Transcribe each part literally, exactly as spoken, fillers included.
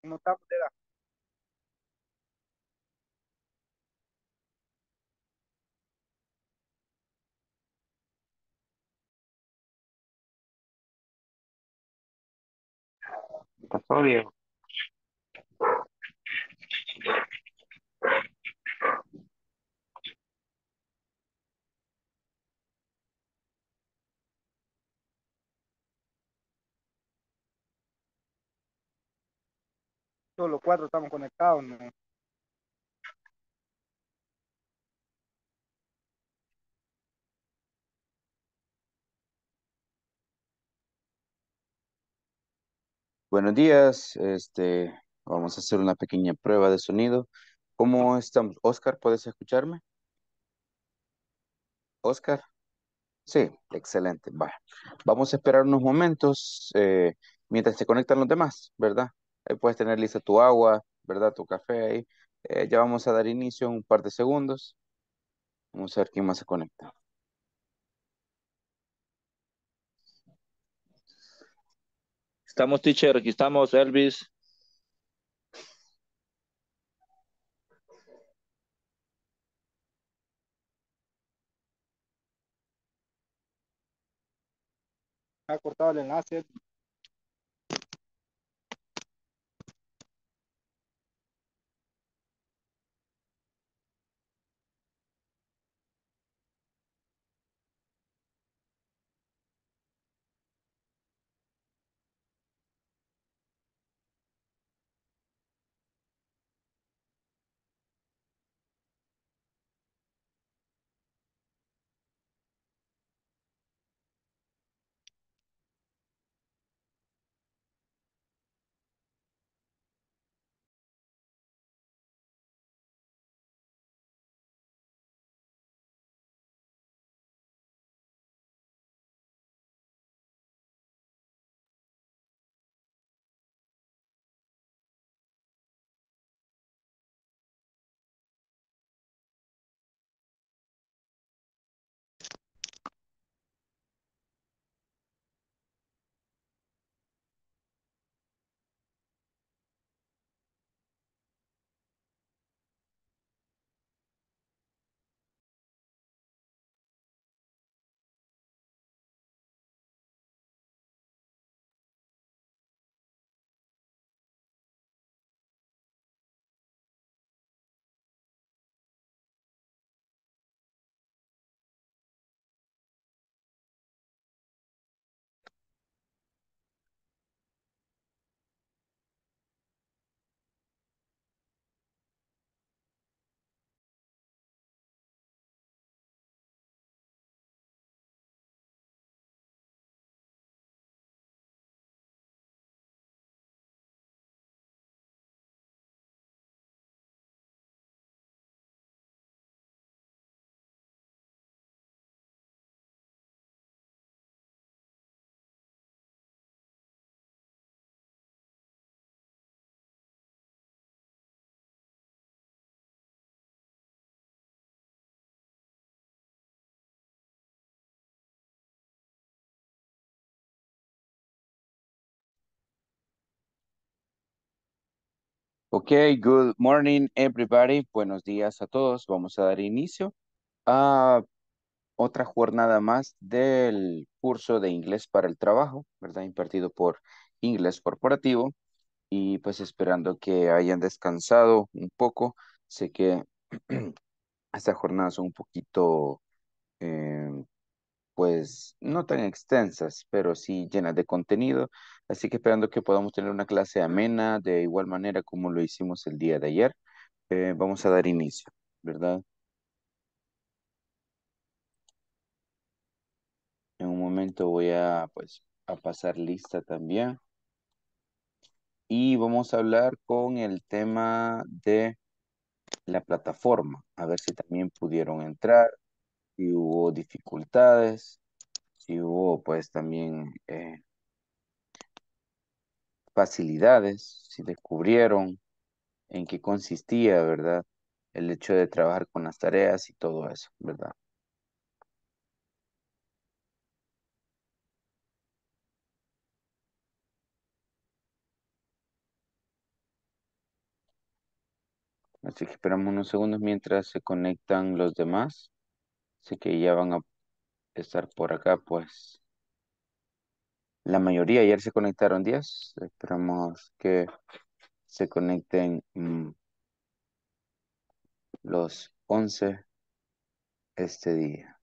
No estamos, era Está todo bien. todos los cuatro estamos conectados, ¿no? Buenos días, este, vamos a hacer una pequeña prueba de sonido. ¿Cómo estamos? Oscar, ¿puedes escucharme? Oscar, sí, excelente. Va. Vamos a esperar unos momentos eh, mientras se conectan los demás, ¿verdad? Ahí puedes tener lista tu agua, ¿verdad? Tu café ahí. Eh, ya vamos a dar inicio en un par de segundos. Vamos a ver quién más se conecta. Estamos, teacher, aquí estamos, Elvis. Ha cortado el enlace. Ok, good morning everybody. Buenos días a todos. Vamos a dar inicio a otra jornada más del curso de inglés para el trabajo, ¿verdad? Impartido por Inglés Corporativo y pues esperando que hayan descansado un poco. Sé que estas jornadas son un poquito, eh, pues no tan extensas, pero sí llenas de contenido. Así que esperando que podamos tener una clase amena de igual manera como lo hicimos el día de ayer. Eh, vamos a dar inicio, ¿verdad? En un momento voy a, pues, a pasar lista también. Y vamos a hablar con el tema de la plataforma, a ver si también pudieron entrar, si hubo dificultades, si hubo pues también eh, facilidades, si descubrieron en qué consistía, ¿verdad? El hecho de trabajar con las tareas y todo eso, ¿verdad? Así que esperamos unos segundos mientras se conectan los demás. Así que ya van a estar por acá, pues la mayoría ayer se conectaron diez. Esperamos que se conecten mm, los once este día.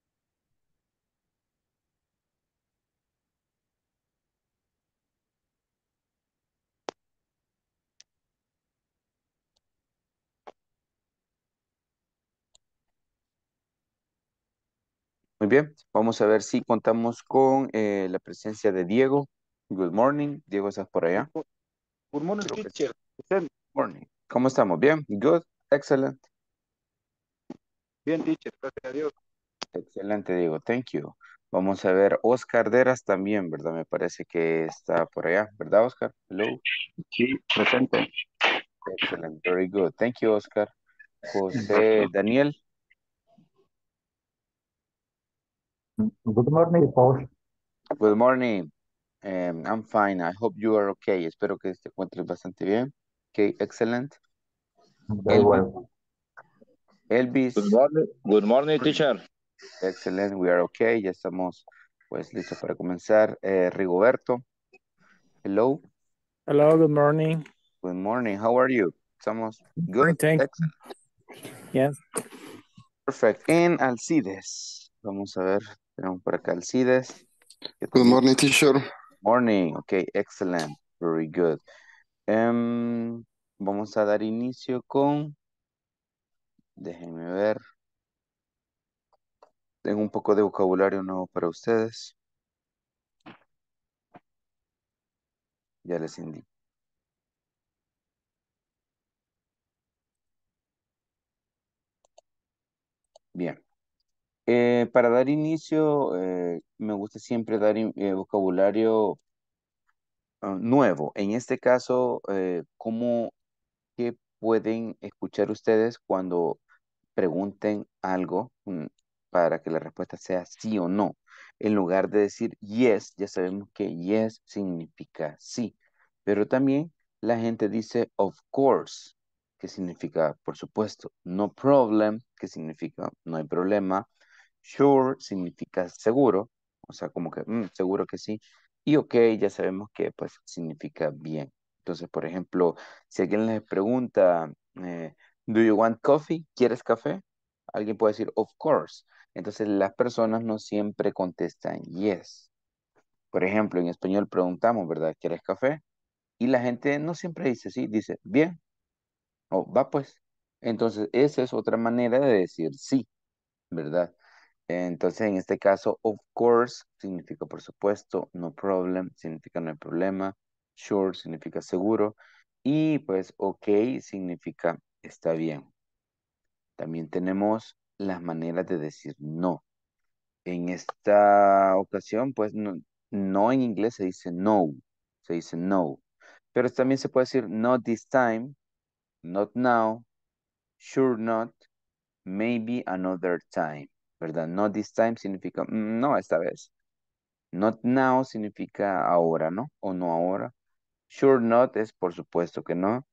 Muy bien, vamos a ver si contamos con eh, la presencia de Diego. Good morning. Diego, ¿estás por allá? Good morning, Creo que sí. teacher. Usted, Morning. ¿Cómo estamos? Bien. Good. Excellent. bien, teacher, gracias a Dios. Excelente, Diego. Thank you. Vamos a ver, Oscar Deras también, ¿verdad? Me parece que está por allá, ¿verdad, Oscar? Hello. Sí, presente. Excellent. Very good. Thank you, Oscar. José Daniel. Good morning, boss. Good morning. Um, I'm fine. I hope you are okay. Espero que te encuentres bastante bien. Okay, excellent. Very Elvis. well. Elvis. Good morning. Good morning, teacher. Excellent. We are okay. Ya estamos pues listos para comenzar. Eh, Rigoberto. Hello. Hello, good morning. Good morning. How are you? Estamos good. Fine, thank Excellent. you. Yes. Perfect. En Alcides. Vamos a ver. Tenemos por acá Alcides. que Good también- morning, teacher. Morning. Ok, excellent. Very good. Em, vamos a dar inicio con. Déjenme ver. Tengo un poco de vocabulario nuevo para ustedes. Ya les indico. Bien. Eh, para dar inicio, eh, me gusta siempre dar in- eh, vocabulario ah, nuevo. En este caso, eh, ¿cómo qué pueden escuchar ustedes cuando pregunten algo mm, para que la respuesta sea sí o no? En lugar de decir yes, ya sabemos que yes significa sí, pero también la gente dice of course, que significa por supuesto, no problem, que significa no hay problema, sure significa seguro, o sea, como que "Mm, seguro que sí", y ok, ya sabemos que pues significa bien. Entonces, por ejemplo, si alguien les pregunta, eh, ¿do you want coffee? ¿Quieres café? Alguien puede decir, of course. Entonces, las personas no siempre contestan yes. Por ejemplo, en español preguntamos, ¿verdad? ¿Quieres café? Y la gente no siempre dice sí, dice bien o va pues. Entonces, esa es otra manera de decir sí, ¿verdad? Entonces, en este caso, of course significa por supuesto, no problem significa no hay problema, sure significa seguro y pues ok significa está bien. También tenemos las maneras de decir no. En esta ocasión, pues no, no en inglés se dice no, se dice no. Pero también se puede decir not this time, not now, sure not, maybe another time, ¿verdad? Not this time significa "Mm, no esta vez". Not now significa ahora, ¿no? O no ahora. Sure not es por supuesto que no.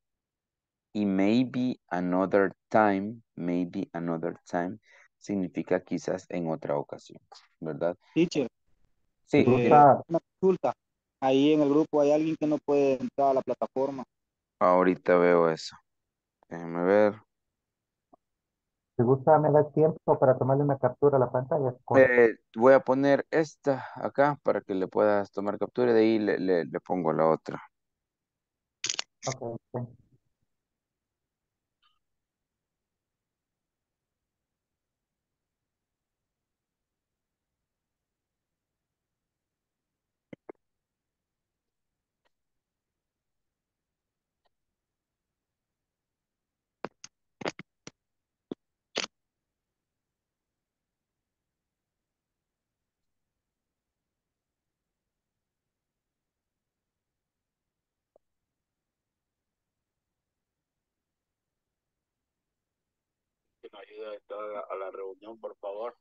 Y maybe another time, maybe another time, significa quizás en otra ocasión, ¿verdad? Teacher, ¿Te Sí, eh, dime. gusta, una consulta. Ahí en el grupo hay alguien que no puede entrar a la plataforma. Ahorita veo eso. Déjame ver. te gusta, me da tiempo para tomarle una captura a la pantalla? Con, Eh, voy a poner esta acá para que le puedas tomar captura y de ahí le, le, le pongo la otra. ok, ok. Que nos ayude a toda a la reunión, por favor.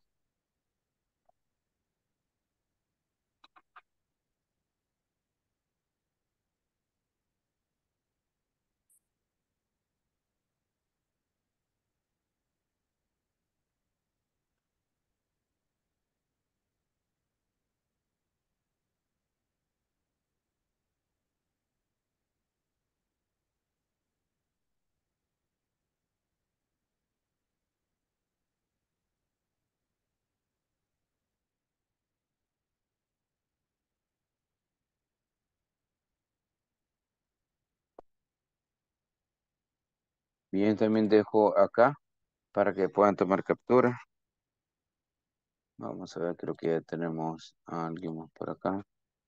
Bien, también dejo acá para que puedan tomar captura. Vamos a ver, creo que ya tenemos a alguien más por acá.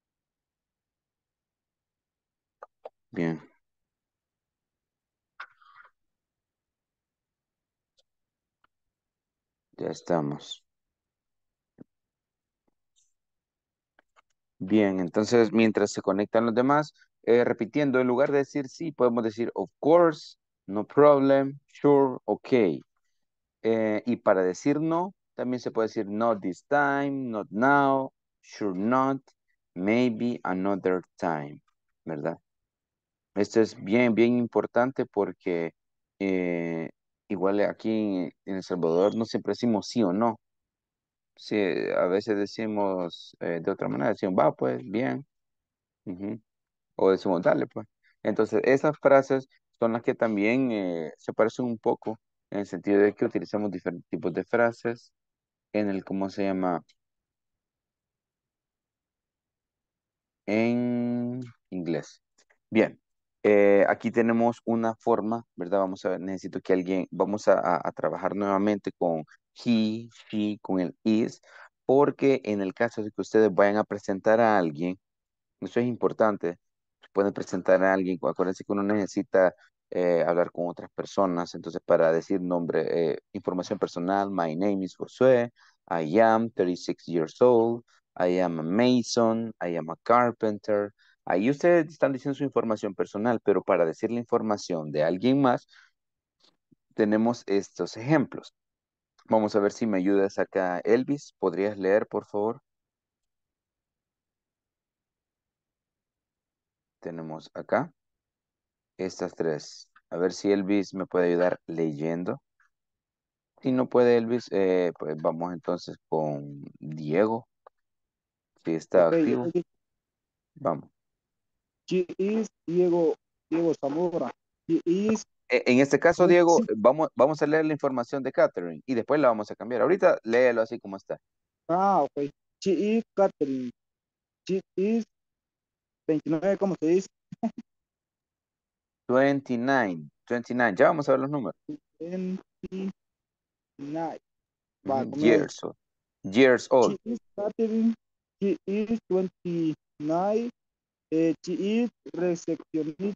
Bien. Ya estamos. Bien, entonces mientras se conectan los demás, eh, repitiendo, en lugar de decir sí, podemos decir of course, no problem, sure, okay. Eh, y para decir no, también se puede decir not this time, not now, sure not, maybe another time, ¿verdad? Esto es bien, bien importante porque eh, igual aquí en, en El Salvador no siempre decimos sí o no. Sí, a veces decimos eh, de otra manera, decimos va pues, bien. Ujú. O decimos dale pues. Entonces esas frases son las que también eh, se parecen un poco en el sentido de que utilizamos diferentes tipos de frases en el, ¿cómo se llama? En inglés. Bien, eh, aquí tenemos una forma, ¿verdad? Vamos a ver, necesito que alguien, vamos a, a- a trabajar nuevamente con he, she, con el is, porque en el caso de que ustedes vayan a presentar a alguien, eso es importante, pueden presentar a alguien, acuérdense que uno necesita eh, hablar con otras personas, entonces para decir nombre, eh, información personal, my name is Josué, I am thirty-six years old, I am a mason, I am a carpenter. Ahí ustedes están diciendo su información personal, pero para decir la información de alguien más, tenemos estos ejemplos. Vamos a ver si me ayudas acá, Elvis. ¿Podrías leer, por favor? Tenemos acá estas tres. A ver si Elvis me puede ayudar leyendo. Si no puede Elvis, eh, pues vamos entonces con Diego, si está Ok, activo. Vamos. she is Diego, Diego Zamora. She is E- En este caso, Diego, twenty-six. vamos, vamos a leer la información de Catherine y después la vamos a cambiar. Ahorita léelo así como está. Ah, ok. She is Catherine. She is veintinueve, ¿cómo se dice? veintinueve, veintinueve. Ya vamos a ver los números. veintinueve. Va, Ujú, comienza. Years old. Years She old. is Catherine. She is twenty-nine. Eh, she is recepcionista.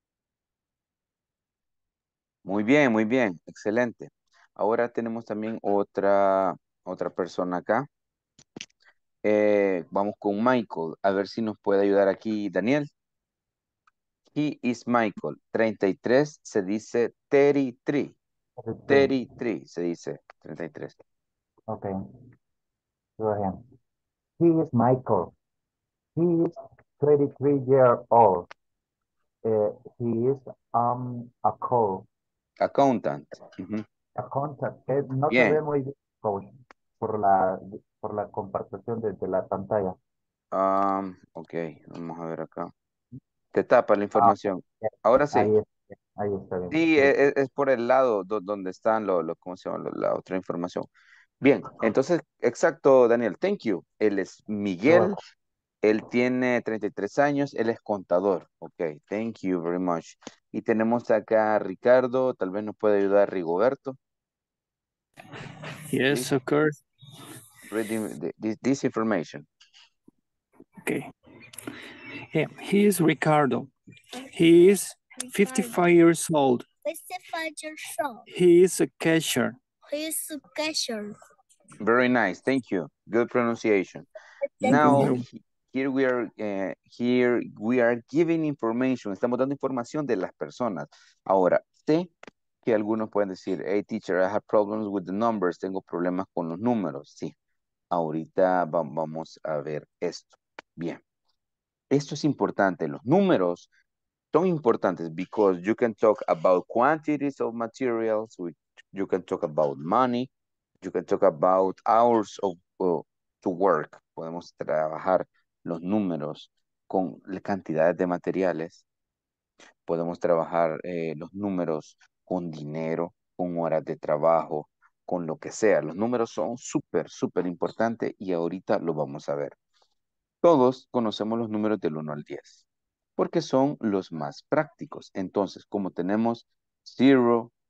Muy bien, muy bien. Excelente. Ahora tenemos también otra, otra persona acá. Eh, vamos con Michael. A ver si nos puede ayudar aquí Daniel. He is Michael. treinta y tres se dice thirty-three. thirty-three. thirty-three se dice treinta y tres. Okay, go ahead. He is Michael. He is twenty-three years old. Uh, he is um, a co Accountant. Ujú. a contact. Eh, no se ve Bien. muy bien, coach, por la, por la compartición desde la pantalla. Um, ok, vamos a ver acá. Te tapa la Ah, información. Ahora sí. ahí, es- ahí está bien. Sí, Sí. e- e- es, por el lado do- donde están los, lo, ¿cómo se llama? Lo- La otra información. Bien, entonces, exacto, Daniel, thank you. Él es Miguel, él tiene treinta y tres años, él es contador. Ok, thank you very much. Y tenemos acá a Ricardo, tal vez nos puede ayudar Rigoberto. Yes, Please of course. read the- this, this information. Okay. Yeah, he is Ricardo. He is fifty-five years old. fifty-five years old. He is a cashier. He is a cashier. Very nice, thank you. Good pronunciation. Thank Now, you. he- here we are, eh, here we are giving information. Estamos dando información de las personas. Ahora, sé que algunos pueden decir, hey teacher, I have problems with the numbers. Tengo problemas con los números. Sí, ahorita va- vamos a ver esto. Bien, esto es importante. Los números son importantes because you can talk about quantities of materials, we- you can talk about money, you can talk about hours of, uh, to work. Podemos trabajar los números con la cantidades de materiales. Podemos trabajar eh, los números con dinero, con horas de trabajo, con lo que sea. Los números son súper, súper importantes y ahorita lo vamos a ver. Todos conocemos los números del uno al diez porque son los más prácticos. Entonces, como tenemos cero,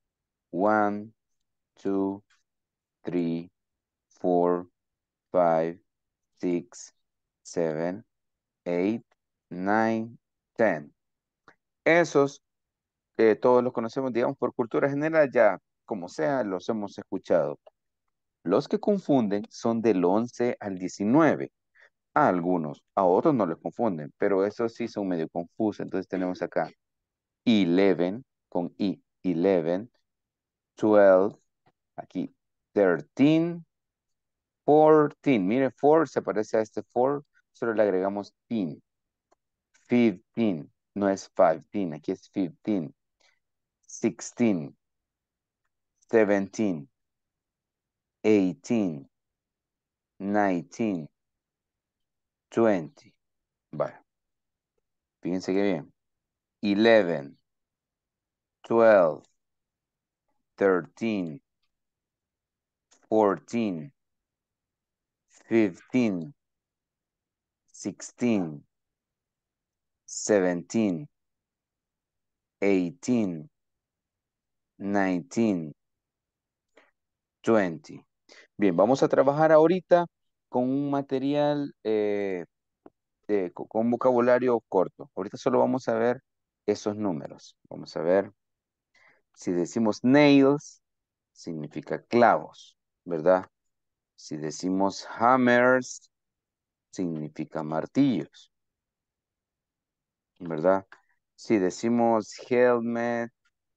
One, two, three, four, five, six, seven, eight, nine, ten. Esos eh, todos los conocemos, digamos, por cultura general, ya como sea, los hemos escuchado. Los que confunden son del once al diecinueve. A algunos, a otros no les confunden, pero esos sí son medio confusos. Entonces tenemos acá eleven con I, eleven, twelve, aquí thirteen, fourteen. Mire, four se parece a este four, solo le agregamos teen. fifteen, no es fifteen, aquí es fifteen. sixteen, seventeen, eighteen, nineteen, twenty. Vale, fíjense que bien. eleven, twelve, thirteen, fourteen, fifteen, sixteen, seventeen, eighteen, nineteen, twenty. Bien, vamos a trabajar ahorita con un material, eh, de- co- con un vocabulario corto. Ahorita solo vamos a ver esos números. Vamos a ver si decimos nails, significa clavos, ¿verdad? Si decimos hammers, significa martillos, ¿verdad? Si decimos helmet,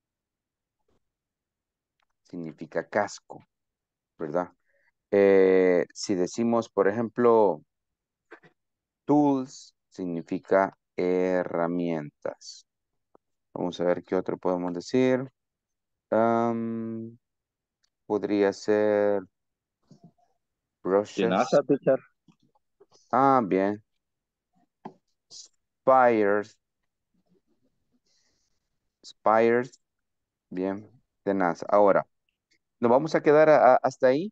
significa casco, ¿verdad? Eh, si decimos, por ejemplo, tools, significa herramientas. Vamos a ver qué otro podemos decir. Am, podría ser brushes. Tenaza, teacher. Ah, bien. Spires. Spires. Bien. Tenaz. Ahora, nos vamos a quedar a- a- hasta ahí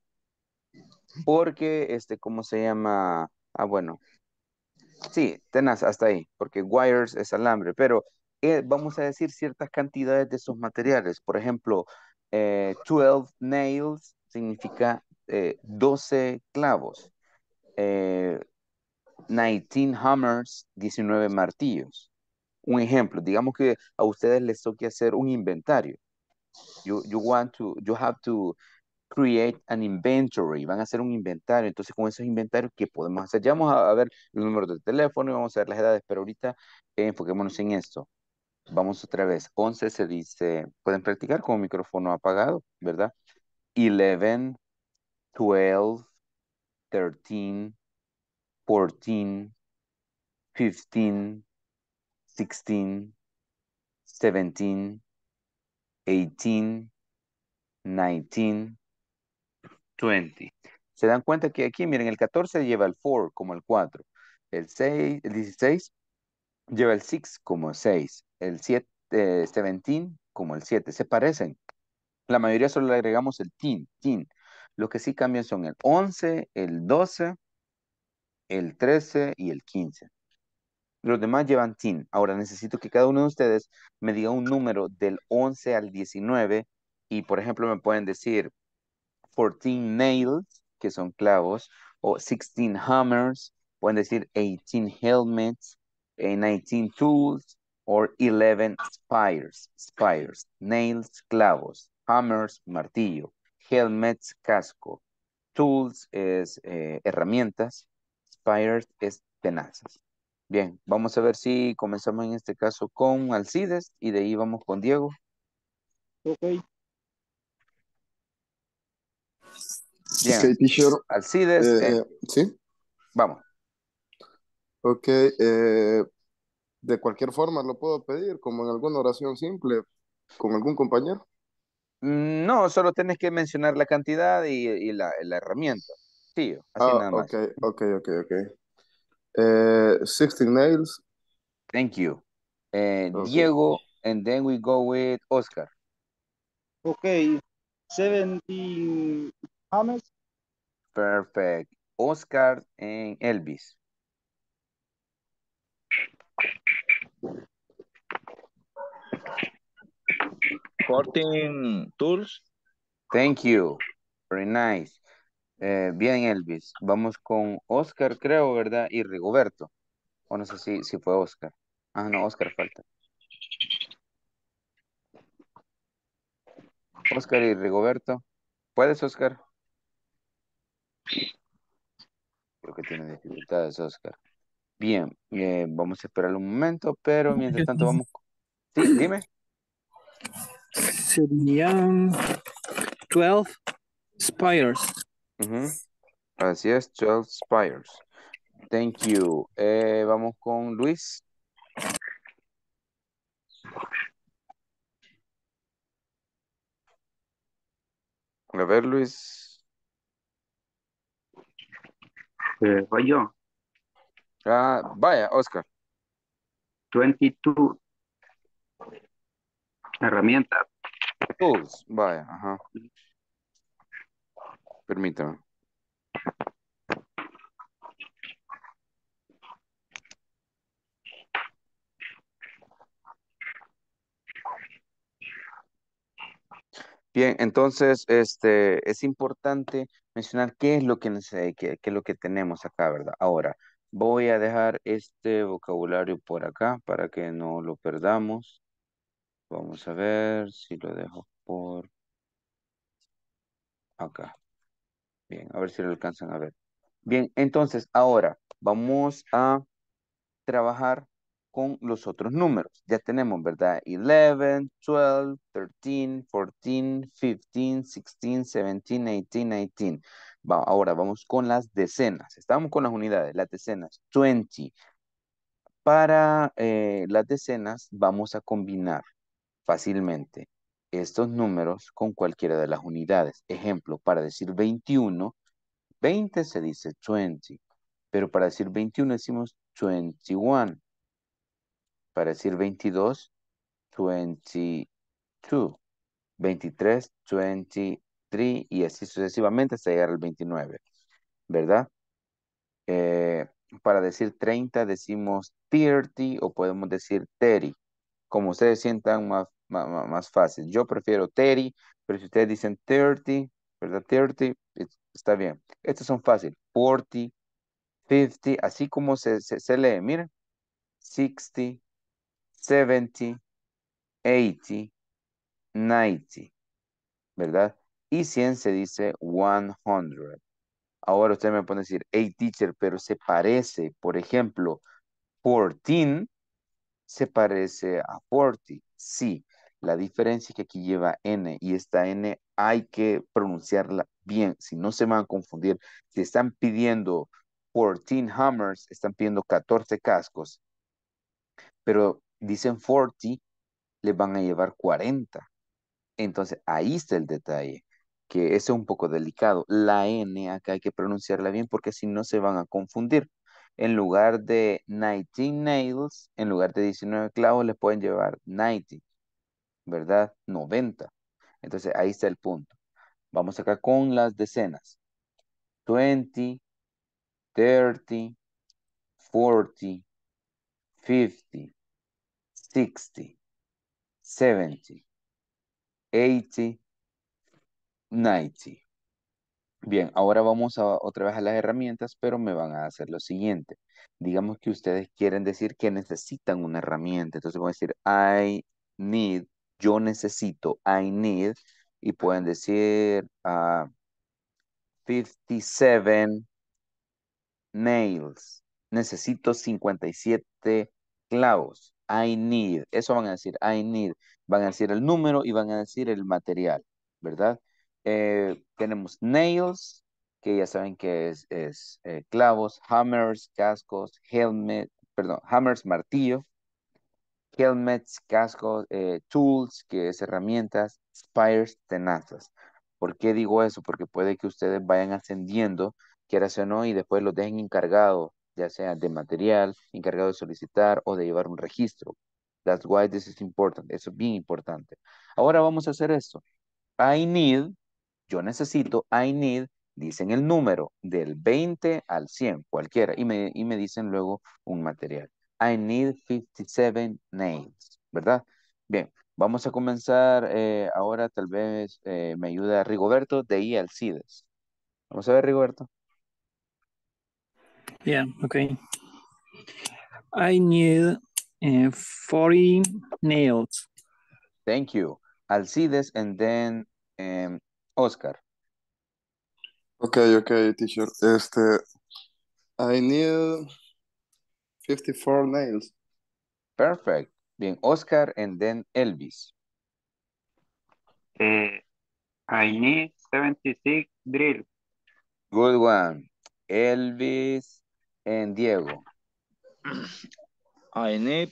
porque, este, ¿cómo se llama? Ah, bueno. Sí, tenaz, hasta ahí, porque wires es alambre, pero eh, vamos a decir ciertas cantidades de esos materiales. Por ejemplo, eh, twelve nails significa eh, doce clavos. Eh, nineteen hammers, diecinueve martillos. Un ejemplo, digamos que a ustedes les toque hacer un inventario. You, you want to, you have to create an inventory. Van a hacer un inventario. Entonces, con esos inventarios, ¿qué podemos hacer? Ya vamos a, a ver los números de teléfono y vamos a ver las edades, pero ahorita eh, enfoquémonos en esto. Vamos otra vez. once se dice, pueden practicar con micrófono apagado, ¿verdad? eleven, twelve, thirteen, fourteen, fifteen, sixteen, seventeen, eighteen, nineteen, twenty. Se dan cuenta que aquí, miren, el catorce lleva el four como el cuatro. El seis, el dieciséis lleva el six como el seis. El siete, eh, diecisiete como el siete. Se parecen. La mayoría solo le agregamos el teen, teen. Los que sí cambian son el once, el doce, el trece y el quince. Los demás llevan teen. Ahora necesito que cada uno de ustedes me diga un número del once al diecinueve y, por ejemplo, me pueden decir fourteen nails, que son clavos, o sixteen hammers, pueden decir eighteen helmets, eh, nineteen tools, or eleven spires, spires, nails, clavos, hammers, martillo, helmets, casco, tools es eh, herramientas, spires es tenazas. Bien, vamos a ver si comenzamos en este caso con Alcides y de ahí vamos con Diego. Ok. Bien, Ok, teacher. Alcides, Eh, eh, eh, sí, vamos. ok. eh, de cualquier forma lo puedo pedir, como en alguna oración simple, con algún compañero. Mm, No, solo tienes que mencionar la cantidad y, y la, la herramienta. Sí, así Ah, nada ok, más. ok, ok, ok. Eh, sixteen nails. Thank you. Eh, Ok. Diego, and then we go with Oscar. Ok. seventeen hammers. Perfect. Oscar and Elvis. fourteen tools. Thank you. Very nice. Eh, bien, Elvis. Vamos con Oscar, creo, ¿verdad? Y Rigoberto. O no sé si, si fue Oscar. Ah, no, Oscar falta. Oscar y Rigoberto. ¿Puedes, Oscar? Creo que tiene dificultades, Oscar. Bien, eh, vamos a esperar un momento, pero mientras tanto vamos... Sí, dime. Serían twelve spires. Ujú. Así es, twelve spires. Thank you. Eh, vamos con Luis. A ver, Luis. Eh, voy yo. Ah, vaya, Oscar. veintidós herramientas. Tools, vaya, ajá. Permítame. Bien, entonces, este, es importante mencionar qué es lo que, nece- qué, qué es lo que tenemos acá, ¿verdad? Ahora, voy a dejar este vocabulario por acá para que no lo perdamos. Vamos a ver si lo dejo por acá. Bien, a ver si lo alcanzan a ver. Bien, entonces, ahora vamos a trabajar con los otros números. Ya tenemos, ¿verdad? eleven, twelve, thirteen, fourteen, fifteen, sixteen, seventeen, eighteen, nineteen. Va, ahora vamos con las decenas. Estamos con las unidades, las decenas. veinte. Para eh, las decenas vamos a combinar fácilmente estos números con cualquiera de las unidades. Ejemplo, para decir veintiuno, veinte se dice veinte, pero para decir veintiuno decimos veintiuno. Para decir veintidós, veintidós, veintitrés, veintitrés y así sucesivamente hasta llegar al veintinueve, ¿verdad? Eh, para decir treinta decimos treinta o podemos decir treinta, como ustedes sientan más, más, más fácil. Yo prefiero treinta, pero si ustedes dicen treinta, ¿verdad? treinta, es- está bien. Estos son fáciles. cuarenta, cincuenta, así como se, se, se lee, miren. sesenta, setenta, ochenta, noventa, ¿verdad? Y cien se dice cien. Ahora usted me puede decir, hey teacher, pero se parece, por ejemplo, catorce se parece a cuarenta. Sí, la diferencia es que aquí lleva N y esta N hay que pronunciarla bien, si no se van a confundir. Si están pidiendo catorce hammers, están pidiendo catorce cascos, pero dicen cuarenta, les van a llevar cuarenta. Entonces, ahí está el detalle, que eso es un poco delicado. La N acá hay que pronunciarla bien porque si no se van a confundir. En lugar de nineteen nails, en lugar de diecinueve clavos, les pueden llevar noventa, ¿verdad? noventa. Entonces, ahí está el punto. Vamos acá con las decenas. veinte, treinta, cuarenta, cincuenta, sesenta, setenta, ochenta, noventa. Bien, ahora vamos a, otra vez a las herramientas, pero me van a hacer lo siguiente. Digamos que ustedes quieren decir que necesitan una herramienta. Entonces voy a decir I need, yo necesito, I need, y pueden decir ah, fifty-seven nails. Necesito cincuenta y siete clavos. I need. Eso van a decir, I need. Van a decir el número y van a decir el material, ¿verdad? Eh, tenemos nails, que ya saben que es, es eh, clavos, hammers, cascos, helmet, perdón, hammers, martillo, helmets, cascos, eh, tools, que es herramientas, spires, tenazas. ¿Por qué digo eso? Porque puede que ustedes vayan ascendiendo, quieras o no, y después los dejen encargados, ya sea de material, encargado de solicitar o de llevar un registro. That's why this is important. Eso es bien importante. Ahora vamos a hacer esto. I need, yo necesito, I need, dicen el número del veinte al cien, cualquiera, y me, y me dicen luego un material. I need fifty-seven nails, ¿verdad? Bien, Vamos a comenzar eh, ahora, tal vez eh, me ayuda Rigoberto de I Alcides. Vamos a ver, Rigoberto. Yeah, okay. I need uh, forty nails. Thank you. Alcides and then um, Oscar. Ok, ok, teacher. Este, I need fifty-four nails. Perfect. Bien, Oscar and then Elvis. Eh, I need seventy-six drills. Good one. Elvis and Diego. I need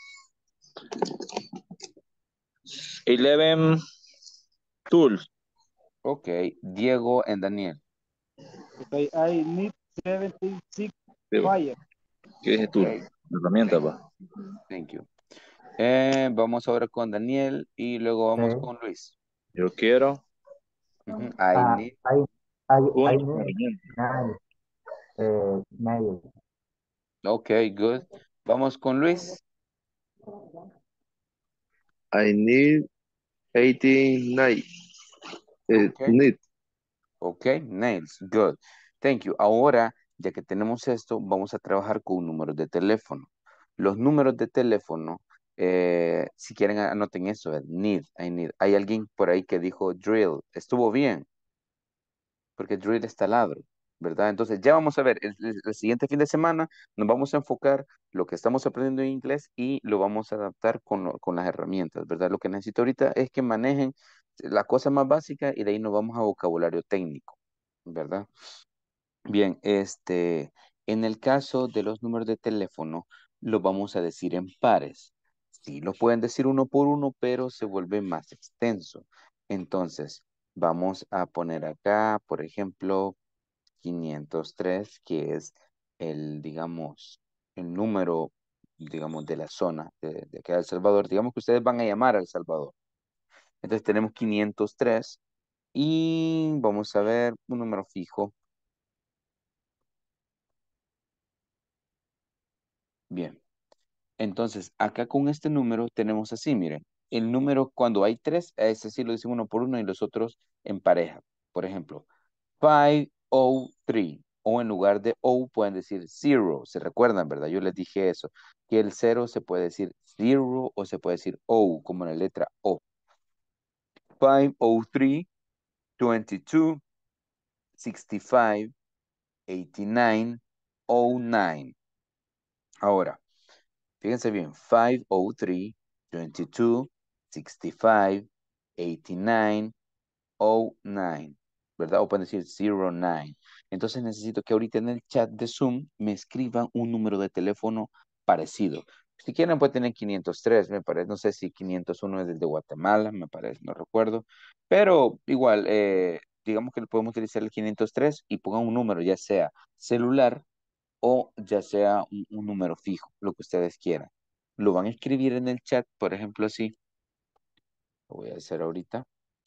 eleven tools. Ok, Diego and Daniel. Okay, I need seventy-six Digo, fire. ¿qué dije tú? Ok, Herramienta, pa. thank you. Eh, vamos ahora con Daniel y luego vamos Okay. con Luis. Yo quiero Ujú, I Uh, need. I I I una need herramienta. nine uh, nails. Ok, good. Vamos con Luis. I need eighty-nine. Eh, Ok. need. Ok, nails, good. Thank you. Ahora, ya que tenemos esto, vamos a trabajar con números de teléfono. Los números de teléfono, eh, si quieren anoten eso, eh, need, I need. Hay alguien por ahí que dijo drill. Estuvo bien, porque drill es taladro, ¿verdad? Entonces ya vamos a ver, el, el- el siguiente fin de semana nos vamos a enfocar lo que estamos aprendiendo en inglés y lo vamos a adaptar con, lo- con las herramientas, ¿verdad? Lo que necesito ahorita es que manejen la cosa más básica y de ahí nos vamos a vocabulario técnico, ¿verdad? Bien, este, en el caso de los números de teléfono, los vamos a decir en pares. Sí, lo pueden decir uno por uno, pero se vuelve más extenso. Entonces, vamos a poner acá, por ejemplo, quinientos tres, que es el, digamos, el número, digamos, de la zona de, de acá de El Salvador. Digamos que ustedes van a llamar a El Salvador. Entonces, tenemos quinientos tres y vamos a ver un número fijo. Bien. Entonces, acá con este número tenemos así, miren, el número cuando hay tres, a ese sí lo dicen uno por uno y los otros en pareja. Por ejemplo, quinientos tres, o en lugar de O pueden decir cero, se recuerdan, ¿verdad? Yo les dije eso, que el cero se puede decir zero o se puede decir O, como la letra O. quinientos tres, veintidós, sesenta y cinco, ochenta y nueve, cero nueve. Ahora, fíjense bien, quinientos tres, veintidós, sesenta y cinco, ochenta y nueve, cero nueve, ¿verdad? O pueden decir cero nueve. Entonces necesito que ahorita en el chat de Zoom me escriban un número de teléfono parecido. Si quieren pueden tener quinientos tres, me parece, no sé si quinientos uno es desde Guatemala, me parece, no recuerdo. Pero igual, eh, digamos que podemos utilizar el quinientos tres y pongan un número, ya sea celular o ya sea un, un número fijo, lo que ustedes quieran. Lo van a escribir en el chat, por ejemplo, así. Lo voy a hacer ahorita.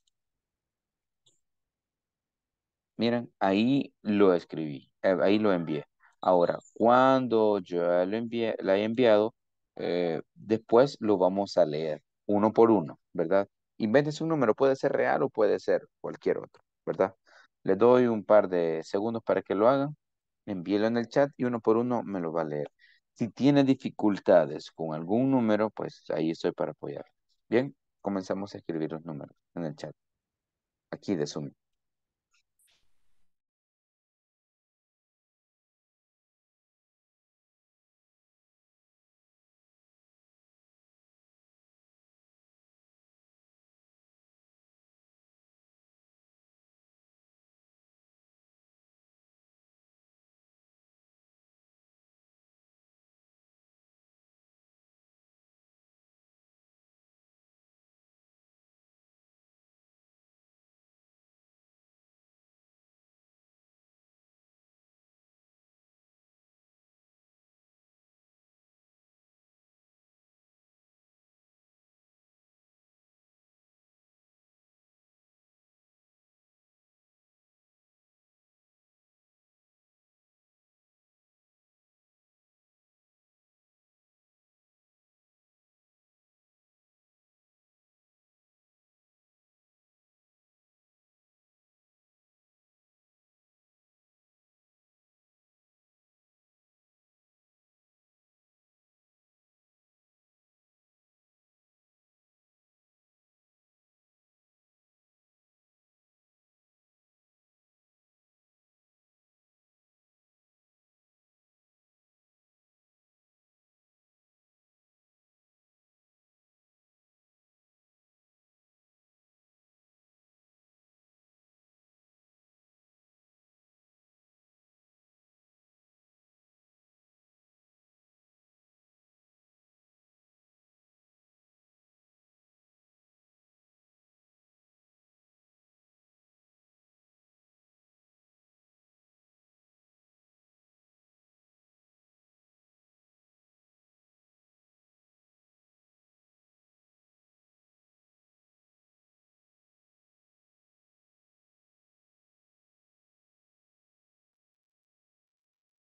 Miren, ahí lo escribí, eh, ahí lo envié. Ahora, cuando yo ya lo envié, la he enviado, eh, después lo vamos a leer uno por uno, ¿verdad? Invéntese un número, puede ser real o puede ser cualquier otro, ¿verdad? Le doy un par de segundos para que lo hagan, envíelo en el chat y uno por uno me lo va a leer. Si tiene dificultades con algún número, pues ahí estoy para apoyar. Bien, comenzamos a escribir los números en el chat, aquí de Zoom.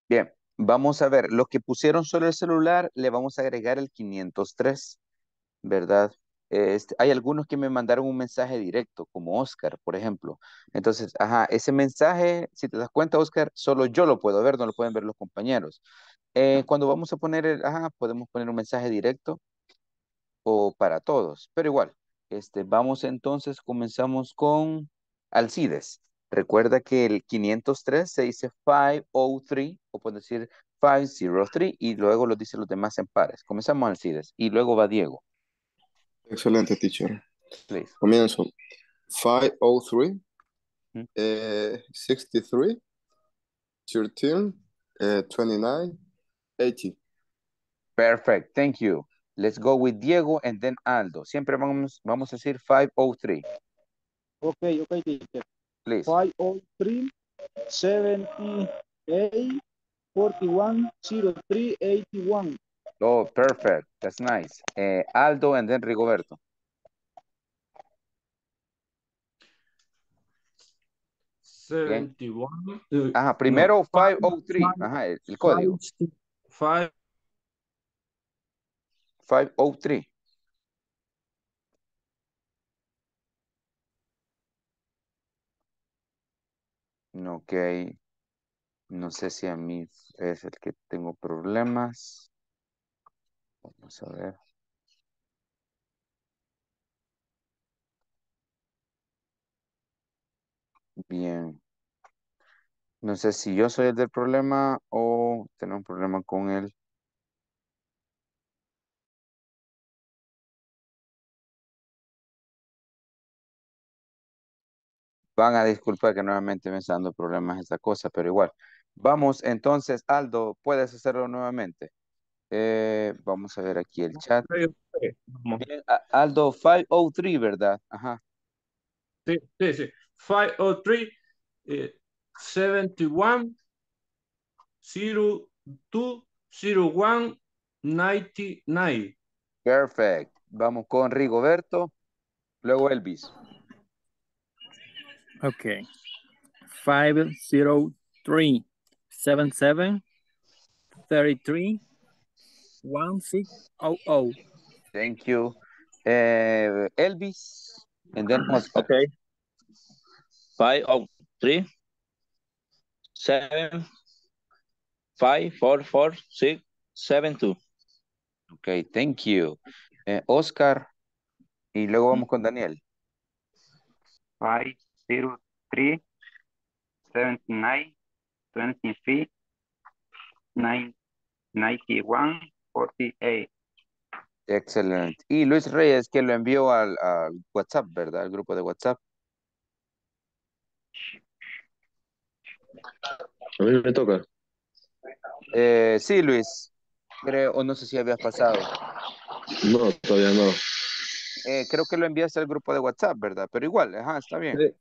Bien, vamos a ver, los que pusieron solo el celular, le vamos a agregar el quinientos tres, ¿verdad? Este, hay algunos que me mandaron un mensaje directo, como Oscar, por ejemplo. Entonces, ajá, ese mensaje, si te das cuenta, Oscar, solo yo lo puedo ver, no lo pueden ver los compañeros. Eh, cuando vamos a poner el, ajá, podemos poner un mensaje directo o para todos, pero igual, este, vamos entonces, comenzamos con Alcides. Recuerda que el quinientos tres se dice quinientos tres o puede decir quinientos tres y luego lo dicen los demás en pares. Comenzamos Alcides y luego va Diego, Excelente, teacher. please. Comienzo. five oh three, Mm. eh, sixty-three, thirteen, eh, twenty-nine, eighty. Perfect, thank you. Let's go with Diego and then Aldo. Siempre vamos, vamos a decir quinientos tres, Okay, okay, teacher. please. five oh three, seventy-eight, forty-one, oh three, eighty-one. Oh, perfect, that's nice. Eh, Aldo and then Rigoberto. Bien. seventy-one. Uh, Ajá, no, primero five, quinientos tres, five, ajá, el, el código. five, quinientos tres. Ok, no sé si a mí es el que tengo problemas. Vamos a ver. Bien. No sé si yo soy el del problema o tengo un problema con él. Van a disculpar que nuevamente me está dando problemas esta cosa, pero igual. Vamos entonces, Aldo, ¿puedes hacerlo nuevamente? Eh, vamos a ver aquí el chat. okay, okay. Vamos. Bien, a- Aldo, quinientos tres, ¿verdad? Ajá. Sí, sí, sí. five oh three, eh, seventy-one, oh two, oh one, ninety-nine. Perfect. Vamos con Rigoberto, luego Elvis. Okay. Five zero three seven seven thirty three one six oh oh. Thank you. Eh, Elvis, and then Oscar. Okay. Five oh three seven five four four six seven two. Okay, thank you. Eh, Oscar, y luego vamos con Daniel. five zero three seventy-nine twenty-three nine ninety-one forty-eight. Excelente. Y Luis Reyes, que lo envió al, al WhatsApp, ¿verdad? Al grupo de WhatsApp. A mí me toca. Eh, sí, Luis. Creo, o no sé si habías pasado. No, todavía no. Eh, creo que lo enviaste al grupo de WhatsApp, ¿verdad? Pero igual, ajá, está bien. Sí.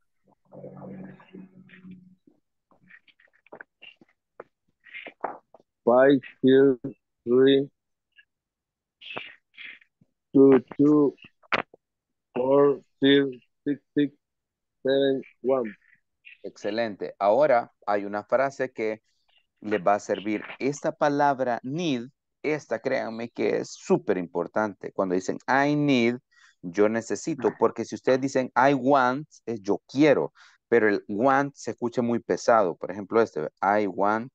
Five, two, three, two, two, four, six, six, six, seven, one. Excelente. Ahora hay una frase que les va a servir. Esta palabra need, esta créanme que es súper importante. Cuando dicen I need, yo necesito, porque si ustedes dicen I want, es yo quiero, pero el want se escucha muy pesado. Por ejemplo, este, I want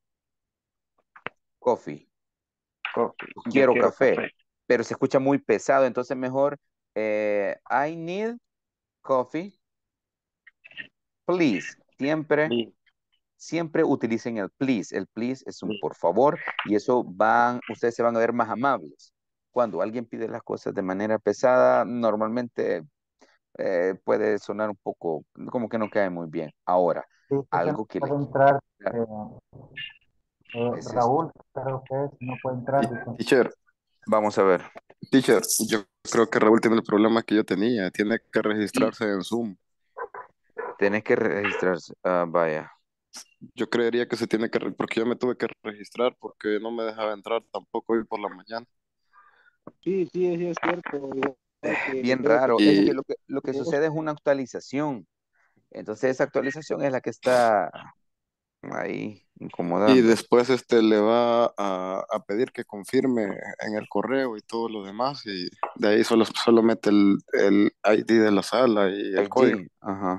coffee. Coffee. Yo Quiero quiero café, café. pero se escucha muy pesado, entonces mejor eh, I need coffee, please. Siempre Please. siempre utilicen el please. El please es un por favor y eso van, ustedes se van a ver más amables. Cuando alguien pide las cosas de manera pesada, normalmente eh, puede sonar un poco como que no cae muy bien. Ahora, Sí, sí que no algo que le puede entrar. quiero eh, eh, es esto. Raúl, creo que es, no puede entrar. dice. Teacher, Vamos a ver. teacher, yo creo que Raúl tiene el problema que yo tenía. Tiene que registrarse en Zoom. Tenés que registrarse. Ah, vaya. Yo creería que se tiene que, re- porque yo me tuve que registrar porque no me dejaba entrar tampoco hoy por la mañana. Sí, sí, sí, es cierto. Igual que Bien creo que raro. Es que Y lo que, lo que todos. sucede es una actualización. Entonces esa actualización es la que está ahí Y incomodando. después este le va a, a pedir que confirme en el correo y todo lo demás. Y de ahí solo, solo mete el, el I D de la sala y el código. I D, ajá.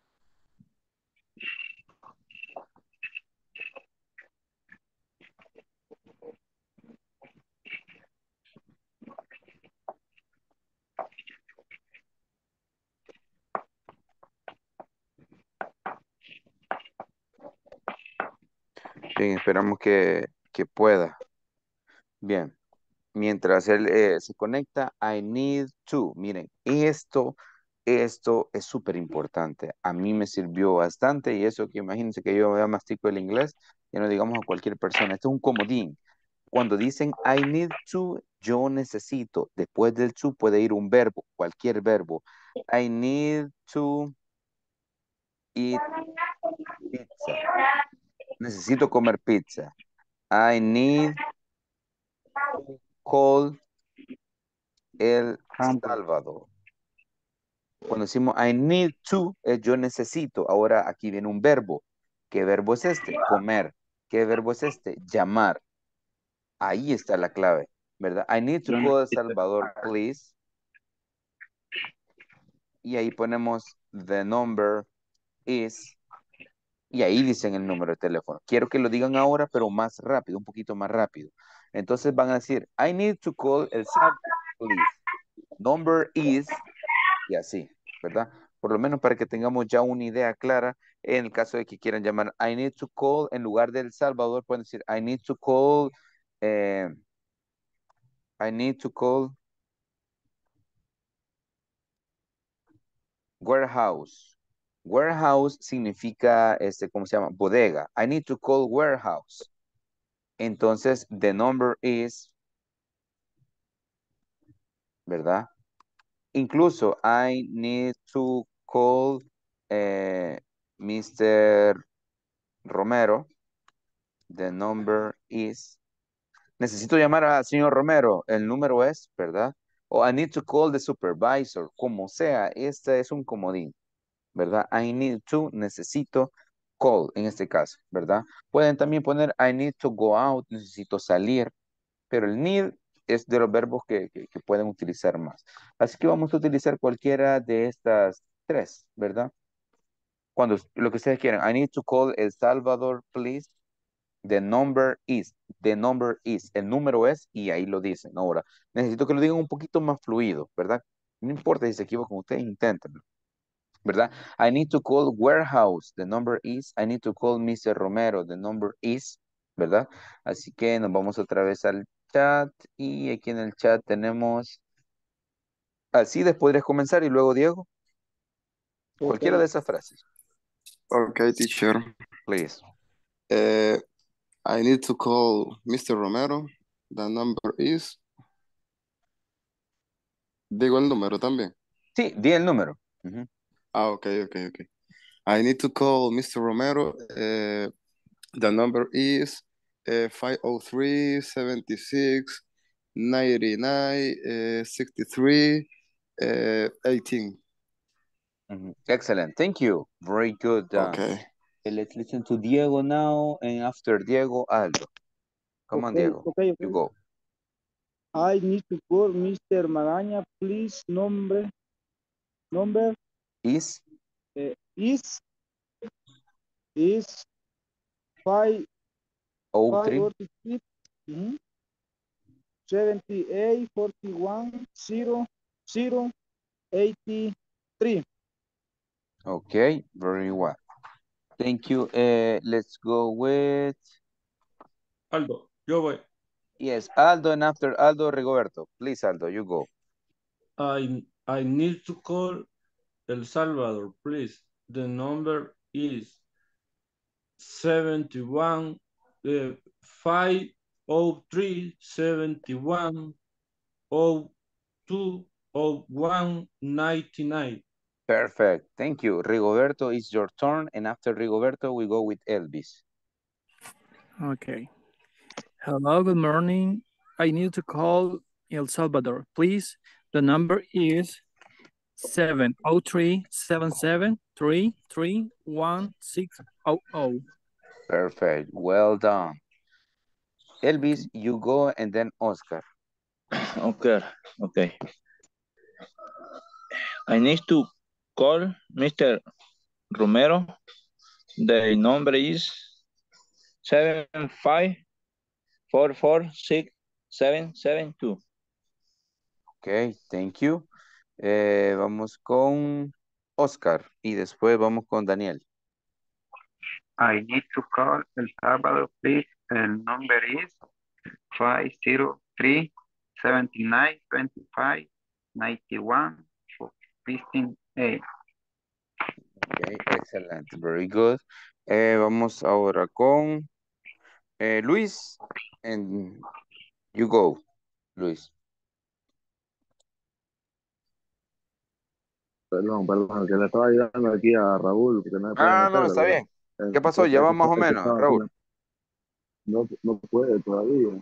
Bien, esperamos que, que pueda. Bien. Mientras él eh, se conecta, I need to. Miren, esto, esto es súper importante. A mí me sirvió bastante y eso que imagínense que yo ya mastico el inglés, ya no digamos a cualquier persona. Esto es un comodín. Cuando dicen I need to, yo necesito. Después del to puede ir un verbo, cualquier verbo. I need to eat pizza. Necesito comer pizza. I need to call El Salvador. Cuando decimos I need to, es yo necesito. Ahora aquí viene un verbo. ¿Qué verbo es este? Comer. ¿Qué verbo es este? Llamar. Ahí está la clave, ¿verdad? I need to Yo call El necesito Salvador, please. Y ahí ponemos the number is. Y ahí dicen el número de teléfono. Quiero que lo digan ahora, pero más rápido, un poquito más rápido. Entonces van a decir, I need to call El Salvador, please. Number is, y así, ¿verdad? Por lo menos para que tengamos ya una idea clara. En el caso de que quieran llamar, I need to call, en lugar de El Salvador, pueden decir, I need to call, eh, I need to call warehouse. Warehouse significa, este, ¿cómo se llama? Bodega. I need to call warehouse. Entonces, the number is, ¿verdad? Incluso, I need to call eh, mister Romero. The number is. Necesito llamar al señor Romero. El número es, ¿verdad? O I need to call the supervisor. Como sea, este es un comodín, ¿verdad? I need to, necesito, call en este caso, ¿verdad? Pueden también poner I need to go out, necesito salir, pero el need es de los verbos que, que, que pueden utilizar más. Así que vamos a utilizar cualquiera de estas tres, ¿verdad? Cuando lo que ustedes quieran. I need to call El Salvador, please. The number is, the number is, el número es y ahí lo dicen. Ahora, necesito que lo digan un poquito más fluido, ¿verdad? No importa si se equivocan, ustedes inténtenlo, ¿verdad? I need to call warehouse, the number is, I need to call mister Romero, the number is, ¿verdad? Así que nos vamos otra vez al chat y aquí en el chat tenemos, Alcides, ¿podrías comenzar y luego Diego? Cualquiera Ok. de esas frases, Ok, teacher. please. Eh, I need to call mister Romero. The number is. Digo el número también. Sí, di el número. Ujú. Ah, ok, ok, ok. I need to call mister Romero. Eh, the number is uh, five oh three, seventy-six, ninety-nine, uh, sixty-three, uh, eighteen. Mhm. Excellent. Thank you. Very good. Uh, Okay. let's listen to Diego now, and after Diego, Aldo. Come on, Okay, Diego. okay, You okay. go. I need to call mister Magaña, please. Number, number Is uh, is is five oh five three. forty six mm-hmm, seventy eight forty one zero zero eighty three. Okay, very well. Thank you. Uh, let's go with, Aldo, yo voy. yes, Aldo, and after Aldo, Rigoberto. Please, Aldo, you go. I, I need to call El Salvador, please. The number is seventy-one, uh, five oh three, seventy-one, oh two, oh one, ninety-nine. Perfect. Thank you. Rigoberto, it's your turn, and after Rigoberto, we go with Elvis. Okay. Hello, good morning. I need to call El Salvador, please. The number is seven oh three, seven seven three three one six oh oh. Perfect. Well done. Elvis, you go and then Oscar. Okay, okay. I need to call Mister Romero. The number is seven five four four six seven seven two. Ok, thank you. Eh, vamos con Oscar y después vamos con Daniel. I need to call El Salvador, please. El number is five zero three seven nine two five nine one fifteen eight. Ok, excelente. Very good. Eh, vamos ahora con eh, Luis. And you go, Luis. Perdón, perdón, que le estaba ayudando aquí a Raúl, porque no se puede Ah, no, meterle, está pero bien. el, ¿Qué pasó? el Ya va que, más o el que menos, estaba aquí Raúl. no, no, no puede todavía.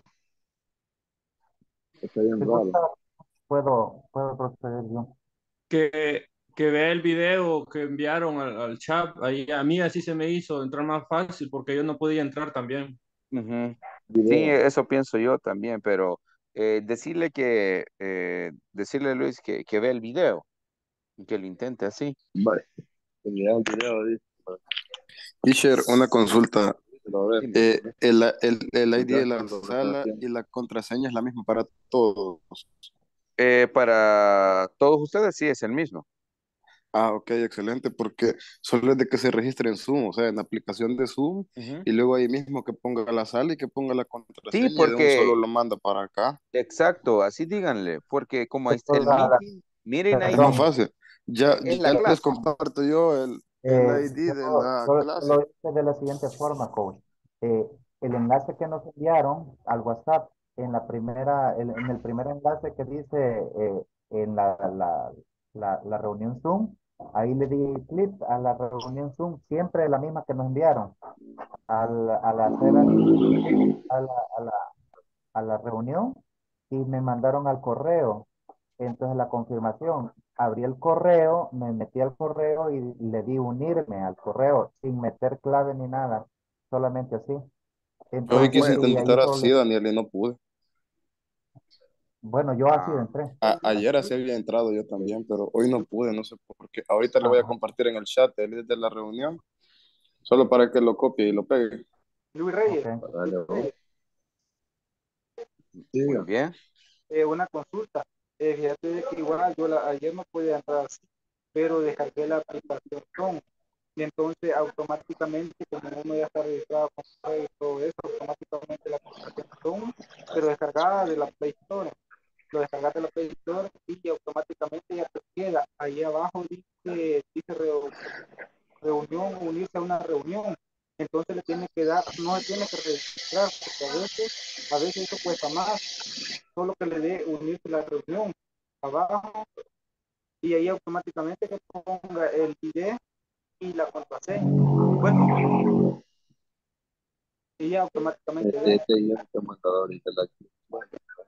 Está bien Si raro. gusta, puedo, puedo proceder yo. Que, que vea el video que enviaron al, al chat. Ahí, a mí así se me hizo entrar más fácil porque yo no podía entrar también. Ujú. Sí, Video. eso pienso yo también, pero eh, decirle que, eh, decirle a Luis que, que vea el video y que lo intente así. Vale. Envía un video, dice. Teacher, una consulta. Lo ve. Dime. Eh, el, el, el I D de la Explicando lo que está sala haciendo. y la contraseña es la misma para todos. Eh, para todos ustedes sí es el mismo. Ah, ok, excelente, porque solo es de que se registre en Zoom, o sea, en la aplicación de Zoom, Ujú. y luego ahí mismo que ponga la sala y que ponga la Sí, contraseña y de un solo porque, lo manda para acá. exacto, así díganle, porque como Que es el toda la- meeting, miren Más I D, perdón, fácil. Ya, es la ya les clase. comparto yo el, el eh, I D yo, de la yo- yo clase. lo hice de la siguiente forma, coach. Eh, el enlace que nos enviaron al WhatsApp, en la primera, el- en el primer enlace que dice eh, en la, la, la, la reunión Zoom, ahí le di clic a la reunión Zoom, siempre la misma que nos enviaron. Al, al hacer el clic a la, a la, a la reunión y me mandaron al correo. Entonces la confirmación, abrí el correo, me metí al correo y le di unirme al correo sin meter clave ni nada, solamente así. Yo hoy Ah, quise Entonces, bueno. y ahí intentar solo así, le, Daniel, y no pude. bueno, yo así Ah, entré. A- ayer así había entrado yo también, pero hoy no pude, no sé por qué. Ahorita le voy a Ajá, compartir en el chat el link de la reunión, solo para que lo copie y lo pegue. Luis Reyes, ok. Dale, Luis vos. Reyes, muy Siga. bien. eh, una consulta. Eh, fíjate de que igual yo la- ayer no podía entrar así, pero descargué la aplicación Chrome y entonces automáticamente, como uno ya está registrado con correo y todo eso, automáticamente la aplicación Chrome, pero descargada de la Play Store, lo descargas de la Play Store y automáticamente ya te queda. Ahí abajo dice, dice reu- reunión, unirse a una reunión. Entonces le tiene que dar, no se tiene que registrar, porque a veces, a veces eso cuesta más, solo que le dé unirse a la reunión abajo y ahí automáticamente que ponga el I D y la contraseña. Bueno, y ya automáticamente Este, ve. este ya está mandado ahorita la bueno,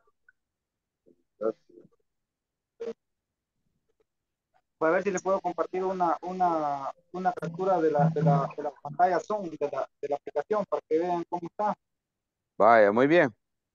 Voy a ver si le puedo compartir una, una, una captura de la, de la, de la pantalla Zoom de la, de la aplicación para que vean cómo está. Vaya, muy bien.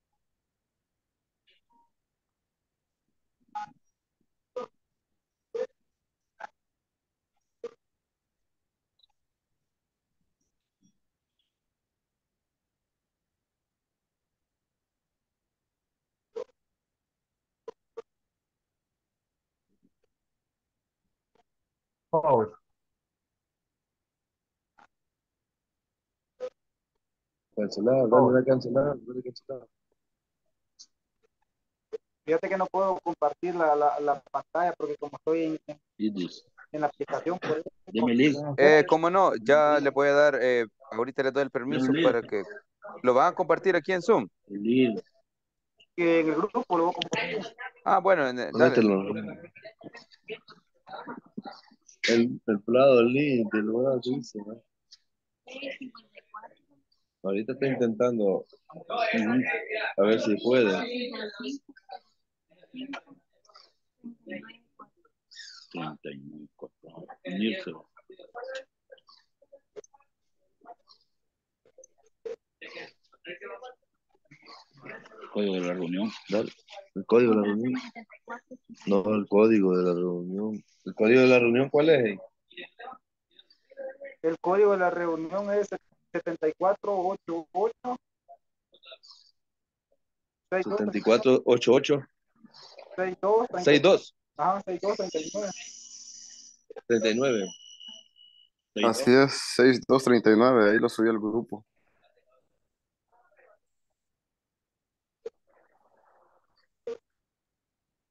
Coach, cancelar, coach, dale a cancelar, dale a cancelar. Fíjate que no puedo compartir la, la, la pantalla porque como estoy en, en, Y dice, en la aplicación, por eso deme link, ¿tienen qué? Eh, cómo no, ya le voy a dar, eh, ahorita le doy el deme permiso link, para que lo van a compartir aquí en Zoom. link. que en el grupo lo voy a compartir. Ah, bueno, en- dale. Mételo. El, el plado, el link, el lugar, dice, ¿no? Ahorita está intentando ujú, a ver si puede. treinta y nueve, cuatro, unirse. El código de la reunión. Dale. El código de la reunión. No, el código de la reunión. ¿El código de la reunión cuál es? El código de la reunión es setenta y cuatro ochenta y ocho setenta y cuatro ochenta y ocho. sesenta y dos sesenta y dos. Ajá, sesenta y dos treinta y nueve. treinta y nueve. Así es, sesenta y dos treinta y nueve, ahí lo subí al grupo. Vaya,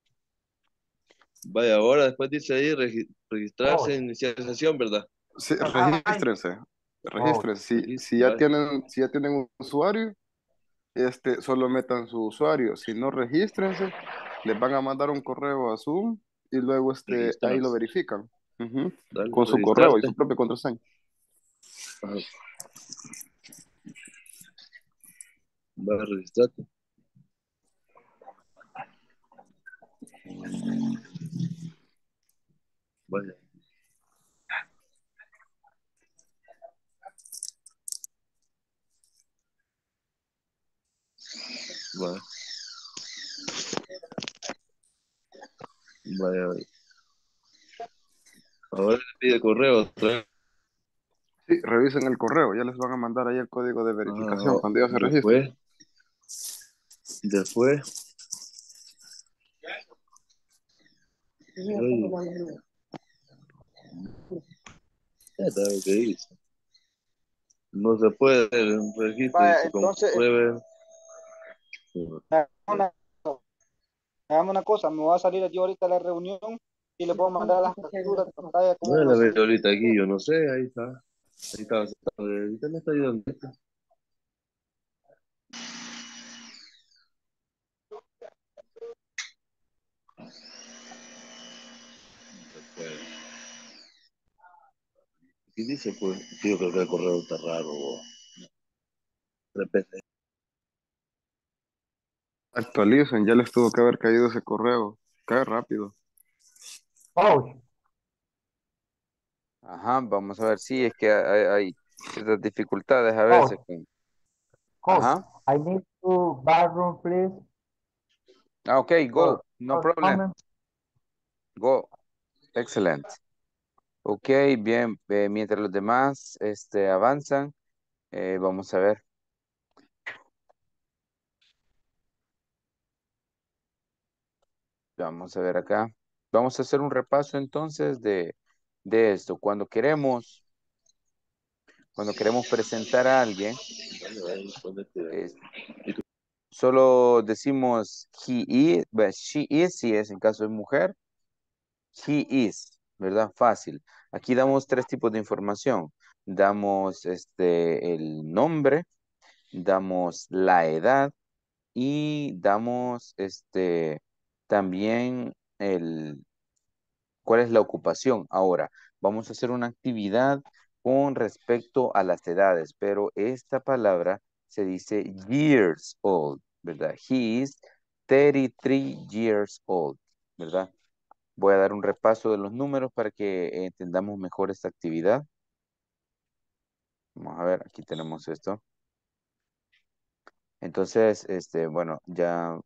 ahora después dice ahí regi- registrarse, Oh, iniciar sesión, ¿verdad? Sí, Ajá, regístrense, oh, regístrense. Si, Regist- si ya vaya. tienen, si ya tienen un usuario, este, solo metan su usuario. Si no, regístrense, les van a mandar un correo a Zoom y luego este, ahí lo Registrarse. verifican. Ujú. Dale, Con su correo y registrarte. su propia contraseña. Ajá. Vaya, registrarte. Vaya. Vaya. Vaya. Ahora le pide correo otra vez. Sí, revisen el correo, ya les van a mandar ahí el código de verificación Ah, cuando ya se registren. después, después, ay, ya sabe lo que dice. No se puede, registro, Vaya, dice, entonces, compruebe. hagamos una, hagamos una cosa, me voy a salir yo ahorita a la reunión y le puedo mandar las capturas de pantalla No con la los... veo ahorita aquí, yo no sé, ahí está. Ahí está, ahorita me está ayudando. ¿Qué dice? Pues, yo creo que el correo está raro. O... Repete. Actualicen, ya les tuvo que haber caído ese correo. Cae rápido. oh, Ajá, vamos a ver si es que hay, hay ciertas dificultades a veces. coach, con- coach, Ajá. I need to bathroom, please. Ah, ok, For go. No for problem. comment. Go. Excellent. Ok, bien. Eh, mientras los demás este, avanzan, eh, vamos a ver. Vamos a ver acá. Vamos a hacer un repaso entonces de, de esto. Cuando queremos, cuando queremos presentar a alguien, es- solo decimos he is, bueno, she is, si es en caso de mujer, he is, ¿verdad? Fácil. Aquí damos tres tipos de información. Damos este, el nombre, damos la edad y damos este, también el, cuál es la ocupación. Ahora, vamos a hacer una actividad con respecto a las edades, pero esta palabra se dice years old, ¿verdad? He is thirty-three years old, ¿verdad? Voy a dar un repaso de los números para que entendamos mejor esta actividad. Vamos a ver, aquí tenemos esto. Entonces, este, bueno, ya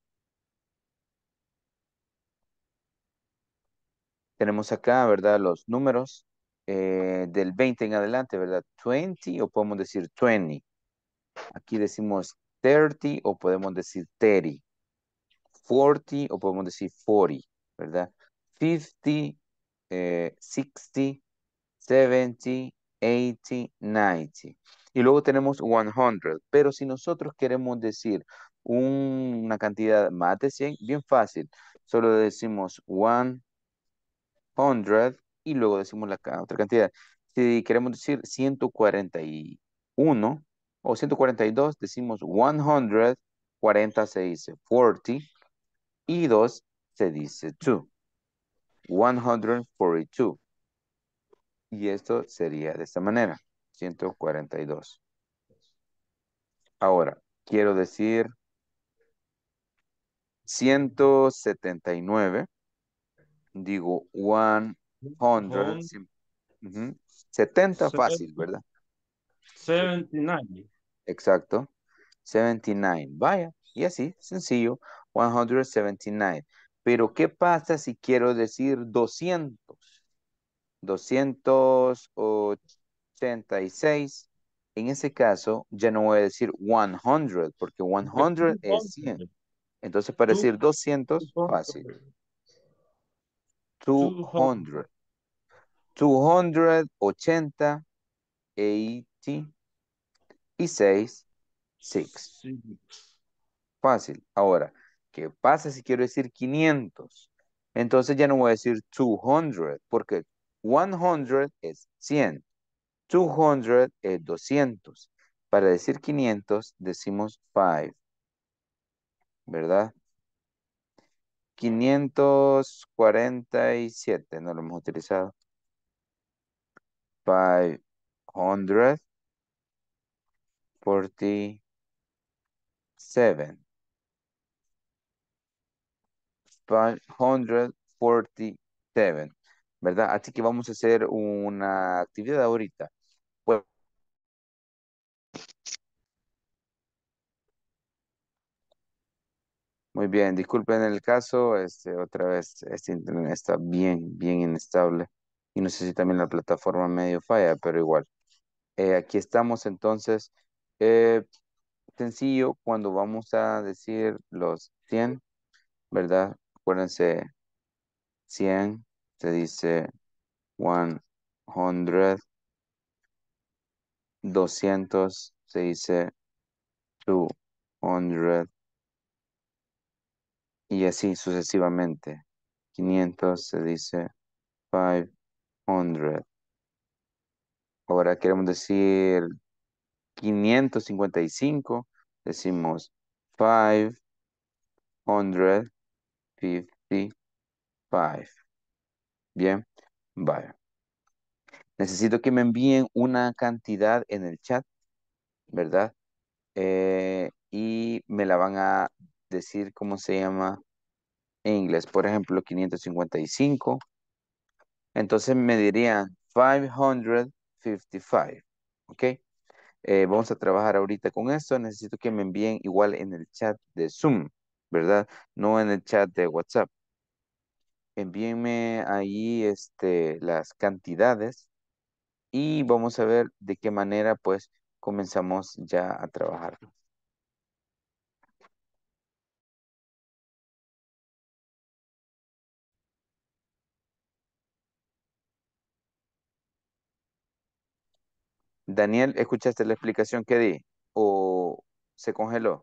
tenemos acá, ¿verdad? Los números eh, del veinte en adelante, ¿verdad? veinte o podemos decir veinte. Aquí decimos treinta o podemos decir treinta. cuarenta o podemos decir cuarenta, ¿verdad? cincuenta, eh, sesenta, setenta, ochenta, noventa. Y luego tenemos cien, pero si nosotros queremos decir un- una cantidad más de cien, bien fácil. Solo decimos cien y luego decimos la ca- otra cantidad. Si queremos decir ciento cuarenta y uno o ciento cuarenta y dos, decimos ciento cuarenta se dice cuarenta y dos se dice dos. ciento cuarenta y dos. Y esto sería de esta manera, ciento cuarenta y dos. Ahora, quiero decir ciento setenta y nueve. Digo ciento. Home sim- ujú. setenta fácil, ¿verdad? setenta y nueve. Exacto. setenta y nueve. Vaya, y así, sencillo, ciento setenta y nueve. Pero, ¿qué pasa si quiero decir doscientos? doscientos ochenta y seis. En ese caso, ya no voy a decir cien, porque cien es cien. Entonces, para decir doscientos, fácil. doscientos. doscientos ochenta, ochenta y seis, seis. Fácil. Ahora, ¿qué pasa si quiero decir quinientos? Entonces ya no voy a decir doscientos, porque cien es cien. doscientos es doscientos. Para decir quinientos, decimos cinco, ¿verdad? quinientos cuarenta y siete, no lo hemos utilizado. quinientos cuarenta y siete. quinientos cuarenta y siete, ¿verdad? Así que vamos a hacer una actividad ahorita. Pues, muy bien, disculpen el caso, este, otra vez este internet está bien, bien inestable y no sé si también la plataforma medio falla, pero igual. Eh, aquí estamos entonces, eh, sencillo, cuando vamos a decir los cien, ¿verdad? Acuérdense, cien se dice one hundred, doscientos se dice two hundred y así sucesivamente. quinientos se dice five hundred. Ahora queremos decir quinientos cincuenta y cinco, decimos five hundred fifty-five. Bien, vaya. Necesito que me envíen una cantidad en el chat, ¿verdad? Eh, y me la van a decir cómo se llama en inglés. Por ejemplo, quinientos cincuenta y cinco. Entonces me dirían quinientos cincuenta y cinco. ¿Ok? Eh, vamos a trabajar ahorita con esto. Necesito que me envíen igual en el chat de Zoom, ¿verdad? No en el chat de WhatsApp. Envíenme ahí este, las cantidades y vamos a ver de qué manera pues comenzamos ya a trabajar. Daniel, ¿escuchaste la explicación que di? ¿O se congeló?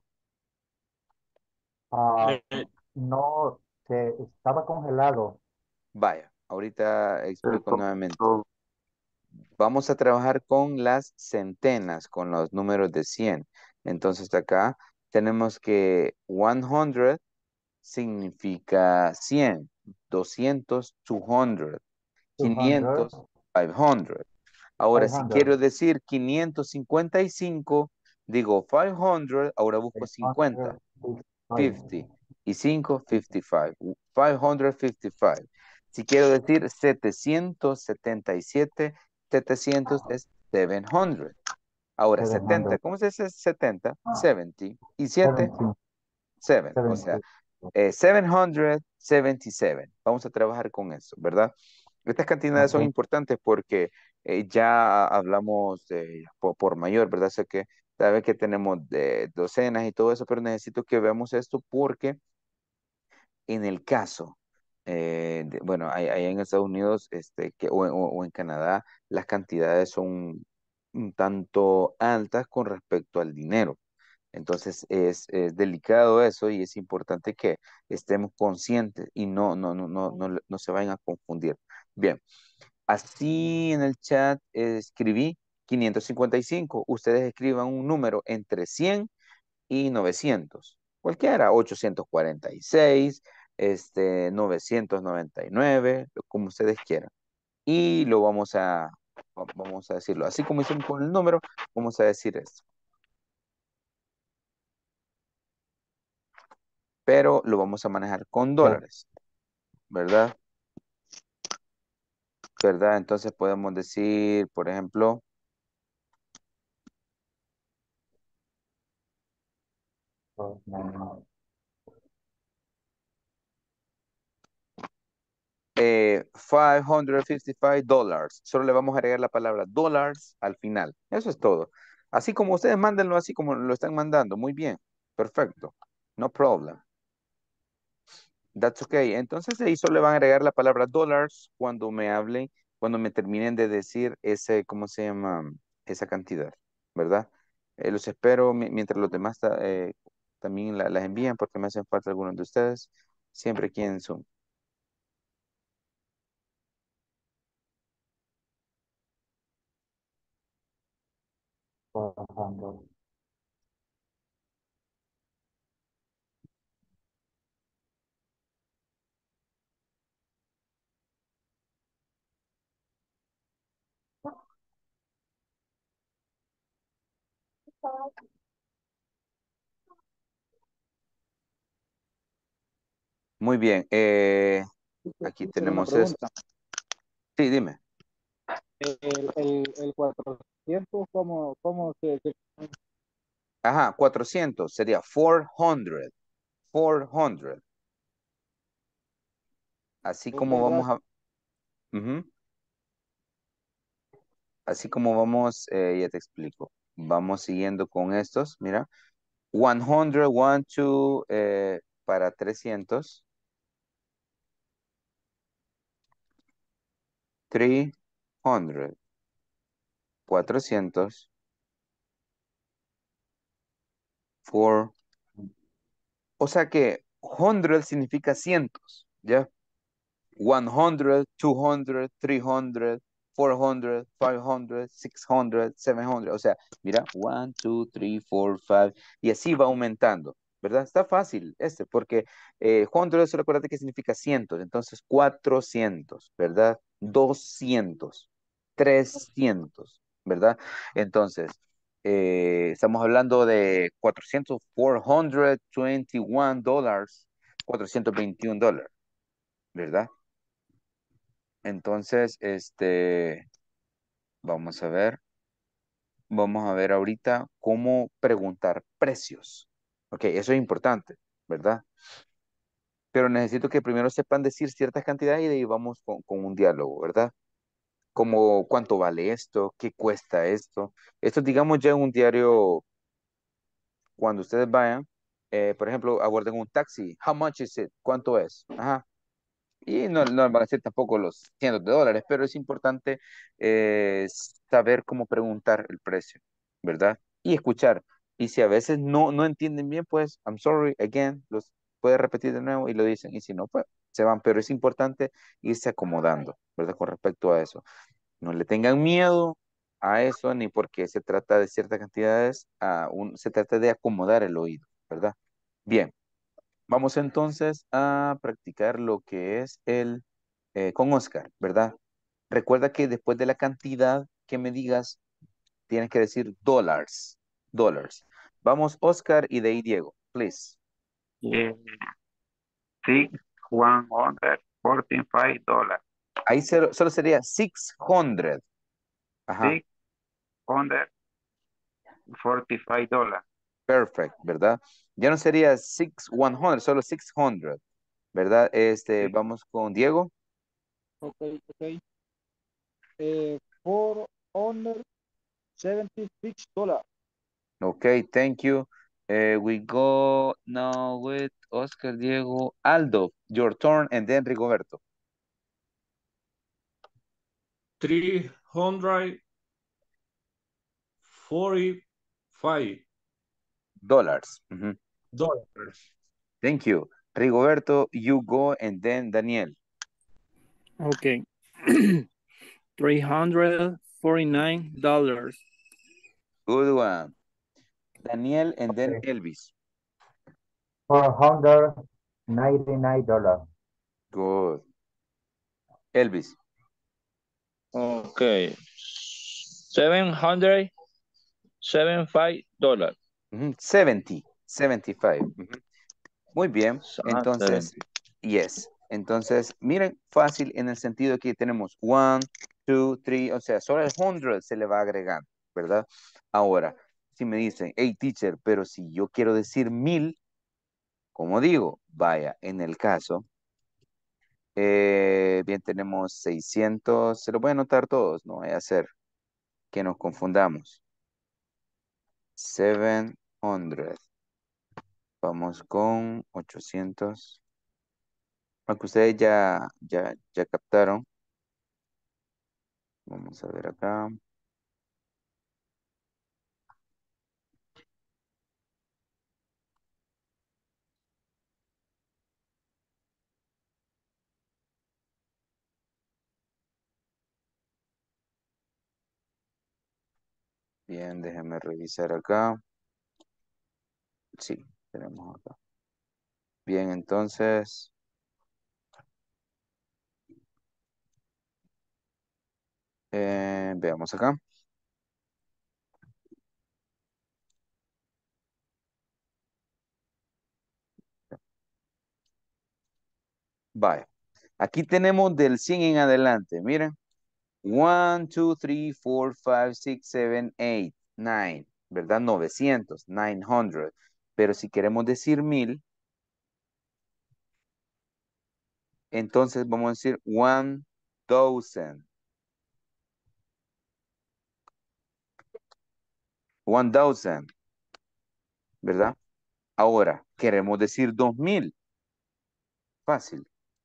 Ah, Eh, no, se estaba congelado. Vaya, ahorita Se explico nuevamente. cortó. Vamos a trabajar con las centenas, con los números de cien. Entonces acá tenemos que cien significa cien, doscientos, doscientos, two hundred, quinientos, quinientos. Ahora, si five hundred, quiero decir quinientos cincuenta y cinco, digo quinientos, ahora busco cincuenta. cincuenta y cinco, cincuenta y cinco. quinientos cincuenta y cinco. Si quiero decir setecientos setenta y siete, setecientos es setecientos. Ahora, setenta, seven hundred, ¿cómo se dice setenta? setenta. Y siete, seventeen, siete. O sea, seventeen. eh, setecientos setenta y siete. Vamos a trabajar con eso, ¿verdad? Estas cantidades son Okay. importantes porque eh, ya hablamos de, por, por mayor, ¿verdad? Sé que sabe que tenemos de docenas y todo eso, pero necesito que veamos esto porque en el caso, eh, de- bueno, hay, hay en Estados Unidos este, que, o, o- o en Canadá, las cantidades son un tanto altas con respecto al dinero. Entonces es, es delicado eso y es importante que estemos conscientes y no, no, no, no, no, no se vayan a confundir. Bien, así en el chat eh, escribí quinientos cincuenta y cinco. Ustedes escriban un número entre cien y novecientos. Cualquiera, ochocientos cuarenta y seis, este, novecientos noventa y nueve, lo- como ustedes quieran. Y lo vamos a, va- vamos a decirlo. Así como hicimos con el número, vamos a decir esto. Pero lo vamos a manejar con Okay. dólares, ¿verdad? ¿Verdad? Entonces podemos decir, por ejemplo, four ninety-nine. Eh, five hundred fifty-five dollars. Solo le vamos a agregar la palabra dólares al final. Eso es todo. Así como ustedes mándenlo, así como lo están mandando. Muy bien. Perfecto. No problem. That's okay. Entonces ahí solo le van a agregar la palabra dollars cuando me hablen, cuando me terminen de decir ese, ¿cómo se llama? Esa cantidad, ¿verdad? Eh, los espero mi- mientras los demás ta- eh, también la- las envían porque me hacen falta algunos de ustedes. Siempre aquí en Zoom. four hundred. Muy bien. eh, aquí Hacer una tenemos esto. pregunta. Sí, dime. El, el, el cuatrocientos, ¿cómo, cómo se, se- Ajá, cuatrocientos sería four hundred. four hundred. Así es como verdad? vamos a... Ujú. Así como vamos, eh, ya te explico. Vamos siguiendo con estos. Mira. one hundred, one, two, eh, para trescientos. three hundred. cuatrocientos. four. O sea que hundred significa cientos. ¿Ya? one hundred, two hundred, three hundred, four hundred, five hundred, six hundred, seven hundred. O sea, mira, one, two, three, four, five. Y así va aumentando, ¿verdad? Está fácil este, porque eh, hundred, solo acuérdate que significa cientos. Entonces, cuatrocientos, ¿verdad? doscientos, trescientos, ¿verdad? Entonces, eh, estamos hablando de cuatrocientos, four hundred twenty-one dólares, cuatrocientos veintiún dólares, ¿verdad? Entonces, este, vamos a ver, vamos a ver ahorita cómo preguntar precios. Ok, eso es importante, ¿verdad? Pero necesito que primero sepan decir ciertas cantidades y de ahí vamos con, con un diálogo, ¿verdad? Como cuánto vale esto, qué cuesta esto. Esto, digamos, ya en un diario, cuando ustedes vayan, eh, por ejemplo, aborden un taxi. How much is it? ¿Cuánto es? Ajá. Y no, no van a ser tampoco los cientos de dólares, pero es importante eh, saber cómo preguntar el precio, ¿verdad? Y escuchar. Y si a veces no, no entienden bien, pues, I'm sorry, again, los puede repetir de nuevo y lo dicen. Y si no, pues, se van. Pero es importante irse acomodando, ¿verdad? Con respecto a eso. No le tengan miedo a eso, ni porque se trata de ciertas cantidades, a un, se trata de acomodar el oído, ¿verdad? Bien. Vamos entonces a practicar lo que es el eh, con Oscar, ¿verdad? Recuerda que después de la cantidad que me digas, tienes que decir dólares, dólares. Vamos, Oscar, y de ahí Diego, please. Eh, six, one hundred forty-five dollars. Ahí solo, solo sería six hundred. Ajá, Six hundred forty-five dollars. perfect, ¿verdad? Ya no sería six one hundred, solo six hundred, ¿verdad? Este, Sí. vamos con Diego. Ok, ok. Eh, four hundred seventy-six dólares. Okay, thank you. Uh, we go now with Oscar, Diego, Aldo. Your turn, and then Rigoberto. three hundred forty-five Dollars. Mhm. dollars. Thank you. Rigoberto, you go, and then Daniel. Okay. three hundred forty-nine dollars. Good one. Daniel, and then Okay. Elvis. four hundred ninety-nine dollars. Good. Elvis. Okay. Seven hundred seventy-five dollars. Mhm. seventy. seventy-five. Mhm. Muy bien. Ah, Entonces, seventy. yes. Entonces, miren, fácil en el sentido que tenemos one, two, three, o sea, solo el hundred se le va a agregar, ¿verdad? Ahora, si me dicen, hey, teacher, pero si yo quiero decir mil, como digo, vaya, en el caso, eh, bien, tenemos seiscientos, se lo voy a anotar todos, no vaya a ser que nos confundamos. setecientos. Vamos con ochocientos. Aunque ustedes ya, ya, ya captaron. Vamos a ver acá. Bien, déjenme revisar acá. Sí, tenemos acá. Bien, entonces, eh, veamos acá. Vaya. Aquí tenemos del cien en adelante. Miren. uno, dos, tres, cuatro, cinco, seis, siete, ocho, nueve. ¿Verdad? novecientos. novecientos. Pero si queremos decir mil, entonces vamos a decir one thousand. One thousand. ¿Verdad? Ahora, queremos decir dos mil. Fácil.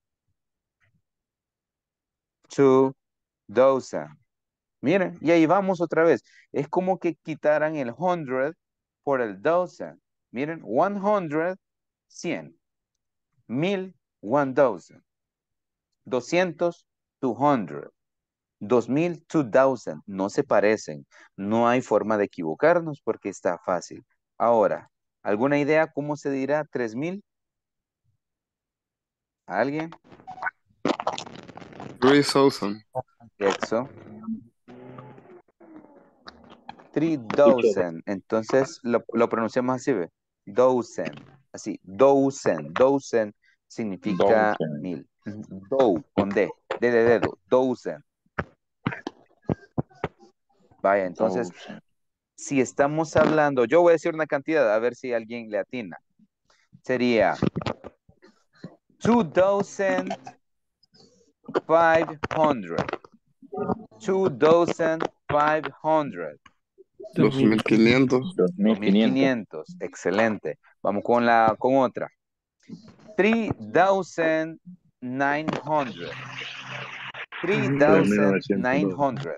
Two thousand. Miren, y ahí vamos otra vez. Es como que quitaran el hundred por el thousand. Miren, one hundred, cien. Mil, one thousand. Doscientos, two hundred. Dos mil, two thousand. No se parecen. No hay forma de equivocarnos porque está fácil. Ahora, ¿alguna idea cómo se dirá tres mil? ¿Alguien? three thousand. Eso. three thousand. Entonces lo, lo pronunciamos así, ¿ve? Dozen. Así, dozen. Dozen significa Dozen. mil. Do, con D. D de dedo. Dozen. Vaya, entonces, Dozen. si estamos hablando, yo voy a decir una cantidad, a ver si alguien le atina. Sería two thousand five hundred. two thousand five hundred. dos mil quinientos. Dos mil quinientos. quinientos. Excelente. Vamos con la con otra. three thousand nine hundred. three thousand nine hundred.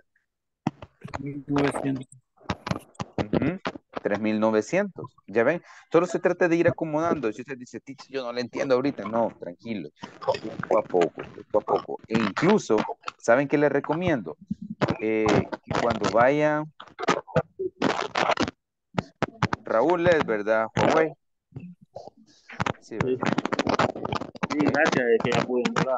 Uh-huh. tres mil novecientos. Ya ven, solo se trata de ir acomodando. Si usted dice, "Teacher, yo no le entiendo ahorita", no, tranquilo, poco a poco, poco a poco. E incluso, ¿saben qué les recomiendo? Eh, que cuando vayan, Raúl es, ¿verdad? Huawei. Sí, ¿verdad? Sí, gracias, es que ya pude entrar.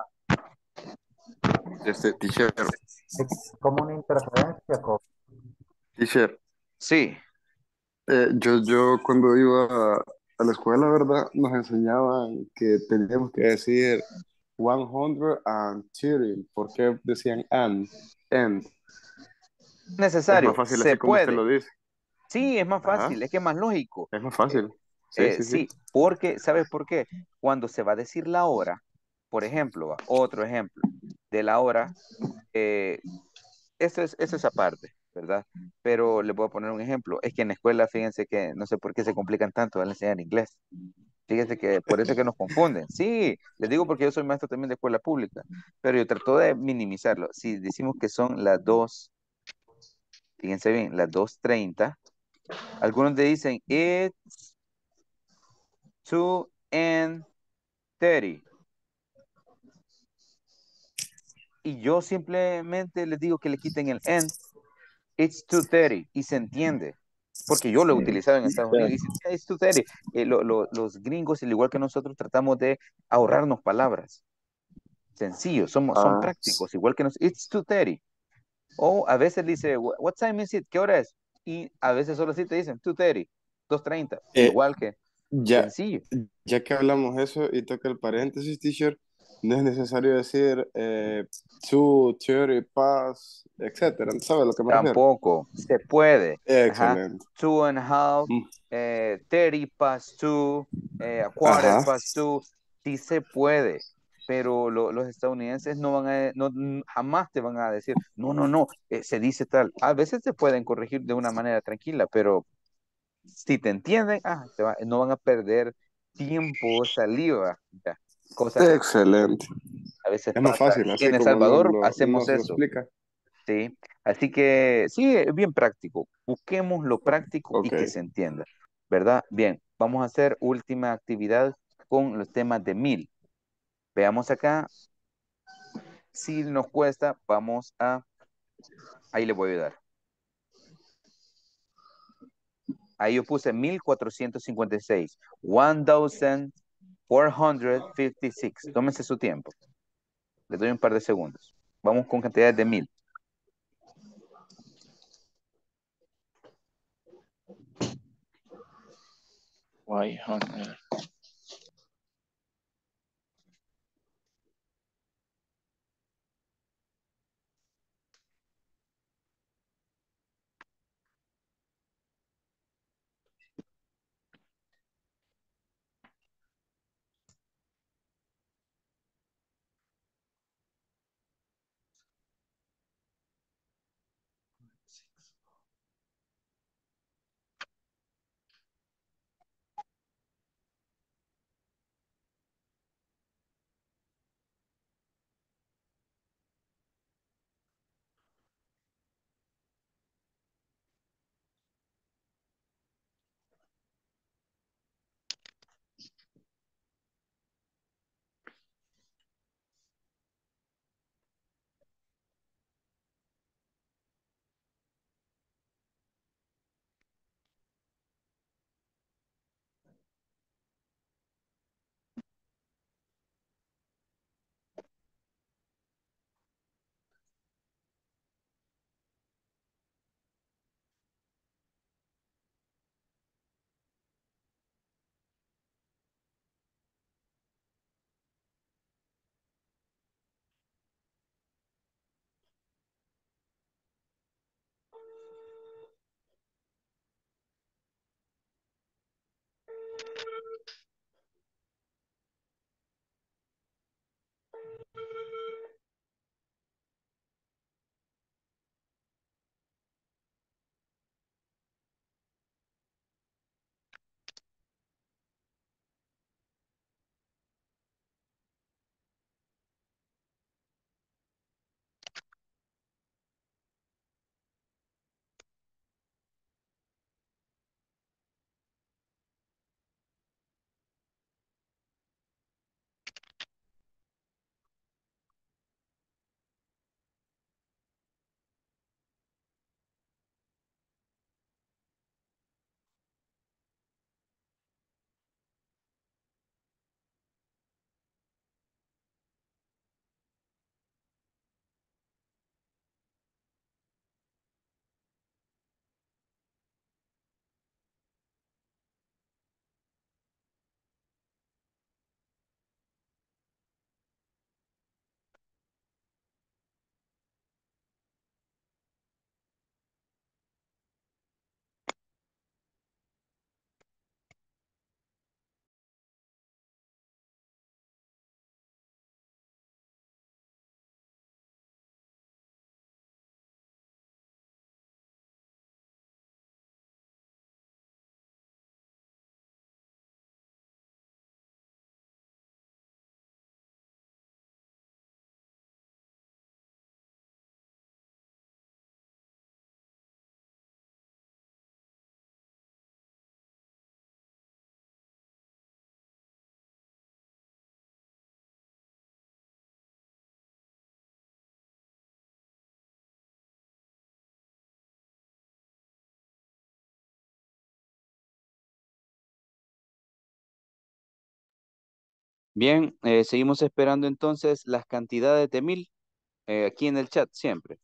Este, teacher, Es como una interferencia con... teacher, Sí. eh, yo, yo cuando iba a, a la escuela, ¿verdad? Nos enseñaban que teníamos que decir one hundred thirty. ¿Por qué decían and? And. Necesario, Es más fácil se así como usted puede. lo dice. Sí, es más Ajá. fácil, es que es más lógico. Es más fácil. Sí, Eh, sí, sí, sí. porque, ¿sabes por qué? Cuando se va a decir la hora, por ejemplo, va, otro ejemplo de la hora, eh, eso es, eso es aparte, ¿verdad? Pero les voy a poner un ejemplo. Es que en la escuela, fíjense que no sé por qué se complican tanto al enseñar inglés. Fíjense que por eso es que nos confunden. Sí, les digo porque yo soy maestro también de escuela pública, pero yo trato de minimizarlo. Si decimos que son las dos, fíjense bien, las dos treinta, algunos te dicen, it's two and thirty. Y yo simplemente les digo que le quiten el and. It's two thirty. Y se entiende. Porque yo lo he utilizado en Estados Unidos. Y dicen, "Yeah, it's two thirty". Eh, lo- lo- los gringos, al igual que nosotros, tratamos de ahorrarnos palabras. Sencillo, somos, son Ah, prácticos, igual que nosotros. It's two thirty. O a veces dice, "Wha- what time is it? ¿Qué hora es?" Y a veces solo sí te dicen two thirty, dos treinta. eh, Igual que ya, sencillo. ya que hablamos eso y toca el paréntesis, teacher, No es necesario decir eh, two, thirty, pass, etcétera. ¿Sabe a lo que me refiero? Tampoco, se puede. Ajá. Excelente. Two and a half, Mm, eh, thirty past two, eh, a quarter Ajá. past two. Sí se puede, pero lo- los estadounidenses no van a, no, n- jamás te van a decir, no, no, no, eh, se dice tal. A veces te pueden corregir de una manera tranquila, pero si te entienden, ah, te va- no van a perder tiempo, saliva, ya. Cosa que Excelente. a veces Es más pasa. fácil, Y así en El como nos Salvador lo, hacemos nos lo eso. explica. Sí, así que sí, es bien práctico. Busquemos lo práctico y Ok. que se entienda, ¿verdad? Bien, vamos a hacer última actividad con los temas de mil. Veamos acá, si nos cuesta, vamos a, ahí le voy a ayudar. Ahí yo puse mil cuatrocientos cincuenta y seis, mil cuatrocientos cincuenta y seis. Tómense su tiempo, le doy un par de segundos. Vamos con cantidades de mil. Why hundred? Bien, eh, seguimos esperando entonces las cantidades de mil eh, aquí en el chat siempre.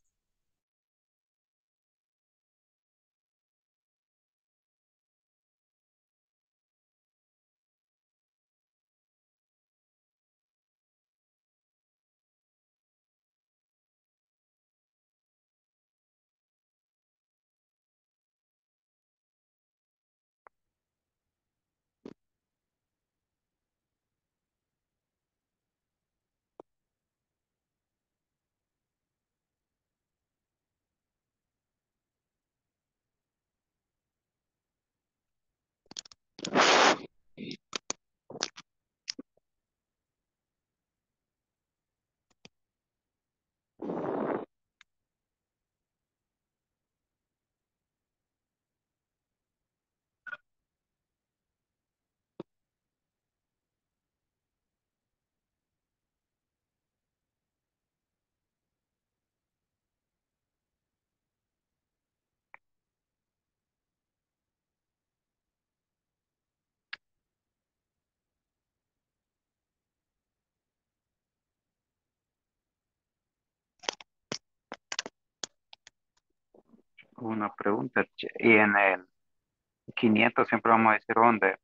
una pregunta. che, Y en el quinientos siempre vamos a decir dónde.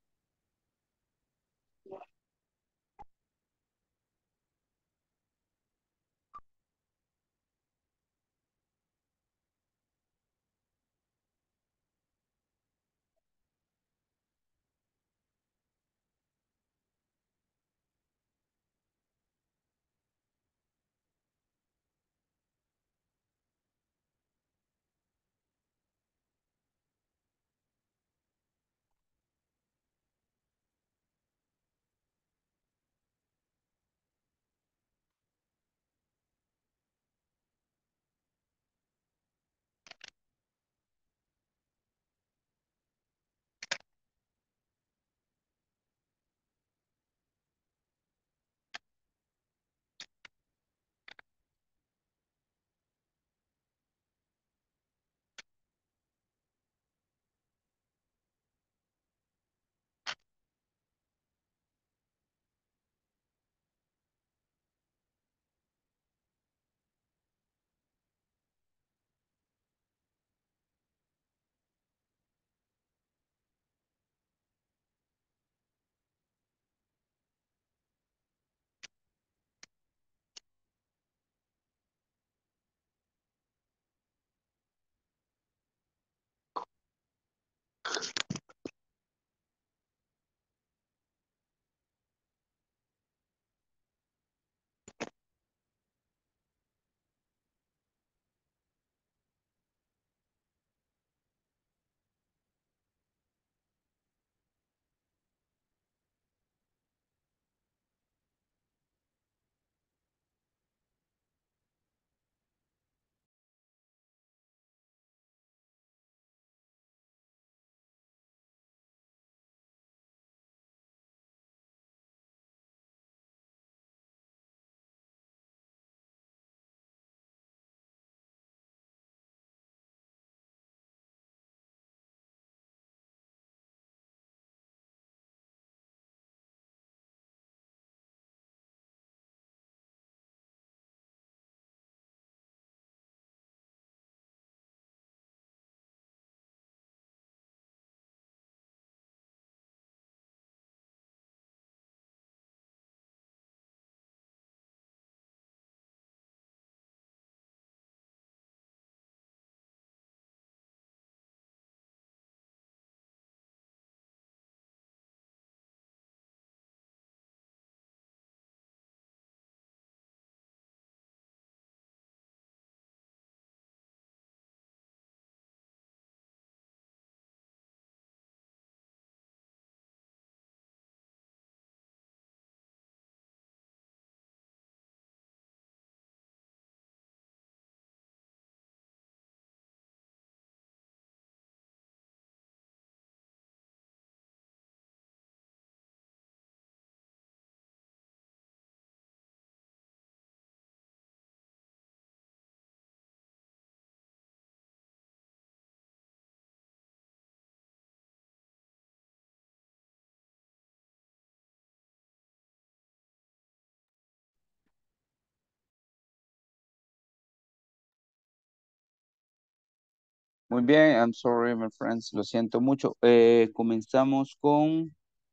Muy bien, I'm sorry, my friends, lo siento mucho. Eh, comenzamos con,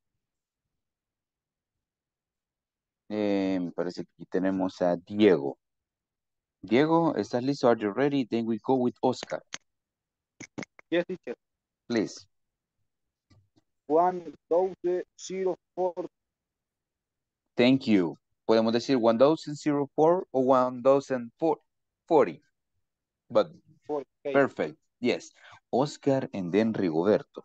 eh, me parece que aquí tenemos a Diego. Diego, ¿estás listo? Are you ready? Then we go with Oscar. Yes, teacher. Please. one thousand four. Thank you. Podemos decir one thousand four o one thousand forty. But Okay. perfect. Yes. Oscar and then Rigoberto.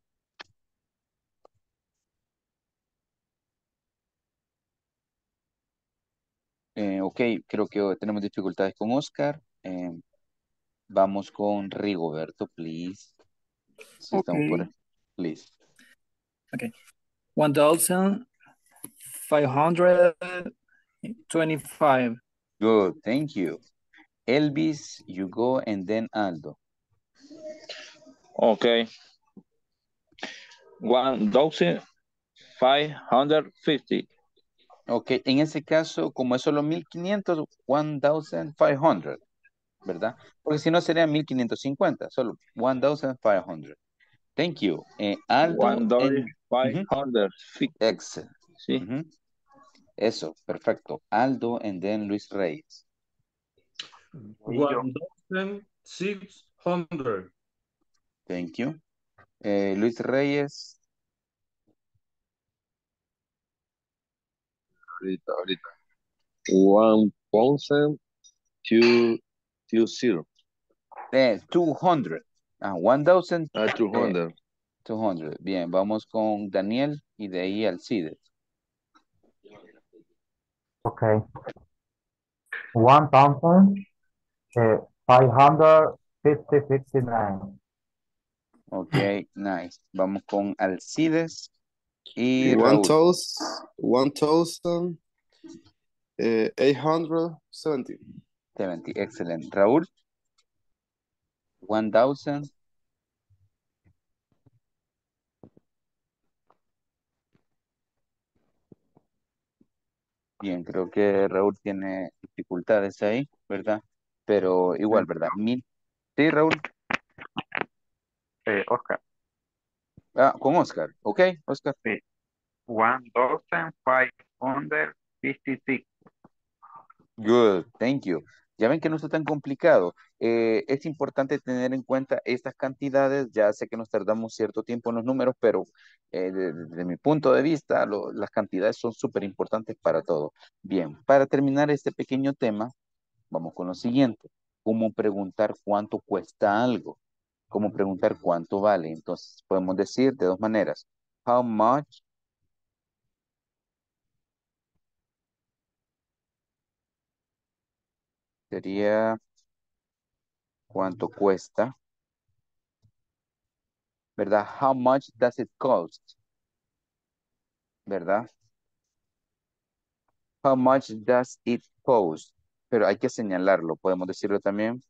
Eh, ok, creo que tenemos dificultades con Oscar. Eh, vamos con Rigoberto, please. Si estamos por Okay. ahí. Please. Okay. one thousand five hundred twenty-five. Good, thank you. Elvis, you go, and then Aldo. Okay. one thousand five hundred fifty. Ok, en ese caso, como es solo mil quinientos, one thousand five hundred. ¿verdad? Porque si no sería mil quinientos cincuenta, solo one thousand five hundred. Thank you. Eh, Aldo One dollar en... five Ujú, hundred fifty. excellent. Sí. Ujú, eso, perfecto. Aldo and then Luis Reyes. Voy yo. one thousand six hundred. Thank you. Eh, Luis Reyes. Ahorita, ahorita. One thousand two, two zero. Eh, two hundred. Ah, one thousand Ah, two eh, hundred. two hundred. Bien, vamos con Daniel y de ahí Alcides. Okay. One thousand uh, five hundred fifty fifty nine. Ok, nice. Vamos con Alcides y One Raúl. thousand, one thousand, eh, eight hundred seventy. seventy, excellent. Raúl. one thousand. Bien, creo que Raúl tiene dificultades ahí, ¿verdad? Pero igual, ¿verdad? Mil. Sí, Raúl. Eh, Oscar. Ah, con Oscar. Ok, Oscar. Sí. one thousand five hundred fifty-six. Good, thank you. Ya ven que no está tan complicado. Eh, es importante tener en cuenta estas cantidades. Ya sé que nos tardamos cierto tiempo en los números, pero eh, de- desde mi punto de vista, lo- las cantidades son súper importantes para todo. Bien, para terminar este pequeño tema, vamos con lo siguiente. ¿Cómo preguntar cuánto cuesta algo? ¿Cómo preguntar cuánto vale? Entonces, podemos decir de dos maneras. How much sería cuánto cuesta, ¿verdad? How much does it cost? ¿Verdad? How much does it cost? Pero hay que señalarlo. Podemos decirlo también.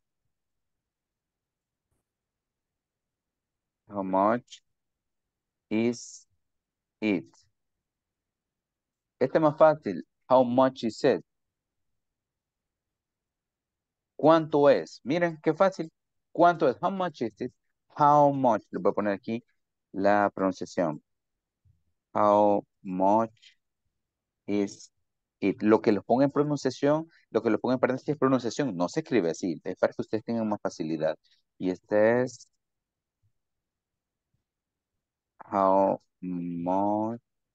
How much is it? Este es más fácil. How much is it? ¿Cuánto es? Miren, qué fácil. ¿Cuánto es? How much is it? How much. Le voy a poner aquí la pronunciación. How much is it? Lo que lo ponga en pronunciación, lo que lo ponga en paréntesis es pronunciación. No se escribe así. Es para que ustedes tengan más facilidad. Y este es how much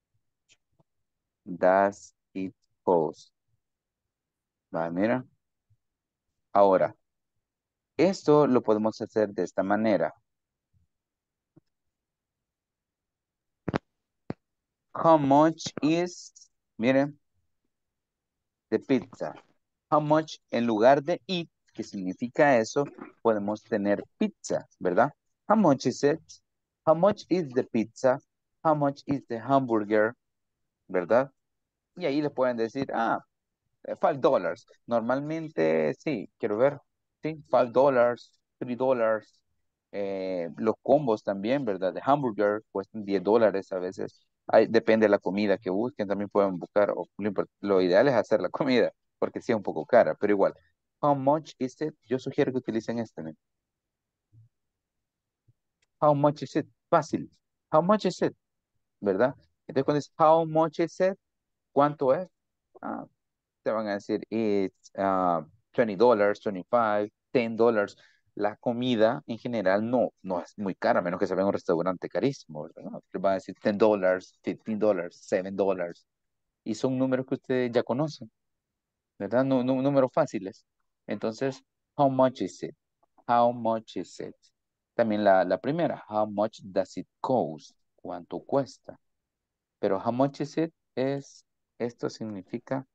does it cost? Va, mira. Ahora, esto lo podemos hacer de esta manera. How much is, miren, the pizza? How much, en lugar de it, que significa eso, podemos tener pizza, ¿verdad? How much is it? How much is the pizza? How much is the hamburger? ¿Verdad? Y ahí le pueden decir, ah, five dollars. Normalmente, sí, quiero ver. Sí, five dollars, three dollars. Eh, los combos también, ¿verdad? De hamburger cuestan diez dólares a veces. Hay, depende de la comida que busquen, también pueden buscar. O lo, import- lo ideal es hacer la comida, porque sí es un poco cara, pero igual. How much is it? Yo sugiero que utilicen este. ¿no? How much is it? Fácil. How much is it? ¿Verdad? Entonces cuando es how much is it? ¿Cuánto es? Ah, te van a decir, it's uh, twenty dollars, twenty-five, ten dollars. La comida en general no, no es muy cara, a menos que se vea en un restaurante carísimo, ¿verdad? No, te van a decir ten dollars, fifteen dollars, seven dollars. Y son números que ustedes ya conocen, ¿verdad? No, no, números fáciles. Entonces, how much is it? How much is it? También la, la primera, how much does it cost? ¿Cuánto cuesta? Pero how much is it es, esto significa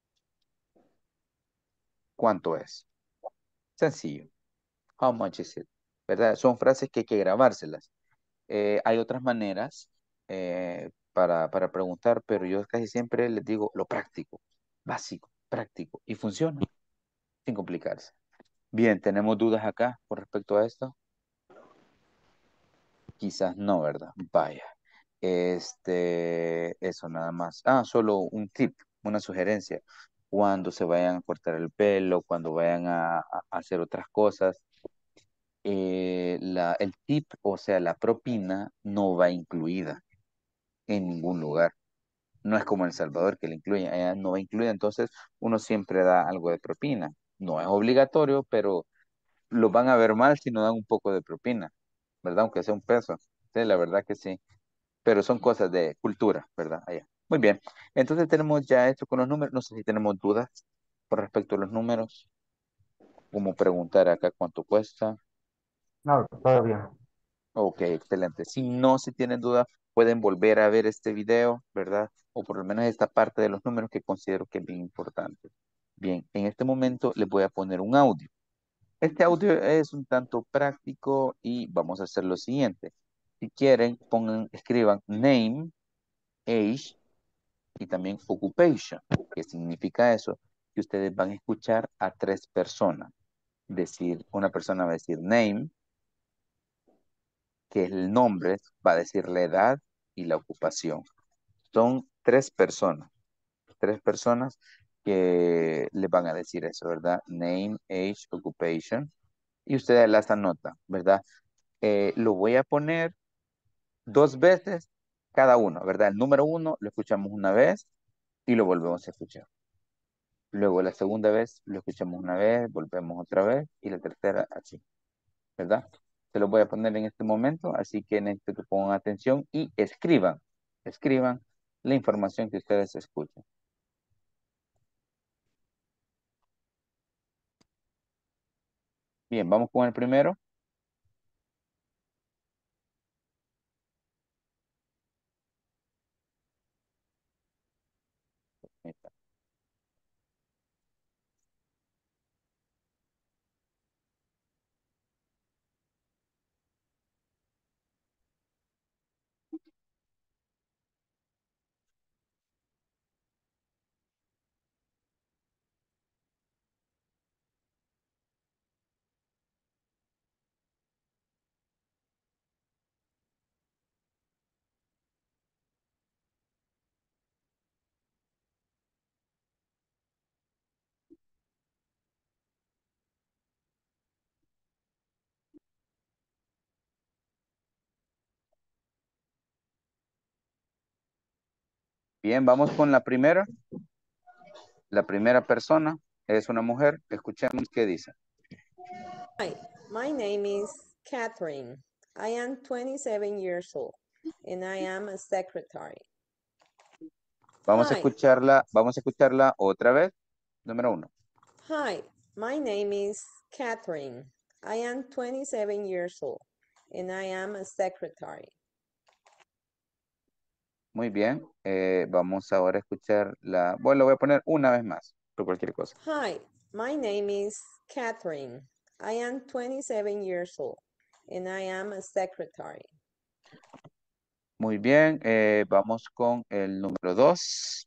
¿cuánto es? Sencillo. How much is it? ¿Verdad? Son frases que hay que grabárselas. Eh, hay otras maneras eh, para, para preguntar, pero yo casi siempre les digo lo práctico, básico, práctico, y funciona sin complicarse. Bien, ¿tenemos dudas acá con respecto a esto? Quizás no, ¿verdad? Vaya. Este, eso nada más. Ah, solo un tip, una sugerencia. cuando se vayan a cortar el pelo, cuando vayan a, a hacer otras cosas. Eh, la, el tip, o sea, la propina, no va incluida en ningún lugar. No es como El Salvador que le incluye, allá no va incluida, entonces uno siempre da algo de propina. No es obligatorio, pero lo van a ver mal si no dan un poco de propina, ¿verdad? Aunque sea un peso. Sí, la verdad que sí. Pero son cosas de cultura, ¿verdad? Allá. Muy bien. Entonces tenemos ya esto con los números. No sé si tenemos dudas con respecto a los números. Como preguntar acá cuánto cuesta. No, todo bien. Ok, excelente. Si no se tienen duda, pueden volver a ver este video, ¿verdad? O por lo menos esta parte de los números que considero que es bien importante. Bien, en este momento les voy a poner un audio. Este audio es un tanto práctico y vamos a hacer lo siguiente. Si quieren, pongan, escriban name, age y también occupation. ¿Qué significa eso? Que ustedes van a escuchar a tres personas. Decir, una persona va a decir name, que es el nombre, va a decir la edad y la ocupación. Son tres personas, tres personas que le van a decir eso, ¿verdad? Name, age, occupation. Y ustedes las anotan, ¿verdad? Eh, lo voy a poner dos veces cada uno, ¿verdad? El número uno lo escuchamos una vez y lo volvemos a escuchar. Luego la segunda vez lo escuchamos una vez, volvemos otra vez y la tercera así, ¿verdad? Se los voy a poner en este momento, así que necesito que pongan atención y escriban, escriban la información que ustedes escuchan. Bien, vamos con el primero. Ahí está. Bien, vamos con la primera. La primera persona es una mujer. Escuchemos qué dice. Hi, my name is Catherine. I am twenty-seven years old and I am a secretary. Vamos a Hi, escucharla, vamos a escucharla otra vez. Número uno. hi, my name is Catherine. I am twenty-seven years old and I am a secretary. Muy bien. Eh, vamos ahora a escuchar la... Bueno, lo voy a poner una vez más, por cualquier cosa. Hi, my name is Catherine. I am twenty-seven years old and I am a secretary. Muy bien. Eh, vamos con el número dos.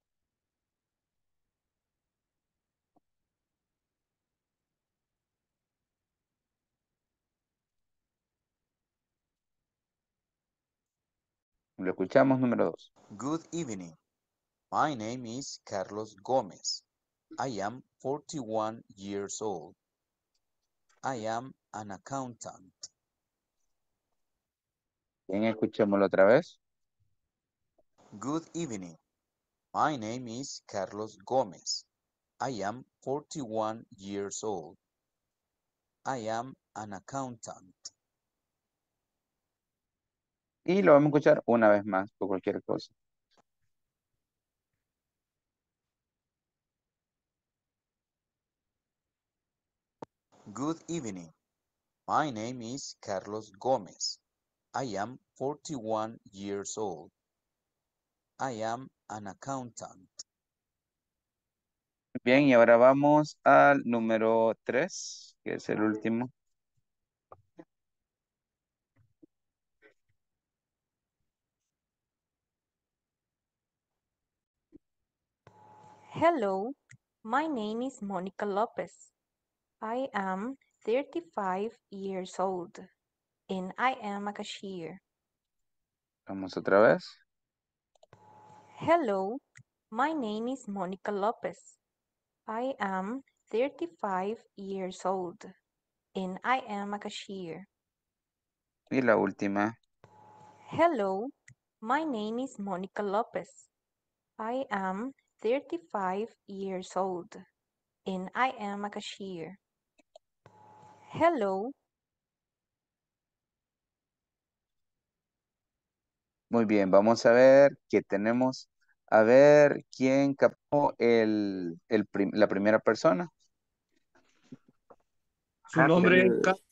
Lo escuchamos, número dos. Good evening. My name is Carlos Gomez. I am forty-one years old. I am an accountant. Bien, escuchémoslo otra vez. Good evening. My name is Carlos Gomez. I am forty-one years old. I am an accountant. Y lo vamos a escuchar una vez más, por cualquier cosa. Good evening. My name is Carlos Gomez. I am forty-one years old. I am an accountant. Bien, y ahora vamos al número tres, que es el último. Hello, my name is Monica Lopez. I am thirty-five years old and I am a cashier. Vamos otra vez. Hello, my name is Monica Lopez. I am thirty-five years old and I am a cashier. Y la última. Hello, my name is Monica Lopez. I am thirty-five years old and I am a cashier. Hello. Muy bien, vamos a ver qué tenemos. A ver quién captó el, el prim- la primera persona. Su nombre es Ca-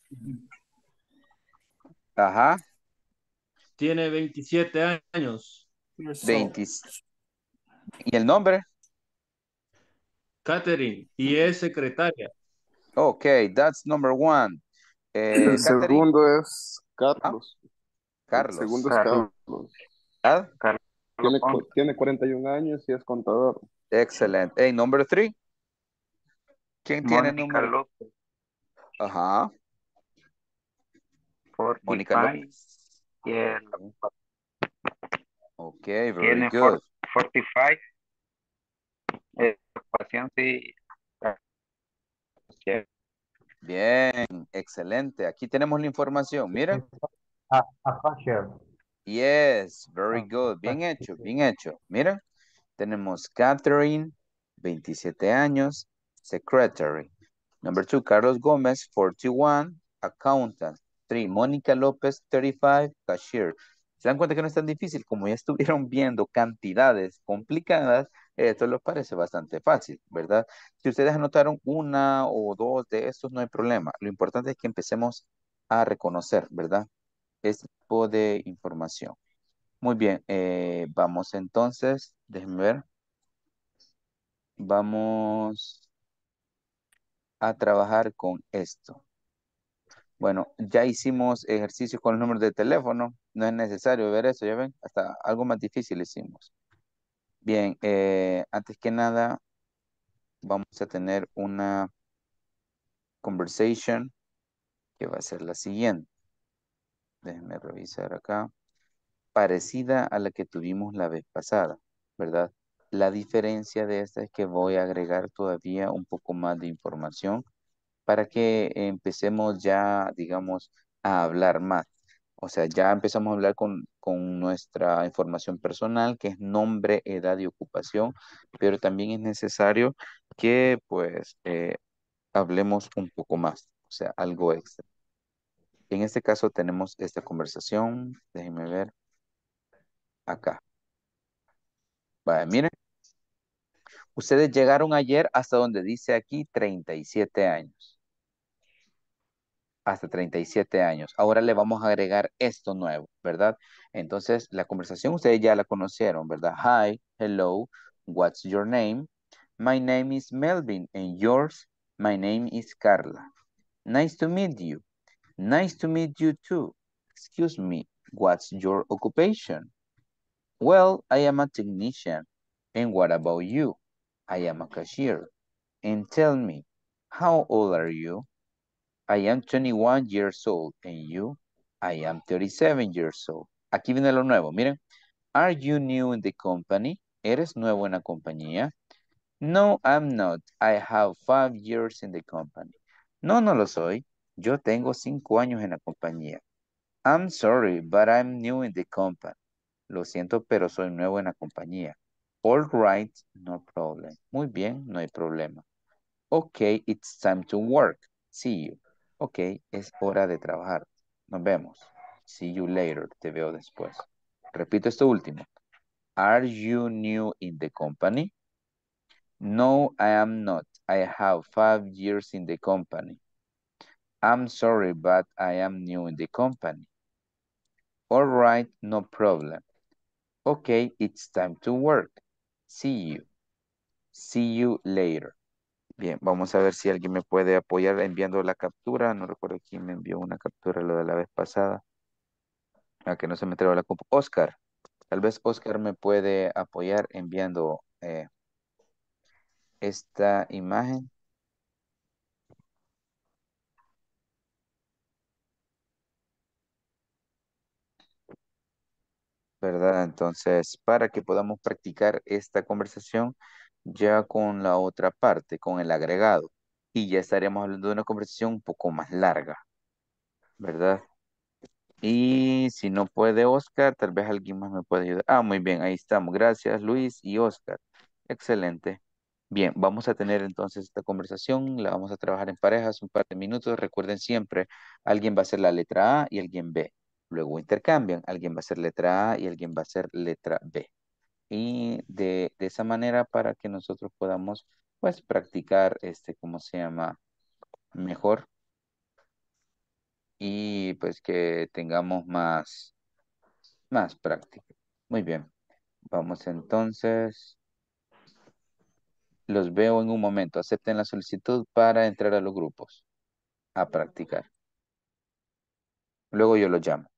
Ajá. tiene veintisiete años. veinte. ¿Y el nombre? Catherine, y es secretaria. Ok, that's number one. Eh, El Catherine. segundo es Ah, Carlos. El Carlos. segundo es Carlos. Carlos. ¿Ah? Carlos Tiene, Ponce. cu- tiene cuarenta y un años y es contador. Excelente. Hey, number three. ¿Quién tiene Mónica número? López. Ajá. Mónica forty-five. López. Y el, Ok, very tiene good. cuarenta y cinco. Eh, ocupación, sí. Bien, excelente. Aquí tenemos la información. Mira. A, a cashier. Yes, very Ah, good. Bien cashier. hecho, bien hecho. Mira, tenemos Catherine, veintisiete años, secretary. Number two, Carlos Gómez, forty-one, accountant. Three, Mónica López, thirty-five, cashier. ¿Se dan cuenta que no es tan difícil? Como ya estuvieron viendo cantidades complicadas, esto les parece bastante fácil, ¿verdad? Si ustedes anotaron una o dos de estos, no hay problema. Lo importante es que empecemos a reconocer, ¿verdad? Este tipo de información. Muy bien, eh, vamos entonces, déjenme ver. Vamos a trabajar con esto. Bueno, ya hicimos ejercicios con el número de teléfono. No es necesario ver eso, ya ven. Hasta algo más difícil hicimos. Bien, eh, antes que nada, vamos a tener una conversation que va a ser la siguiente. Déjenme revisar acá. Parecida a la que tuvimos la vez pasada, ¿verdad? La diferencia de esta es que voy a agregar todavía un poco más de información para que empecemos ya, digamos, a hablar más. O sea, ya empezamos a hablar con, con nuestra información personal, que es nombre, edad y ocupación, pero también es necesario que, pues, eh, hablemos un poco más, o sea, algo extra. En este caso tenemos esta conversación, déjenme ver, acá. Vale, miren, ustedes llegaron ayer hasta donde dice aquí treinta y siete años. Hasta treinta y siete años. Ahora le vamos a agregar esto nuevo, ¿verdad? Entonces, la conversación ustedes ya la conocieron, ¿verdad? Hi, hello, what's your name? My name is Melvin, and yours? My name is Carla. Nice to meet you. Nice to meet you too. Excuse me, what's your occupation? Well, I am a technician. And what about you? I am a cashier. And tell me, how old are you? I am twenty-one years old. And you? I am thirty-seven years old. Aquí viene lo nuevo, miren. Are you new in the company? ¿Eres nuevo en la compañía? No, I'm not. I have five years in the company. No, no lo soy. Yo tengo cinco años en la compañía. I'm sorry, but I'm new in the company. Lo siento, pero soy nuevo en la compañía. All right, no problem. Muy bien, no hay problema. Okay, it's time to work. See you. Ok, es hora de trabajar. Nos vemos. See you later. Te veo después. Repito esto último. Are you new in the company? No, I am not. I have five years in the company. I'm sorry, but I am new in the company. All right, no problem. Okay, it's time to work. See you. See you later. Bien, vamos a ver si alguien me puede apoyar enviando la captura. No recuerdo quién me envió una captura lo de la vez pasada. A que no se me traiga la compu. Oscar. Tal vez Oscar me puede apoyar enviando eh, esta imagen. ¿Verdad? Entonces, para que podamos practicar esta conversación ya con la otra parte, con el agregado. Y ya estaremos hablando de una conversación un poco más larga, ¿verdad? Y si no puede Oscar, tal vez alguien más me puede ayudar. Ah, muy bien, ahí estamos. Gracias, Luis y Oscar. Excelente. Bien, vamos a tener entonces esta conversación, la vamos a trabajar en parejas un par de minutos. Recuerden siempre, alguien va a ser la letra A y alguien B. Luego intercambian, alguien va a ser letra A y alguien va a ser letra B. Y de, de esa manera para que nosotros podamos, pues, practicar, este, ¿cómo se llama? Mejor y pues que tengamos más, más práctica. Muy bien, vamos entonces. Los veo en un momento. Acepten la solicitud para entrar a los grupos a practicar. Luego yo los llamo.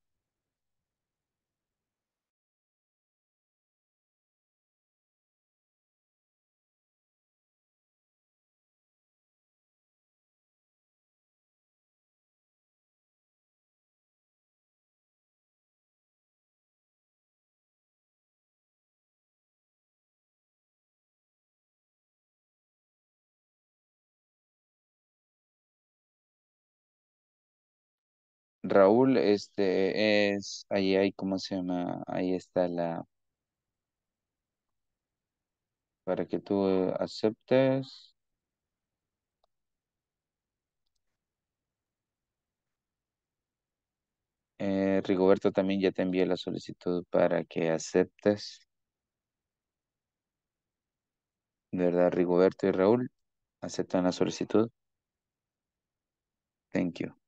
Raúl, este es, ahí hay, ¿cómo se llama? Ahí está la, para que tú eh, aceptes. Eh, Rigoberto también ya te envié la solicitud para que aceptes. De verdad, Rigoberto y Raúl, aceptan la solicitud. Thank you.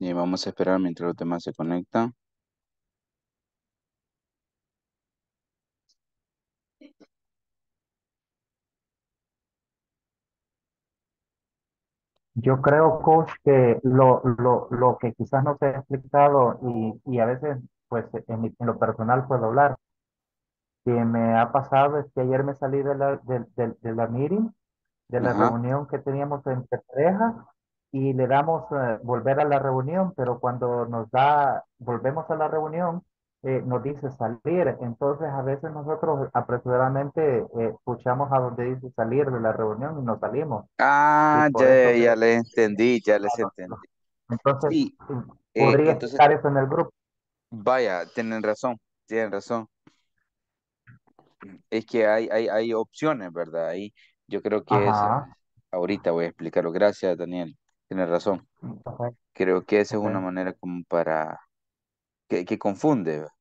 Y vamos a esperar mientras los demás se conectan. Yo creo, coach, que lo, lo, lo que quizás no se ha explicado y, y a veces, pues en, mi- en lo personal puedo hablar, que me ha pasado es que ayer me salí de la, de, de- de la meeting, de la Ajá. reunión que teníamos entre parejas y le damos eh, volver a la reunión, pero cuando nos da, volvemos a la reunión, eh, nos dice salir. Entonces a veces nosotros apresuradamente eh, escuchamos a donde dice salir de la reunión y nos salimos. Y Ah, por ya, eso ya creo les entendí, ya les que entendí. entonces, Sí, sí, eh, podría entonces, estar eso en el grupo. vaya, tienen razón, tienen razón. Es que hay, hay, hay opciones, ¿verdad? Ahí yo creo que es, Ajá, ahorita voy a explicarlo. Gracias, Daniel. Tienes razón. ok, Creo que esa es ok. una manera como para, que, que confunde. ¿verdad?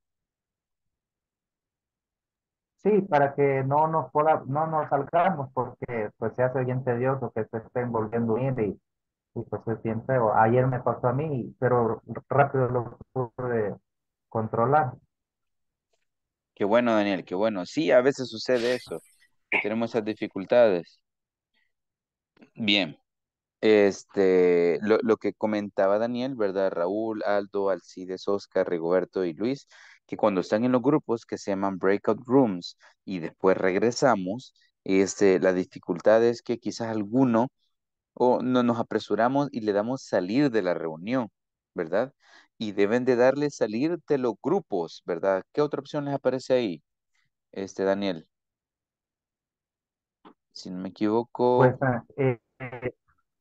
Sí, para que no nos pueda, no nos salgamos, porque pues se hace bien tedioso que se estén volviendo a ir y, y pues es bien feo. Ayer me pasó a mí, pero rápido lo pude controlar. Qué bueno, Daniel, qué bueno. Sí, a veces sucede eso, que tenemos esas dificultades. Bien. Este, lo, lo que comentaba Daniel, ¿verdad? Raúl, Aldo, Alcides, Oscar, Rigoberto y Luis, que cuando están en los grupos que se llaman breakout rooms y después regresamos, este, la dificultad es que quizás alguno o no nos apresuramos y le damos salir de la reunión, ¿verdad? Y deben de darle salir de los grupos, ¿verdad? ¿Qué otra opción les aparece ahí, este, Daniel? Si no me Pues equivoco, eh, eh,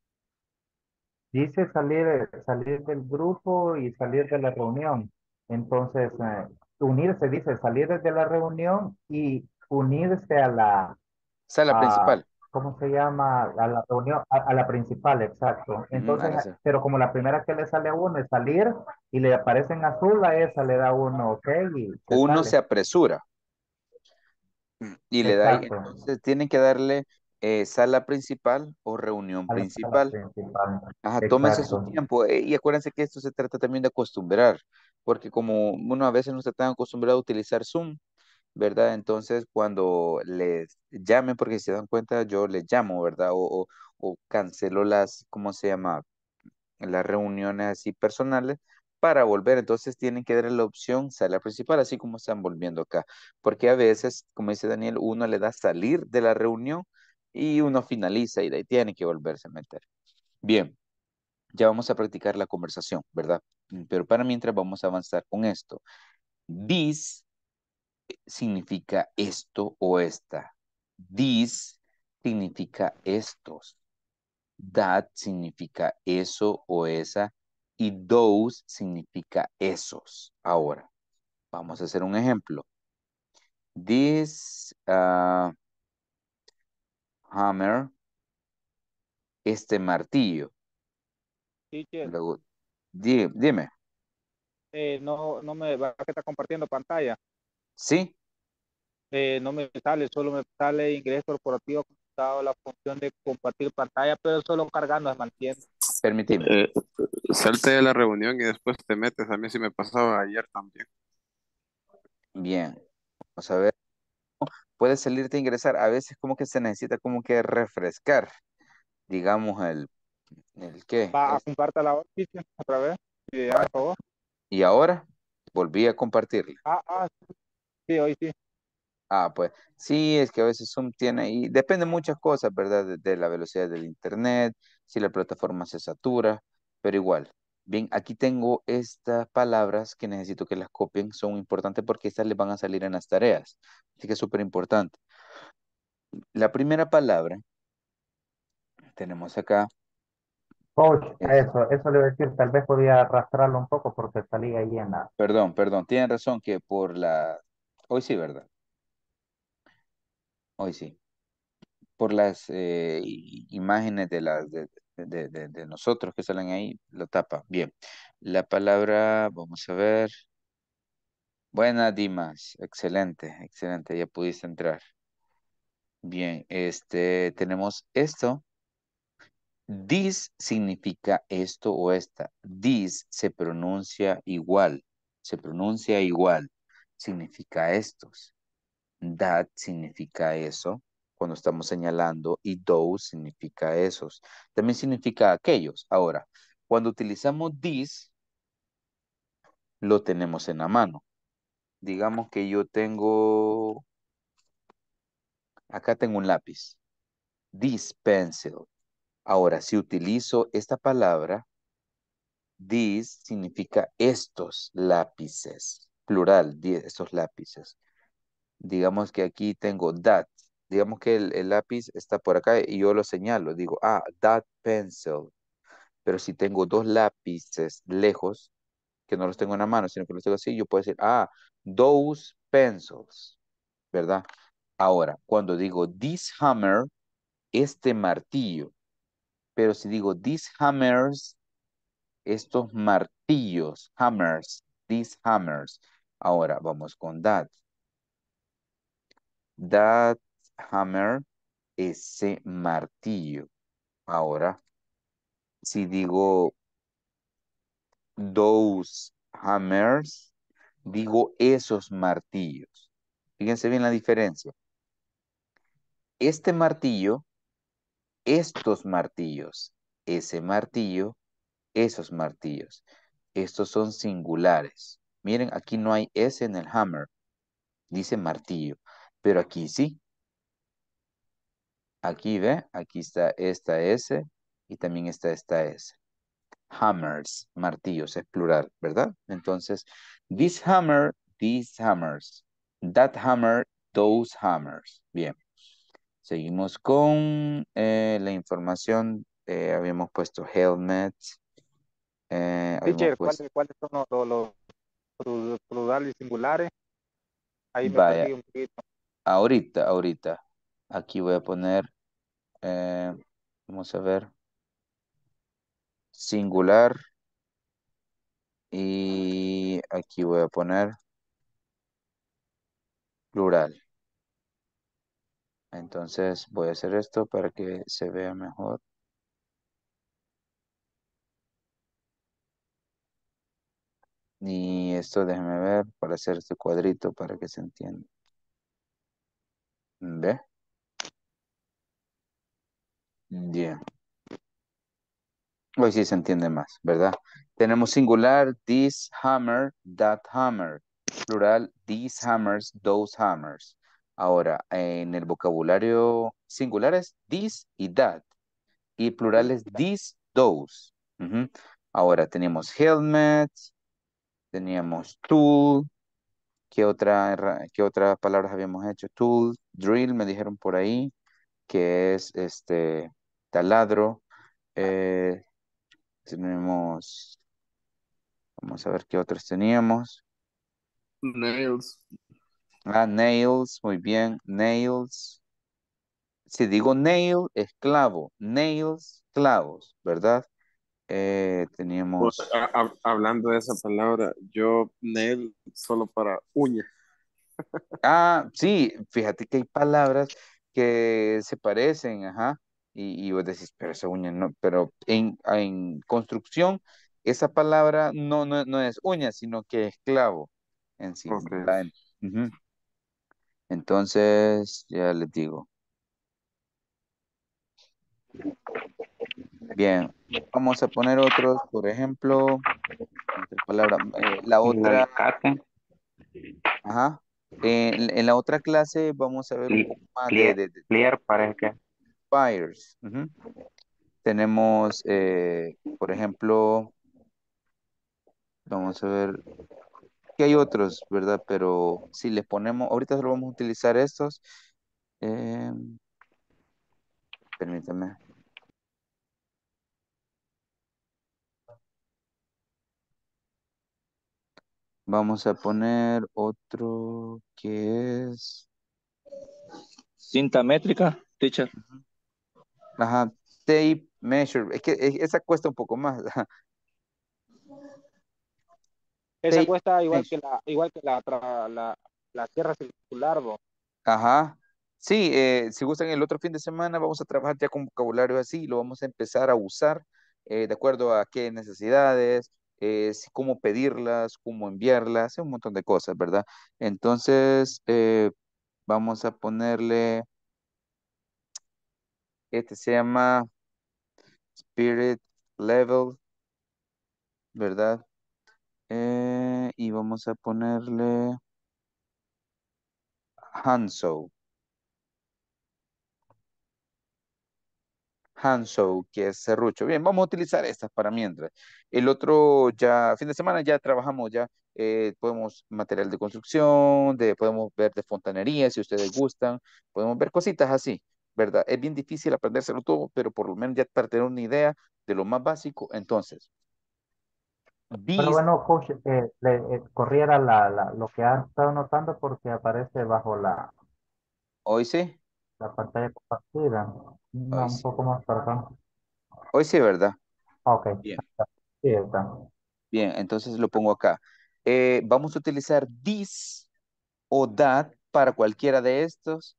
dice salir, eh, salir del grupo y salir de la reunión. Entonces, eh, unirse, dice salir de la reunión y unirse a la, sala a, principal. ¿cómo se llama? A la reunión, a, a la principal, exacto. Ujú, a Entonces, la sa- pero como la primera que le sale a uno es salir y le aparece en azul, a esa le da uno, ok, y se Uno sale. se apresura. Y le da ahí, Exacto, entonces tienen que darle eh, sala principal o reunión a la sala principal. principal. Ajá, tómense su Exacto. tiempo eh, y acuérdense que esto se trata también de acostumbrar, porque como uno a veces no está tan acostumbrado a utilizar Zoom, ¿verdad? Entonces cuando les llamen, porque si se dan cuenta, yo les llamo, ¿verdad? O, o, o cancelo las, ¿cómo se llama? Las reuniones así personales para volver. Entonces tienen que dar la opción sala principal, así como están volviendo acá. Porque a veces, como dice Daniel, uno le da salir de la reunión y uno finaliza y de ahí tiene que volverse a meter. Bien, ya vamos a practicar la conversación, ¿verdad? Mm, Pero para mientras vamos a avanzar con esto. This significa esto o esta. This significa estos. That significa eso o esa y those significa esos. Ahora, vamos a hacer un ejemplo. This uh, hammer, este martillo. Teacher, Luego, di- dime, eh, no, no me va que está compartiendo pantalla. ¿sí? Eh, no me sale, solo me sale inglés corporativo, dado la función de compartir pantalla, pero solo cargando se mantiene. Permitime. Eh, salte de la reunión y después te metes. A mí sí me pasaba ayer también. Bien, vamos a ver. Puedes salirte a ingresar. A veces como que se necesita como que refrescar, digamos, el, el qué. Va a Es- compartir la teacher otra vez, si me por favor. y ahora volví a compartirla. Ah, ah, sí, hoy sí. Ah, pues sí, es que a veces Zoom tiene, y depende de muchas cosas, ¿verdad? De, de la velocidad del internet, si la plataforma se satura, pero igual. Bien, aquí tengo estas palabras que necesito que las copien, son importantes porque estas les van a salir en las tareas, así que es súper importante. La primera palabra tenemos acá Coach, es, eso, eso le voy a decir, tal vez podía arrastrarlo un poco porque salía ahí en la... perdón, perdón, tienen razón que por la, hoy sí, ¿verdad? Hoy sí. Por las eh, i- imágenes de, las, de, de- de- de nosotros que salen ahí, lo tapa. Bien, la palabra, vamos a ver. Buena, Dimas. Excelente, excelente, ya pudiste entrar. Bien, este, tenemos esto. This significa esto o esta. This se pronuncia igual. Se pronuncia igual. Significa estos. That significa eso cuando estamos señalando y those significa esos. También significa aquellos. Ahora, cuando utilizamos this, lo tenemos en la mano. Digamos que yo tengo, acá tengo un lápiz. This pencil. Ahora, si utilizo esta palabra, this significa estos lápices. Plural, di- estos lápices. Digamos que aquí tengo that. Digamos que el, el lápiz está por acá y yo lo señalo. Digo, ah, that pencil. Pero si tengo dos lápices lejos, que no los tengo en la mano, sino que los tengo así, yo puedo decir, ah, those pencils. ¿Verdad? Ahora, cuando digo this hammer, este martillo. Pero si digo these hammers, estos martillos, hammers, these hammers. Ahora, vamos con that. That hammer, ese martillo. Ahora, si digo those hammers, digo esos martillos. Fíjense bien la diferencia. Este martillo, estos martillos, ese martillo, esos martillos. Estos son singulares. Miren, aquí no hay S en el hammer. Dice martillo. Pero aquí sí. Aquí ve, aquí está esta S y también está esta S. Hammers, martillos, es plural, ¿verdad? Entonces, this hammer, these hammers. That hammer, those hammers. Bien. Seguimos con eh, la información. Eh, habíamos puesto helmet. Eh, habíamos Teacher, puesto... ¿cuáles, cuáles son los, los, los plu- plurales y singulares? Ahí me Vaya, perdí un poquito. ahorita, ahorita. Aquí voy a poner, eh, vamos a ver, singular. Y aquí voy a poner plural. Entonces voy a hacer esto para que se vea mejor. Y esto déjeme ver para hacer este cuadrito para que se entienda. ¿Ve? Bien. Hoy sí se entiende más, ¿verdad? Tenemos singular, this hammer, that hammer. Plural, these hammers, those hammers. Ahora, en el vocabulario singular es this y that. Y plural es these, those. Ujú. Ahora tenemos helmet, teníamos tool. ¿Qué otra, herra- qué otras palabras habíamos hecho? Tool, drill, me dijeron por ahí, que es este taladro. Eh, tenemos, vamos a ver qué otros teníamos. Nails. Ah, nails, muy bien, nails. Si digo nail, es clavo. Nails, clavos, ¿verdad? Eh, Pues, teníamos... a- a- hablando de esa palabra, yo nail solo para uña. Ah, sí, fíjate que hay palabras que se parecen, ajá, y, y vos decís, pero esa uña no, pero en, en construcción, esa palabra no, no, no es uña, sino que es clavo en sí, Okay. ¿verdad? En- ujú. Entonces, ya les digo. Bien, vamos a poner otros, por ejemplo, otra palabra, eh, la El otra, alicate, ajá, en, en la otra clase vamos a ver un li- poco más de, clear, de, de clear parece que. fires. Ujú. Tenemos, eh, por ejemplo, vamos a ver, que hay otros, ¿verdad? Pero si les ponemos, ahorita solo vamos a utilizar estos. eh, permítame. Vamos a poner otro que es, Cinta métrica, teacher. ajá, tape measure. Es que eh, esa cuesta un poco más. Esa Tape cuesta igual que measure. la, igual que la, otra- la, la tierra circular, bo. Ajá. Sí, eh, si gustan el otro fin de semana vamos a trabajar ya con vocabulario así, lo vamos a empezar a usar eh, de acuerdo a qué necesidades, eh, si- cómo pedirlas, cómo enviarlas, un montón de cosas, ¿verdad? Entonces, eh, vamos a ponerle, este se llama Spirit Level, ¿verdad? Eh, y vamos a ponerle Hanso. Hanso, que es serrucho. Bien, vamos a utilizar estas para mientras. El otro ya, fin de semana ya trabajamos ya, eh, podemos material de construcción, de, podemos ver de fontanería si ustedes gustan, podemos ver cositas así, ¿verdad? Es bien difícil aprendérselo todo, pero por lo menos ya para tener una idea de lo más básico. Entonces, Pero this, bueno, coach, eh, le eh, corriera la, la, lo que ha estado notando porque aparece bajo la, hoy sí, la pantalla compartida. No, hoy un sí, poco más para acá. hoy sí, ¿verdad? Ok, Bien, sí está. bien, entonces lo pongo acá. Eh, vamos a utilizar this o that para cualquiera de estos,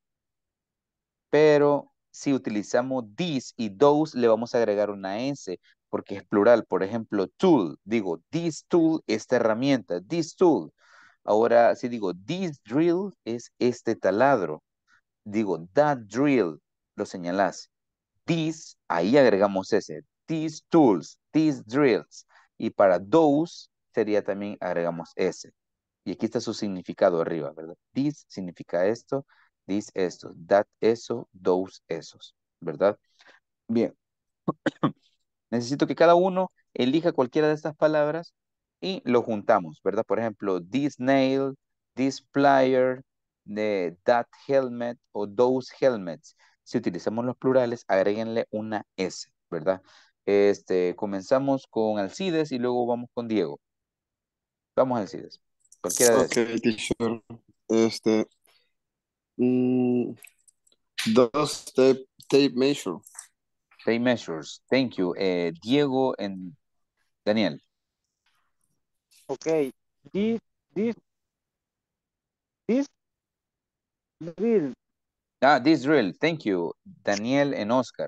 pero si utilizamos this y those, le vamos a agregar una S, porque es plural. Por ejemplo, tool, digo, this tool, esta herramienta, this tool. Ahora, si digo, this drill, es este taladro. Digo, that drill, lo señalás. This, ahí agregamos ese. These tools, these drills. Y para those, sería también agregamos ese. Y aquí está su significado arriba, ¿verdad? This significa esto, this esto, that eso, those esos, ¿verdad? Bien, necesito que cada uno elija cualquiera de estas palabras y lo juntamos, ¿verdad? Por ejemplo, this nail, this plier, de that helmet o those helmets. Si utilizamos los plurales, agréguenle una S, ¿verdad? Este, comenzamos con Alcides y luego vamos con Diego. Vamos Alcides, cualquiera de Ok, esos. teacher. Este, mm, dos tape, tape measure. Tape measures. Thank you. Eh, Diego and Daniel. Okay, this, this, this drill. Ah, this drill. Thank you. Daniel and Oscar.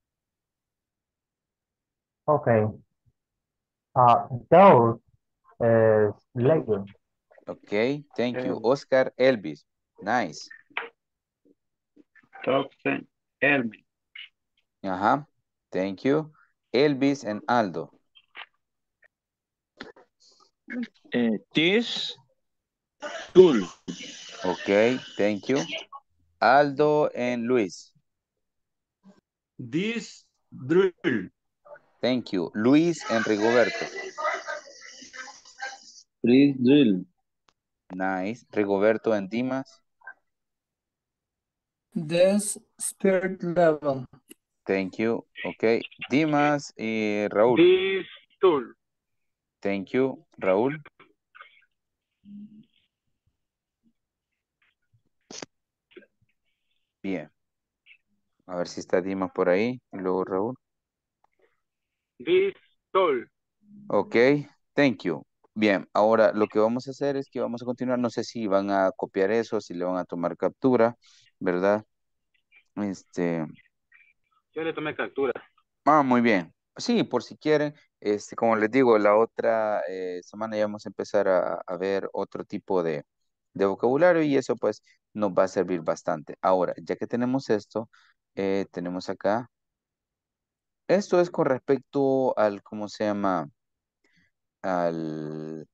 Okay. Uh, those is Lego. Okay, thank you. Um, Oscar, Elvis. Nice. Thompson, Elmi. Uh-huh. Thank you. Elvis and Aldo. Uh, this tool. Okay, thank you. Aldo and Luis. This drill. Thank you. Luis and Rigoberto. This drill. Nice. Rigoberto and Dimas. This spirit level. Thank you. Okay. Dimas y Raúl. This tool. Thank you. Raúl. Bien. A ver si está Dimas por ahí. Y luego Raúl. This tool. Ok, thank you. Bien, ahora lo que vamos a hacer es que vamos a continuar. No sé si van a copiar eso, si le van a tomar captura, ¿verdad? Este, Yo le tomé captura. ah, muy bien. Sí, por si quieren. Este, como les digo, la otra eh, semana ya vamos a empezar a, a ver otro tipo de, de vocabulario y eso pues nos va a servir bastante. Ahora, ya que tenemos esto, eh, tenemos acá. Esto es con respecto al, ¿cómo se llama? Al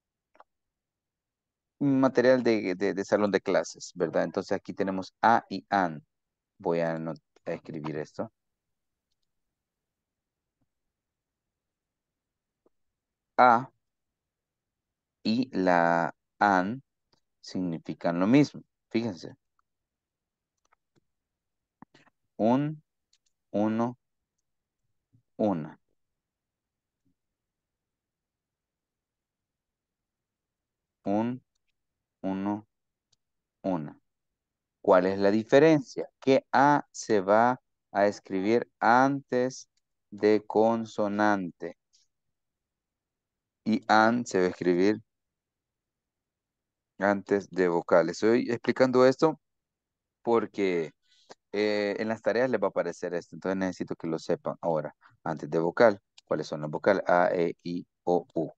material de, de- de salón de clases, ¿verdad? Entonces aquí tenemos a y an. Voy a, anot- a escribir esto. A y la an significan lo mismo. Fíjense. Un, uno, una. Un, uno, una. ¿Cuál es la diferencia? Que A se va a escribir antes de consonante y an se va a escribir antes de vocales. Estoy explicando esto porque eh, en las tareas les va a aparecer esto, entonces necesito que lo sepan. Ahora, antes de vocal, ¿cuáles son las vocales? A, E, I, O, U.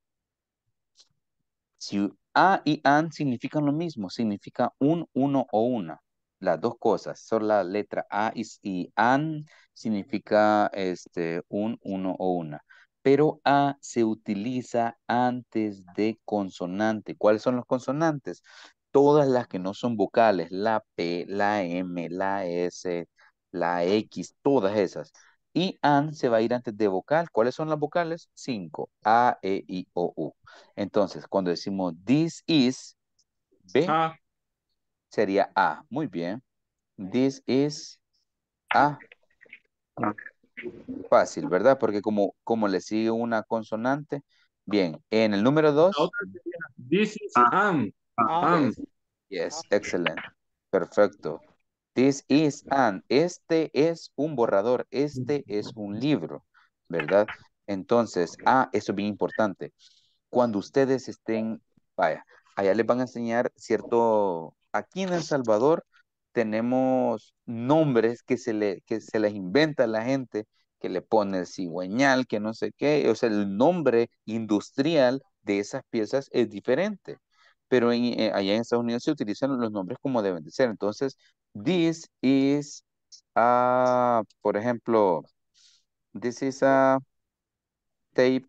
Si a y an significan lo mismo, significa un, uno o una. Las dos cosas, son la letra a y, y an significa este, un, uno o una. Pero a se utiliza antes de consonante. ¿Cuáles son los consonantes? Todas las que no son vocales, la P, la M, la S, la X, todas esas. Y an se va a ir antes de vocal. ¿Cuáles son las vocales? Cinco. A, E, I, O, U. Entonces, cuando decimos this is, B Ah, sería A. Muy bien. This is A. Fácil, ¿verdad? Porque como, como le sigue una consonante. Bien. En el número la dos. otra sería, this is am, am. Yes, yes, excellent. Perfecto. This is an. Este es un borrador. Este es un libro, ¿verdad? Entonces, ah, eso es bien importante. Cuando ustedes estén, vaya, allá les van a enseñar cierto, aquí en El Salvador tenemos nombres que se le, que se les inventa a la gente, que le pone el cigüeñal, que no sé qué, o sea, el nombre industrial de esas piezas es diferente. Pero en, eh, allá en Estados Unidos se utilizan los nombres como deben de ser. Entonces, this is a, por ejemplo, this is a tape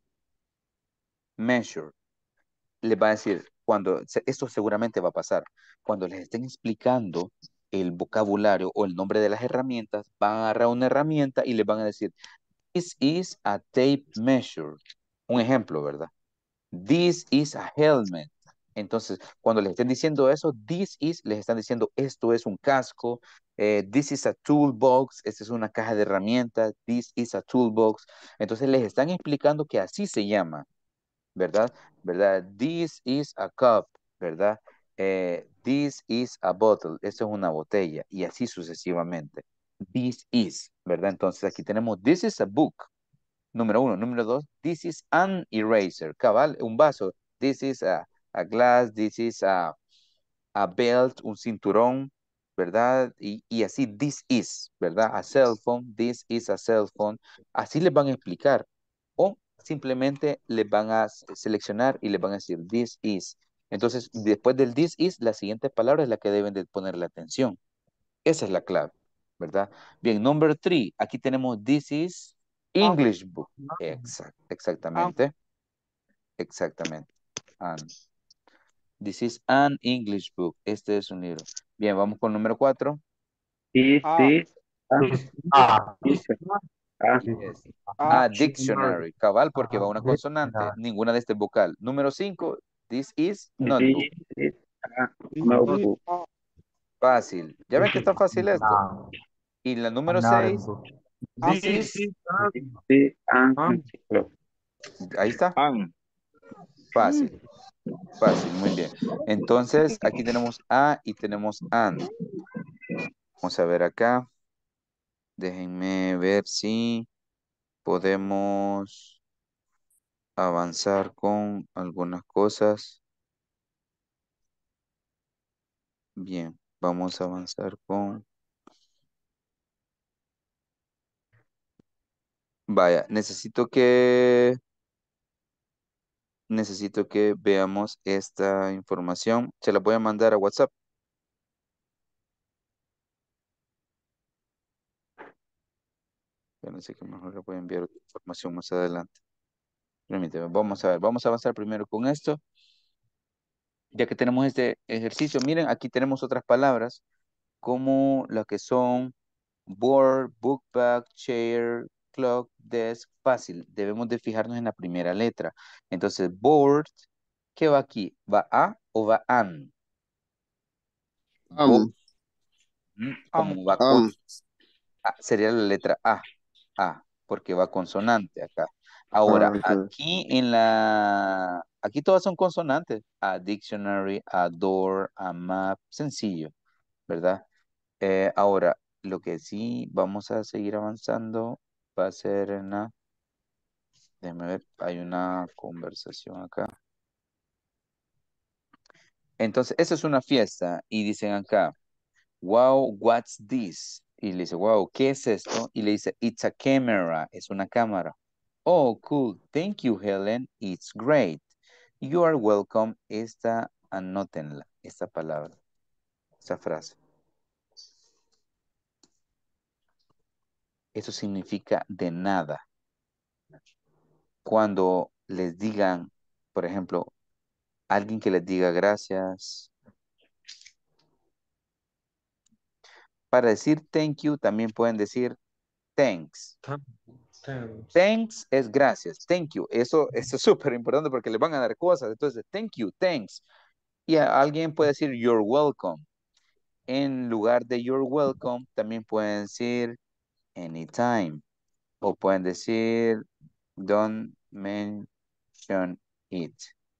measure. Les va a decir, cuando, se- esto seguramente va a pasar, cuando les estén explicando el vocabulario o el nombre de las herramientas, van a agarrar una herramienta y les van a decir, this is a tape measure. Un ejemplo, ¿verdad? This is a helmet. Entonces, cuando les estén diciendo eso, this is, les están diciendo, esto es un casco, eh, this is a toolbox, esta es una caja de herramientas, this is a toolbox. Entonces, les están explicando que así se llama, ¿verdad? ¿Verdad? This is a cup, ¿verdad? Eh, this is a bottle, esa es una botella, y así sucesivamente. This is, ¿verdad? Entonces, aquí tenemos, this is a book. Número uno. Número dos, this is an eraser. Cabal, un vaso. This is a, a glass, this is a, a belt, un cinturón, ¿verdad? Y, y así, this is, ¿verdad? A cell phone, this is a cell phone. Así les van a explicar. O simplemente les van a s- seleccionar y les van a decir, this is. Entonces, después del this is, la siguiente palabra es la que deben de ponerle atención. Esa es la clave, ¿verdad? Bien, number three. Aquí tenemos this is Am, English book. Exact, am, exactamente. Exactamente. An. This is an English book. Este es un libro. Bien, vamos con número cuatro. Is a, this a Is a, Is a Yes. a, A dictionary. Cabal, porque va una consonante. dictionary. Ninguna de este vocal. Número cinco. This is this notebook. is a this is notebook. a, Fácil. ¿Ya ven This que is está fácil esto? now Y la a número seis. notebook. am, This this is. is am, This is an am. encyclopedia. Ahí está. An. Fácil. Fácil. Muy bien. Entonces, aquí tenemos a y tenemos an. Vamos a ver acá. Déjenme ver si podemos avanzar con algunas cosas. Bien, vamos a avanzar con... Vaya, necesito que... Necesito que veamos esta información. Se la voy a mandar a WhatsApp. Yo no sé que mejor le voy a enviar otra información más adelante. Permíteme, vamos a ver, vamos a avanzar primero con esto. Ya que tenemos este ejercicio, miren, aquí tenemos otras palabras como las que son board, book bag, chair, clock, desk, fácil. Debemos de fijarnos en la primera letra. Entonces, board, ¿qué va aquí? ¿Va a o va an? Bo- Am, mm, am, como va con, am. ah, sería la letra A, A, porque va consonante acá. Ah, Ahora, ok. aquí en la, aquí todas son consonantes. A dictionary, a door, a map, sencillo, ¿verdad? Eh, ahora, lo que sí vamos a seguir avanzando va a ser en la... Déjame ver, hay una conversación acá. Entonces, eso es una fiesta y dicen acá, wow, what's this? Y le dice, wow, ¿qué es esto? Y le dice, it's a camera, es una cámara. Oh, cool, thank you, Helen, it's great. You are welcome. Esta, anótenla, esta palabra, esta frase. Eso significa de nada. Cuando les digan, por ejemplo, alguien que les diga gracias. Para decir thank you también pueden decir thanks. Thanks es gracias. Thank you. Eso, eso es súper importante porque les van a dar cosas. Entonces, thank you, thanks. Y a- alguien puede decir you're welcome. En lugar de you're welcome, también pueden decir anytime. O pueden decir don't mention it.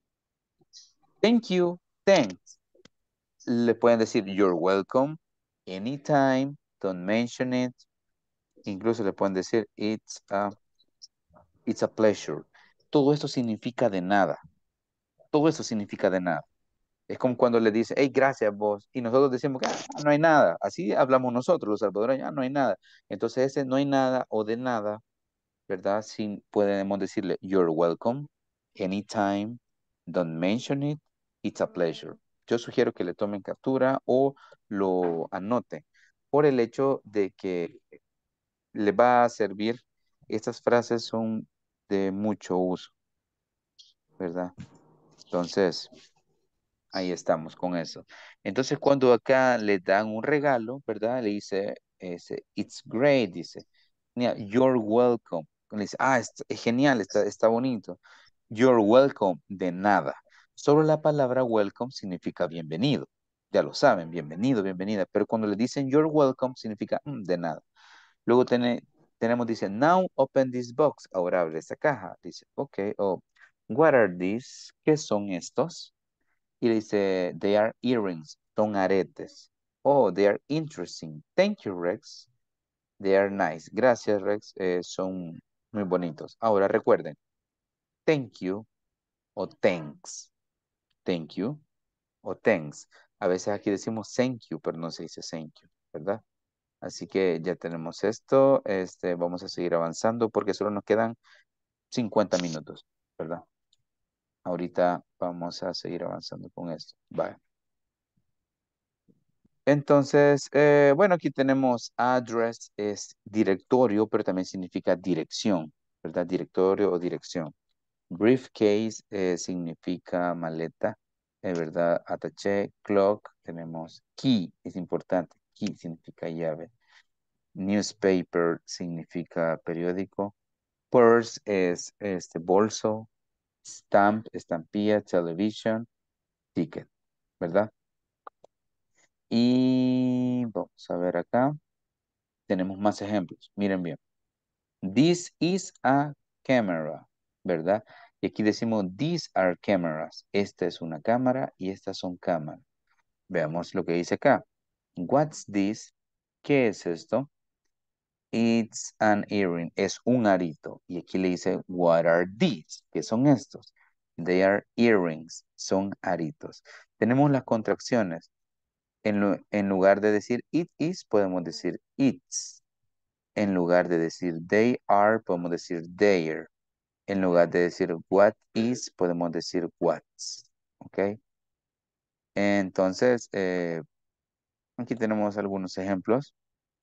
Thank you, thanks. Le pueden decir you're welcome, anytime, don't mention it. Incluso le pueden decir it's a, it's a pleasure. Todo esto significa de nada. Todo eso significa de nada. Es como cuando le dice, hey, gracias vos. Y nosotros decimos que "Ah, no hay nada". Así hablamos nosotros, los salvadoreños, "Ah, no hay nada". Entonces ese no hay nada o de nada, ¿verdad? Sin, podemos decirle, you're welcome, anytime, don't mention it, it's a pleasure. Yo sugiero que le tomen captura o lo anoten por el hecho de que le va a servir. Estas frases son de mucho uso, ¿verdad? Entonces, ahí estamos con eso. Entonces, cuando acá le dan un regalo, ¿verdad? Le dice, ese, it's great, dice, "Yeah, you're welcome". Le dice, ah, es, es genial, está, está bonito. You're welcome, de nada. Solo la palabra welcome significa bienvenido. Ya lo saben, bienvenido, bienvenida. Pero cuando le dicen you're welcome, significa "Mm, de nada". Luego tiene, tenemos, dice, now open this box. Ahora abre esta caja. Dice, ok, oh, what are these? ¿Qué son estos? Y le dice, they are earrings. Son aretes. Oh, they are interesting. Thank you, Rex. They are nice. Gracias, Rex. Eh, son muy bonitos. Ahora recuerden, thank you o thanks. Thank you o thanks. A veces aquí decimos thank you, pero no se dice thank you, ¿verdad? Así que ya tenemos esto. Este, vamos a seguir avanzando porque solo nos quedan cincuenta minutos, ¿verdad? Ahorita vamos a seguir avanzando con esto. Vale. Entonces, eh, bueno, aquí tenemos address, es directorio, pero también significa dirección, ¿verdad? Directorio o dirección. Briefcase eh, significa maleta, eh, ¿verdad? Attaché, clock, tenemos key, es importante. Key significa llave. Newspaper significa periódico. Purse es este bolso. Stamp, estampilla, television, ticket, ¿verdad? Y vamos a ver acá. Tenemos más ejemplos. Miren bien. This is a camera, ¿verdad? Y aquí decimos these are cameras. Esta es una cámara y estas son cámaras. Veamos lo que dice acá. What's this? ¿Qué es esto? It's an earring. Es un arito. Y aquí le dice, what are these? ¿Qué son estos? They are earrings. Son aritos. Tenemos las contracciones. En, lu- en lugar de decir it is, podemos decir it's. En lugar de decir they are, podemos decir their. En lugar de decir what is, podemos decir what's. ¿Ok? Entonces, eh, aquí tenemos algunos ejemplos.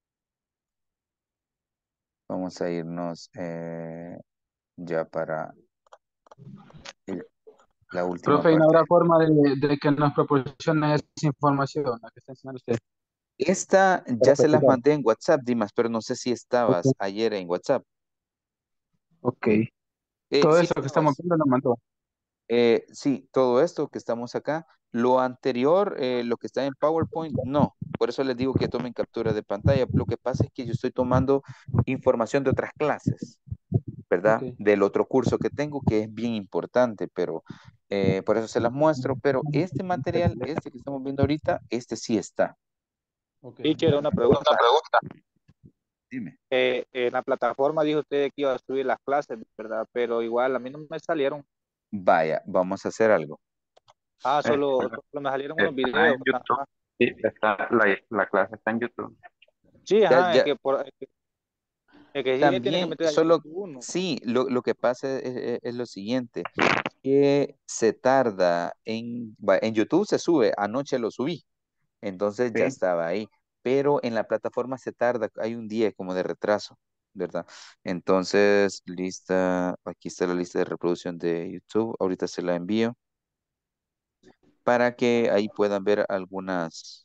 Vamos a irnos eh, ya para el- la última Profe, ¿y no parte. habrá forma de, de que nos proporcione esa información la que está enseñando usted Esta para ya se las practicar? mandé en WhatsApp, Dimas, pero no sé si estabas Ok, ayer en WhatsApp. ok. Eh, Todo sí eso que estamos estabas. viendo lo mandó. Eh, sí, todo esto que estamos acá. Lo anterior, eh, lo que está en PowerPoint, no. Por eso les digo que tomen captura de pantalla. Lo que pasa es que yo estoy tomando información de otras clases, Ok. ¿verdad? Del otro curso que tengo, que es bien importante, pero eh, por eso se las muestro. Pero este material, este que estamos viendo ahorita, este sí está. Ok. Teacher, una Una pregunta. pregunta. Dime. Eh, en la plataforma dijo usted que iba a subir las clases, ¿verdad? Pero igual a mí no me salieron. Vaya, vamos a hacer algo. Ah, Está, solo, solo me salieron unos está videos. en YouTube. Ajá. Sí, está, la, la clase está en YouTube. Sí, Ya, ajá, es ya, que, por, es que, es que sí se tiene que también, meter a YouTube solo, uno. sí, lo, lo que pasa es, es- es lo siguiente, que se tarda en, va, en YouTube se sube, anoche lo subí, entonces ya Sí. estaba ahí, pero en la plataforma se tarda, hay un día como de retraso, ¿verdad? Entonces, lista, aquí está la lista de reproducción de YouTube, ahorita se la envío para que ahí puedan ver algunas,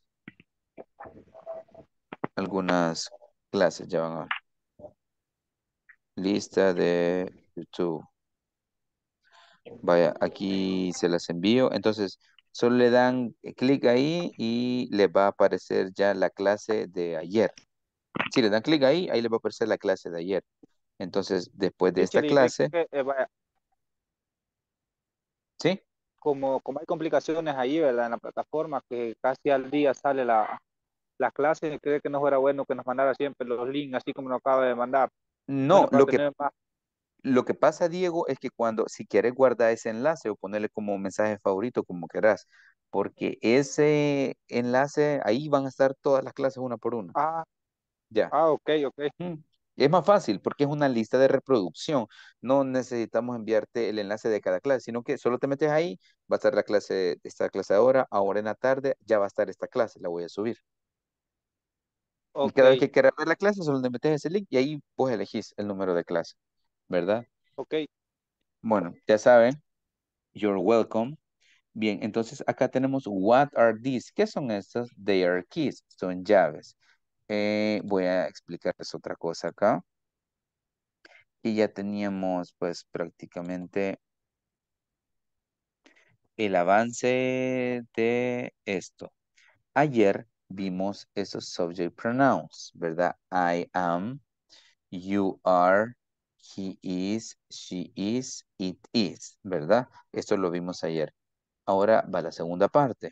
algunas clases, ya van a ver. Lista de YouTube. Vaya, aquí se las envío. Entonces, solo le dan clic ahí y le va a aparecer ya la clase de ayer. Si le dan clic ahí, ahí le va a aparecer la clase de ayer. Entonces, después de esta Teacher, y ve clase, que, eh, vaya, ¿sí? como, como hay complicaciones ahí, ¿verdad? En la plataforma, que casi al día sale la, la clase, cree que no fuera bueno que nos mandara siempre los links, así como nos acaba de mandar. No, Bueno, para lo que, tener más. lo que pasa, Diego, es que cuando, si quieres guardar ese enlace o ponerle como mensaje favorito, como querás, porque ese enlace, ahí van a estar todas las clases una por una. Ah, Ya. ah, ok, ok. Mm. Es más fácil porque es una lista de reproducción. No necesitamos enviarte el enlace de cada clase, sino que solo te metes ahí, va a estar la clase, esta clase ahora, ahora en la tarde, ya va a estar esta clase, la voy a subir. Y Ok, cada vez que quieras ver la clase, solo te metes ese link y ahí vos elegís el número de clase, ¿verdad? ok. Bueno, ya saben, you're welcome. Bien, entonces acá tenemos what are these? ¿Qué son estas? They are keys, son llaves. Eh, voy a explicarles otra cosa acá. Y ya teníamos pues prácticamente el avance de esto. Ayer vimos esos subject pronouns, ¿verdad? I am, you are, he is, she is, it is, ¿verdad? Esto lo vimos ayer. Ahora va la segunda parte.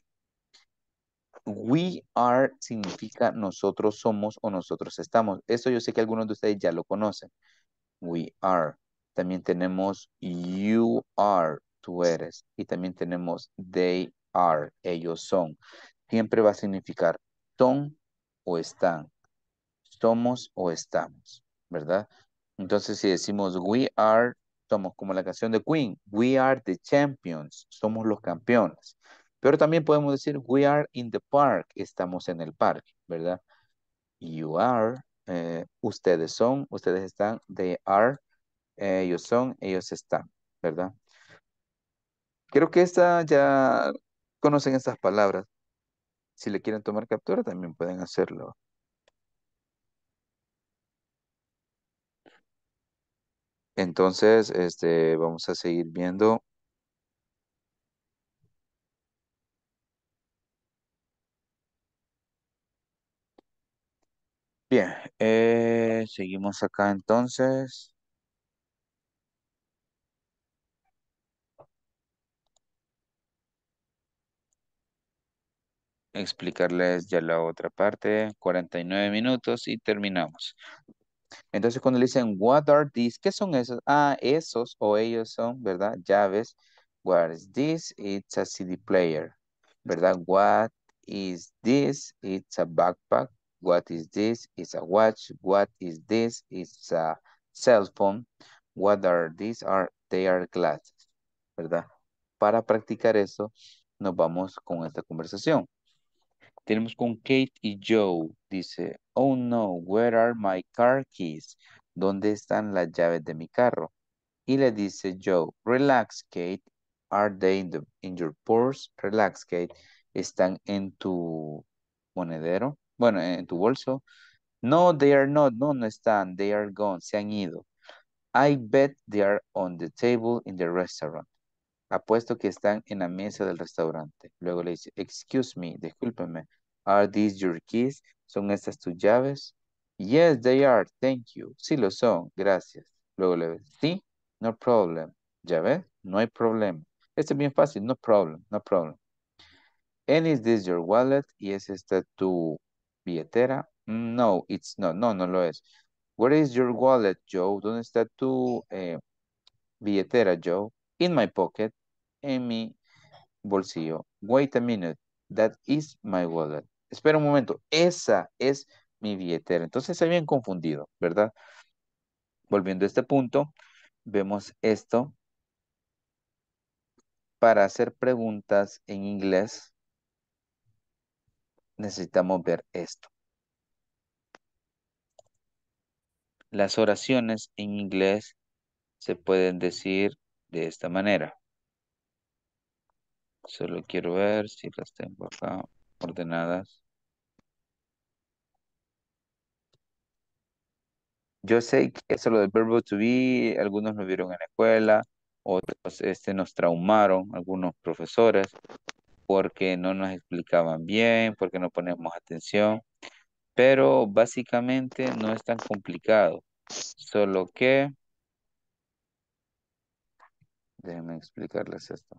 We are significa nosotros somos o nosotros estamos. Esto yo sé que algunos de ustedes ya lo conocen. We are. También tenemos you are, tú eres. Y también tenemos they are, ellos son. Siempre va a significar son o están, somos o estamos, ¿verdad? Entonces si decimos we are, somos como la canción de Queen, we are the champions, somos los campeones. Pero también podemos decir we are in the park, estamos en el parque, ¿verdad? You are, eh, ustedes son, ustedes están, they are, ellos son, ellos están, ¿verdad? Creo que esta ya conocen estas palabras. Si le quieren tomar captura, también pueden hacerlo. Entonces, este, vamos a seguir viendo. Bien, eh, seguimos acá entonces. Explicarles ya la otra parte, cuarenta y nueve minutos y terminamos. Entonces, cuando le dicen, what are these? ¿Qué son esos? Ah, esos o ellos son, ¿verdad? Llaves. What is this? It's a C D player, ¿verdad? What is this? It's a backpack. What is this? It's a watch. What is this? It's a cell phone. What are these? Are, they are glasses, ¿verdad? Para practicar eso, nos vamos con esta conversación. Tenemos con Kate y Joe. Dice, oh no, where are my car keys? ¿Dónde están las llaves de mi carro? Y le dice Joe, relax, Kate. Are they in, the, in your purse? Relax, Kate. ¿Están en tu monedero? Bueno, en tu bolso. No, they are not. No, no están. They are gone. Se han ido. I bet they are on the table in the restaurant. Apuesto que están en la mesa del restaurante. Luego le dice, excuse me, discúlpeme. Are these your keys? ¿Son estas tus llaves? Yes, they are, thank you. Sí lo son, gracias. Luego le dice, sí, no problem. ¿Ya ves? No hay problema. Este es bien fácil, no problem, no problem. And is this your wallet? ¿Y es esta tu billetera? No, it's not. No, no lo es. Where is your wallet, Joe? ¿Dónde está tu eh, billetera, Joe? In my pocket. En mi bolsillo. Wait a minute. That is my wallet. espera un momento, esa es mi billetera. Entonces se habían confundido, ¿verdad? Volviendo a este punto, vemos esto. Para hacer preguntas en inglés, necesitamos ver esto. Las oraciones en inglés se pueden decir de esta manera. Solo quiero ver si las tengo acá ordenadas. Yo sé que eso lo del verbo to be, algunos lo vieron en la escuela, otros este, nos traumaron, algunos profesores, porque no nos explicaban bien, porque no ponemos atención, pero básicamente no es tan complicado, solo que, déjenme explicarles esto.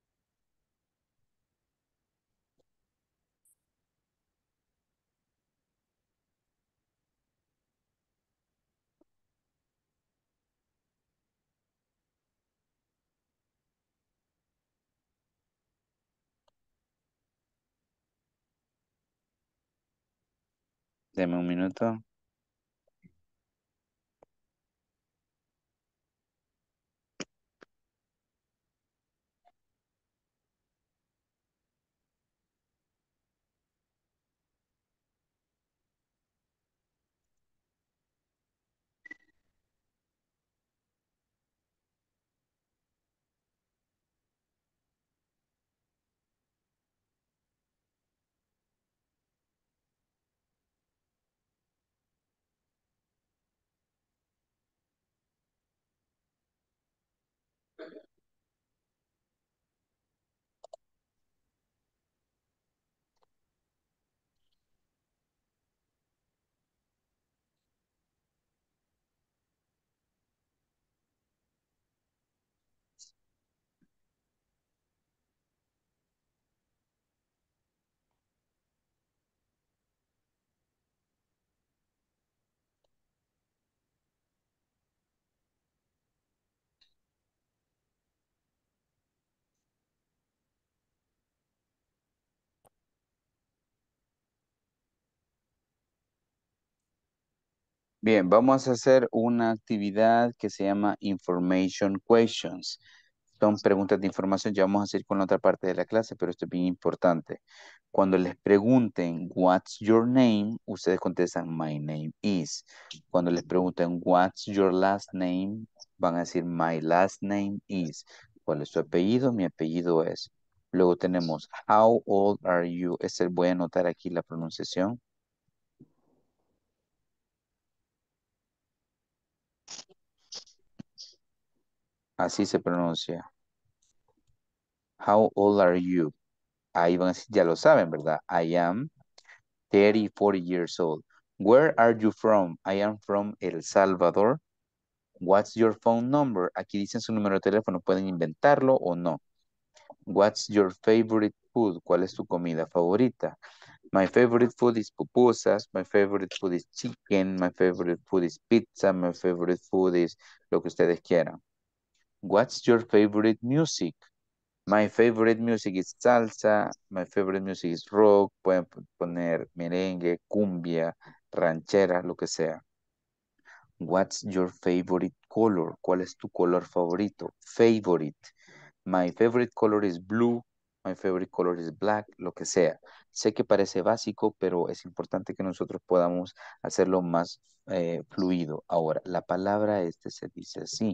Deme un minuto. Bien, vamos a hacer una actividad que se llama Information Questions. Son preguntas de información, ya vamos a seguir con la otra parte de la clase, pero esto es bien importante. Cuando les pregunten, what's your name? Ustedes contestan, my name is. Cuando les pregunten, what's your last name? Van a decir, my last name is. ¿Cuál es su apellido? Mi apellido es. Luego tenemos, how old are you? Este voy a anotar aquí la pronunciación. Así se pronuncia. How old are you? Ahí van a decir, ya lo saben, ¿verdad? I am thirty, forty years old. Where are you from? I am from El Salvador. What's your phone number? Aquí dicen su número de teléfono. Pueden inventarlo o no. What's your favorite food? ¿Cuál es tu comida favorita? My favorite food is pupusas. My favorite food is chicken. My favorite food is pizza. My favorite food is lo que ustedes quieran. What's your favorite music? My favorite music is salsa. My favorite music is rock. Pueden poner merengue, cumbia, ranchera, lo que sea. What's your favorite color? ¿Cuál es tu color favorito? Favorite. My favorite color is blue. My favorite color is black, lo que sea. Sé que parece básico, pero es importante que nosotros podamos hacerlo más eh, fluido. Ahora, la palabra este se dice así.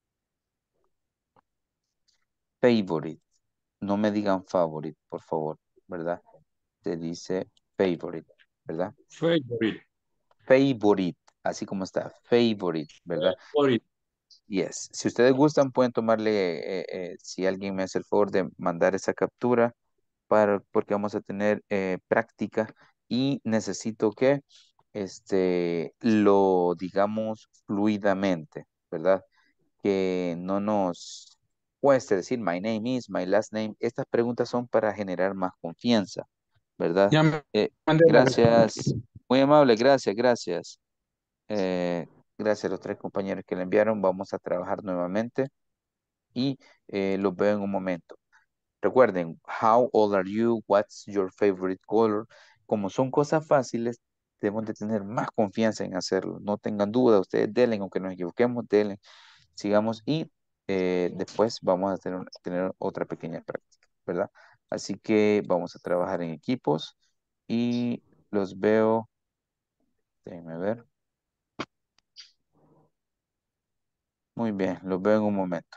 Favorite. No me digan favorite, por favor, ¿verdad? Se dice favorite, ¿verdad? Favorite. Favorite, así como está, favorite, ¿verdad? Favorite. Yes. Si ustedes gustan, pueden tomarle, eh, eh, si alguien me hace el favor de mandar esa captura, para, porque vamos a tener eh, práctica y necesito que este, lo digamos fluidamente, ¿verdad? Que no nos cueste decir my name is, my last name. Estas preguntas son para generar más confianza, ¿verdad? Ya me Eh, mandé la gracias, muy amable, gracias, gracias. Eh, gracias a los tres compañeros que le enviaron. Vamos a trabajar nuevamente y eh, los veo en un momento. Recuerden, how old are you? What's your favorite color? como son cosas fáciles, debemos de tener más confianza en hacerlo. No tengan duda, ustedes denle, aunque nos equivoquemos, denle, sigamos y eh, después vamos a tener, tener otra pequeña práctica, ¿verdad? Así que vamos a trabajar en equipos y los veo, déjenme ver. Muy bien, los veo en un momento.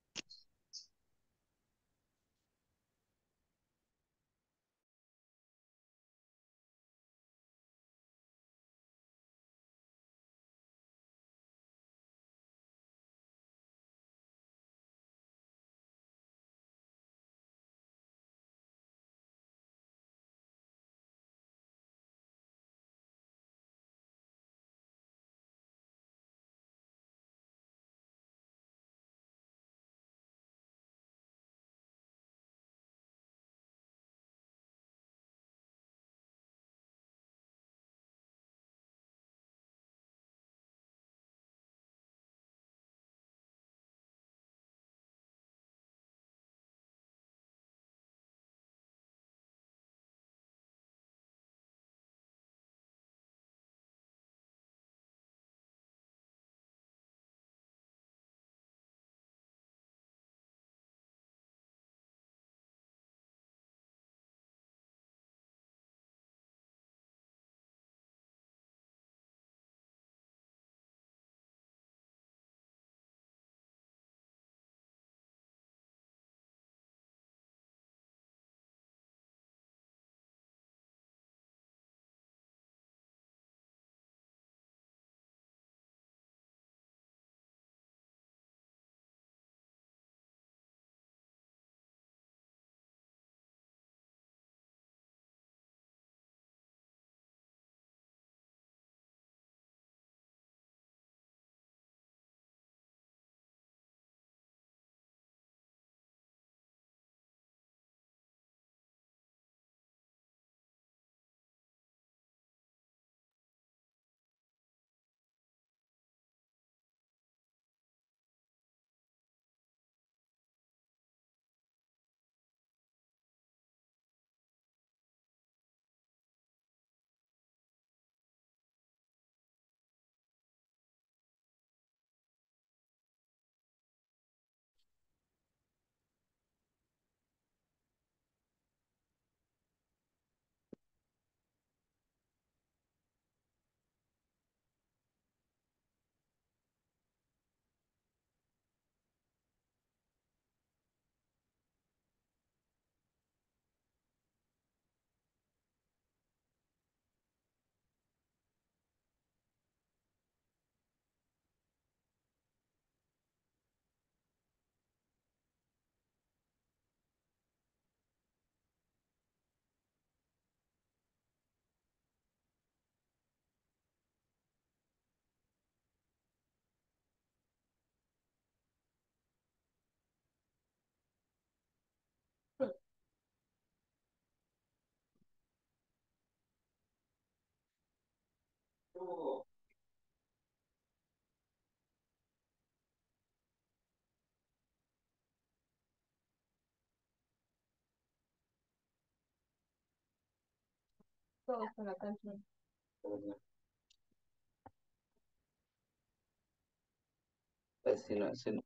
Pues si no, si no.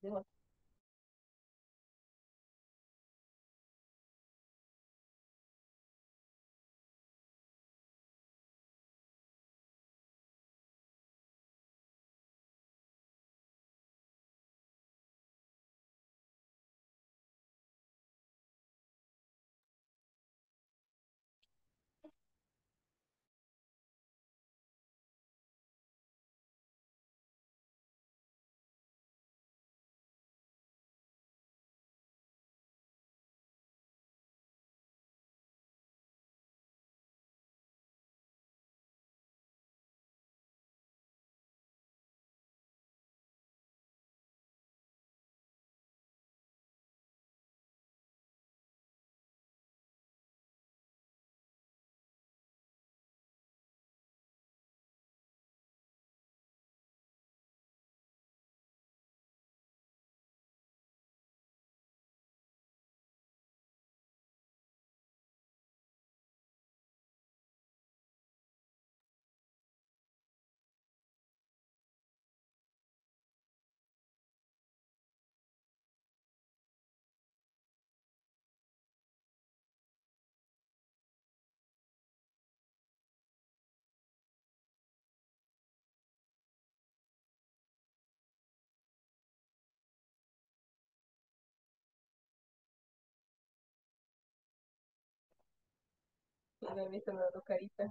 Y no he visto las dos caritas.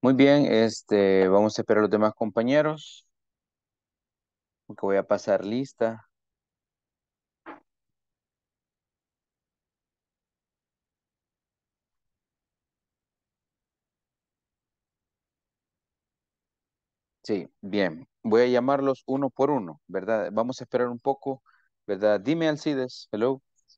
Muy bien, este, vamos a esperar a los demás compañeros, porque voy a pasar lista. Sí, bien. Voy a llamarlos uno por uno, ¿verdad? Vamos a esperar un poco, ¿verdad? Dime, Alcides. Hello.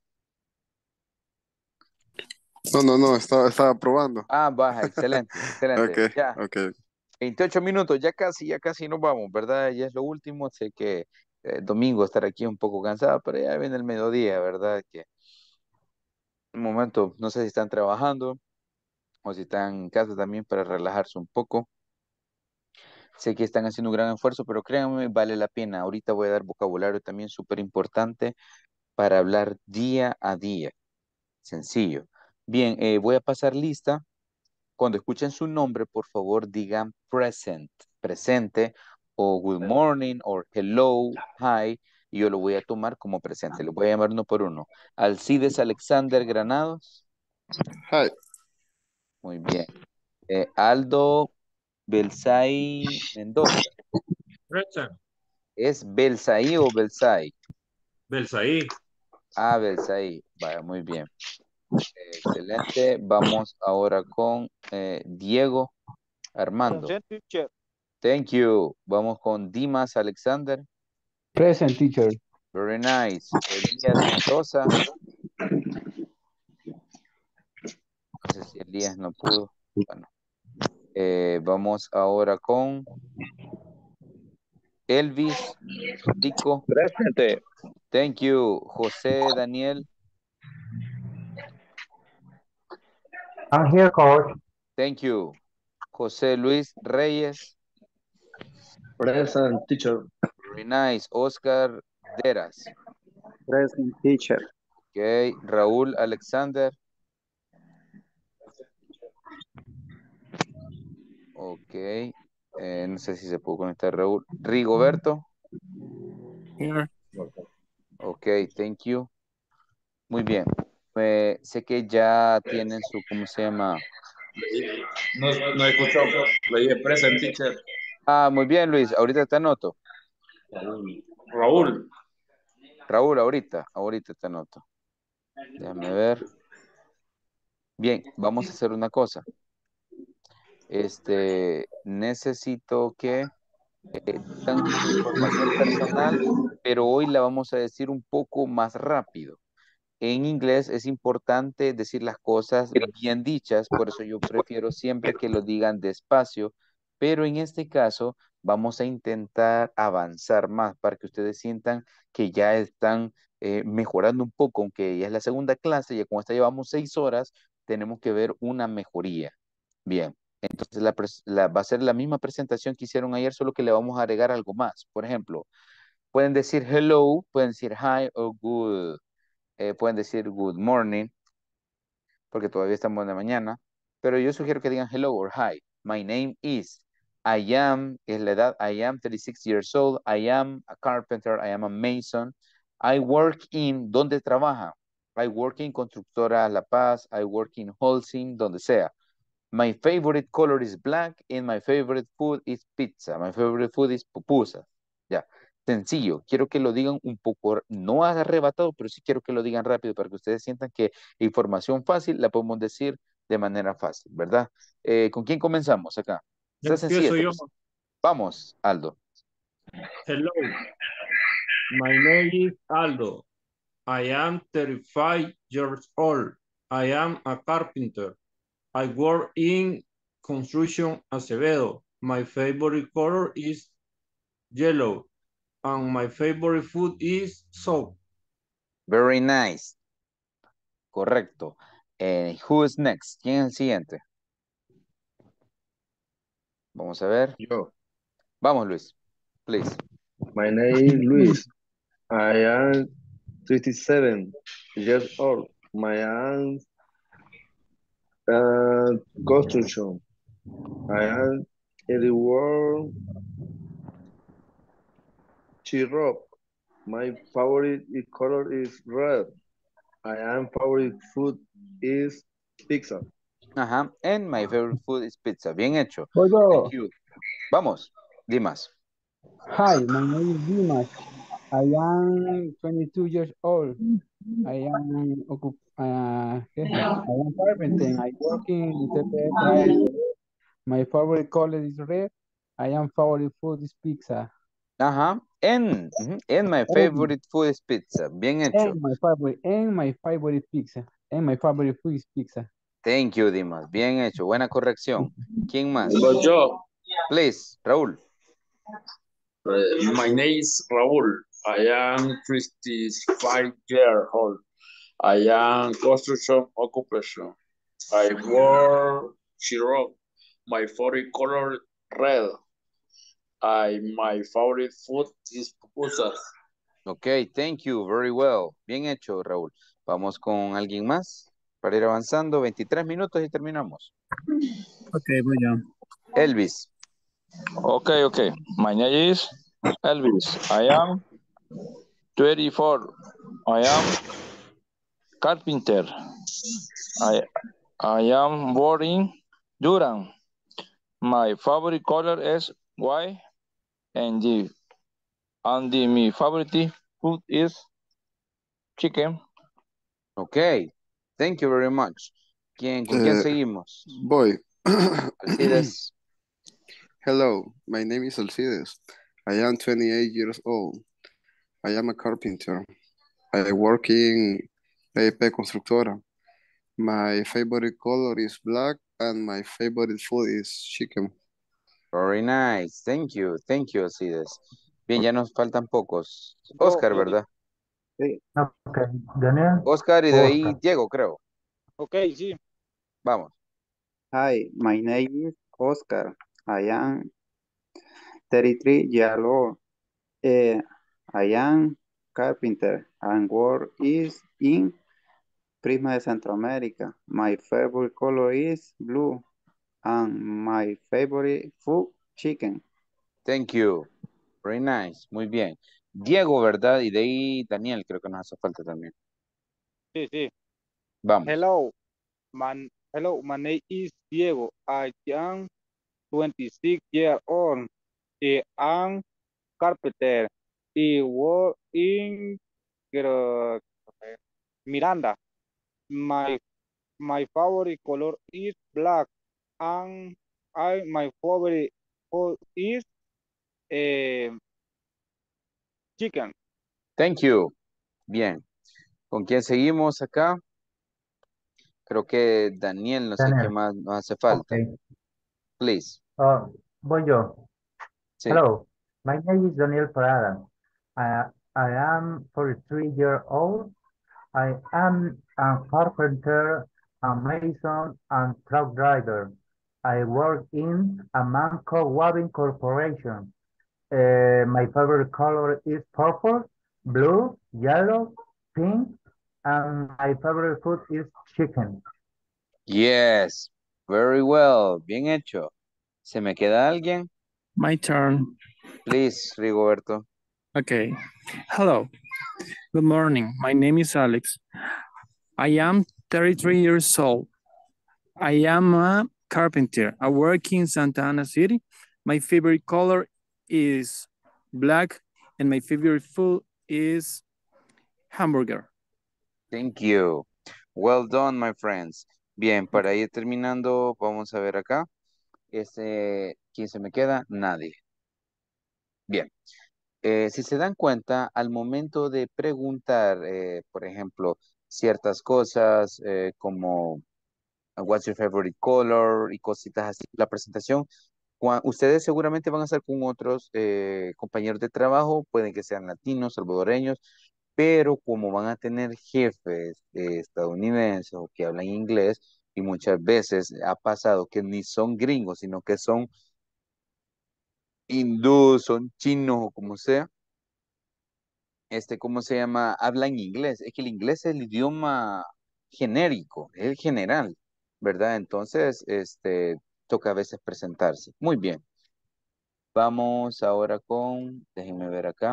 No, no, no, estaba, estaba probando. Ah, baja, excelente, Ok, excelente. Ya, ok. veintiocho minutos, ya casi, ya casi nos vamos, ¿verdad? Ya es lo último. Sé que eh, domingo estar aquí un poco cansado, pero ya viene el mediodía, ¿verdad? Que un momento, no sé si están trabajando o si están en casa también para relajarse un poco. Sé que están haciendo un gran esfuerzo, pero créanme, vale la pena. Ahorita voy a dar vocabulario también súper importante para hablar día a día. Sencillo. Bien, eh, voy a pasar lista. Cuando escuchen su nombre, por favor, digan present, presente, o good morning, o hello, hi, y yo lo voy a tomar como presente. Lo voy a llamar uno por uno. Alcides Alexander Granados. Hi. Muy bien. Eh, Aldo Belzai Mendoza. Present. ¿Es Belzai o Belzai? Belsaí. Ah, Belzai. Vaya, muy bien. Excelente. Vamos ahora con eh, Diego Armando. Present, teacher. Thank you. Vamos con Dimas Alexander. Present, teacher. Very nice. Elías Mendoza. No sé si Elías no pudo. Bueno. Eh, vamos ahora con Elvis Rico. Presente. Thank you. José Daniel. I'm here, coach. Thank you. José Luis Reyes. Present, teacher. Very nice. Oscar Deras. Present, teacher. Ok. Raúl Alexander. Ok. Eh, no sé si se pudo conectar Raúl. Rigoberto. Here. Ok, thank you. Muy bien. Eh, sé que ya tienen su, ¿cómo se llama? No, no escuchó. Le dije present, teacher. Ah, muy bien, Luis. Ahorita te anoto. Raúl. Raúl, ahorita, ahorita te anoto. Déjame ver. Bien, vamos a hacer una cosa. Este, necesito que eh, digan su información personal, pero hoy la vamos a decir un poco más rápido. En inglés es importante decir las cosas bien dichas, por eso yo prefiero siempre que lo digan despacio, pero en este caso vamos a intentar avanzar más para que ustedes sientan que ya están eh, mejorando un poco, aunque ya es la segunda clase, ya como esta llevamos seis horas, tenemos que ver una mejoría. Bien, entonces la, pres- la- va a ser la misma presentación que hicieron ayer, solo que le vamos a agregar algo más. Por ejemplo, pueden decir hello, pueden decir hi o good. Eh, pueden decir good morning, porque todavía estamos en la mañana, pero yo sugiero que digan hello or hi. My name is, I am, es la edad, I am thirty-six years old, I am a carpenter, I am a mason, I work in, ¿dónde trabaja? I work in Constructora La Paz, I work in Holcim, donde sea. My favorite color is black and my favorite food is pizza. My favorite food is pupusas. Ya, sencillo. Quiero que lo digan un poco, no arrebatado, pero sí quiero que lo digan rápido para que ustedes sientan que información fácil la podemos decir de manera fácil, ¿verdad? Eh, ¿con quién comenzamos acá? Está sencilla. Empiezo yo. Vamos, Aldo. Hello. My name is Aldo. I am thirty-five years old. I am a carpenter. I work in construction Acevedo. My favorite color is yellow. And my favorite food is soap. Very nice. Correcto. Eh, who is next? ¿Quién es el siguiente? Vamos a ver. Yo. Vamos, Luis. Please. My name is Luis. I am thirty-seven years old. My aunt uh, construction. I am in the world Chirop. My favorite color is red. I am favorite food is pizza. Ajá. And my favorite food is pizza. Bien hecho. Voy Thank yo. you. Vamos, Dimas. Hi, my name is Dimas. I am twenty-two years old. I am occup uh, ¿qué? I am carpenter. I work in C P F A S. My favorite color is red. I am favorite food is pizza. Ajá. And, ujú, and my And, favorite food is pizza. Bien hecho. and my favorite and my favorite pizza. And my favorite food is pizza. Thank you, Dimas. Bien hecho. Buena corrección. ¿Quién más? Voy yo. Please, Raúl. Uh, my name is Raúl. I am fifty-five years old. I am construction occupation. I work zero. My favorite color red. I my favorite food is pupusas. Ok, thank you. Very well. Bien hecho, Raúl. Vamos con alguien más para ir avanzando. veintitrés minutos y terminamos. Ok, voy yo. Elvis. Okay, okay. My name is Elvis. I am twenty-four. I am carpenter. I I am born Durham. My favorite color is white, and the and the, my favorite food is chicken. Ok, thank you very much. ¿Quién, ¿Con quién Uh, seguimos? boy. Alcides. Hello, my name is Alcides. I am twenty-eight years old. I am a carpenter. I work in A P Constructora. My favorite color is black and my favorite food is chicken. Very nice. Thank you. Thank you, Alcides. Bien, ya nos faltan pocos. Yo, Oscar, eh, ¿verdad? sí. Ok, Daniel. Oscar y de ahí Oscar. Diego, creo. Ok, sí. Vamos. Hi, my name is Oscar. I am thirty-three years old. Eh, I am carpenter and work is in Prisma de Centroamérica. My favorite color is blue and my favorite food chicken. Thank you. Very nice. Muy bien. Diego, ¿verdad? Y de ahí Daniel, creo que nos hace falta también. Sí, sí. Vamos. Hello, man. Hello, my name is Diego. I am twenty-six years old. I am carpenter. I work in Gra- Miranda. My my favorite color is black, and I my favorite food is eh, chicken. Thank you. Bien. ¿Con quién seguimos acá? Creo que Daniel, no sé qué Daniel. más nos hace Ok. falta. Please. Uh, voy yo. Sí. Hello, my name is Daniel Parada. I, I am forty-three years old. I am a carpenter, a mason, and truck driver. I work in a Manco Webbing Corporation. Uh, my favorite color is purple, blue, yellow, pink, and my favorite food is chicken. Yes. Very well. Bien hecho. ¿Se me queda alguien? My turn. Please, Rigoberto. Okay. Hello. Good morning. My name is Alex. I am thirty-three years old. I am a carpenter. I work in Santa Ana City. My favorite color is black and my favorite food is hamburger. Thank you. Well done, my friends. Bien, para ir terminando, vamos a ver acá. Este, ¿quién se me queda? Nadie. Bien. Eh, si se dan cuenta, al momento de preguntar, eh, por ejemplo, ciertas cosas eh, como what's your favorite color y cositas así, la presentación, cua- ustedes seguramente van a estar con otros eh, compañeros de trabajo, pueden que sean latinos, salvadoreños, pero como van a tener jefes eh, estadounidenses o que hablan inglés, y muchas veces ha pasado que ni son gringos, sino que son hindús, son chinos o como sea, este, ¿cómo se llama? Hablan inglés. Es que el inglés es el idioma genérico, es el general, ¿verdad? Entonces, este, toca a veces presentarse. Muy bien. Vamos ahora con, déjenme ver acá.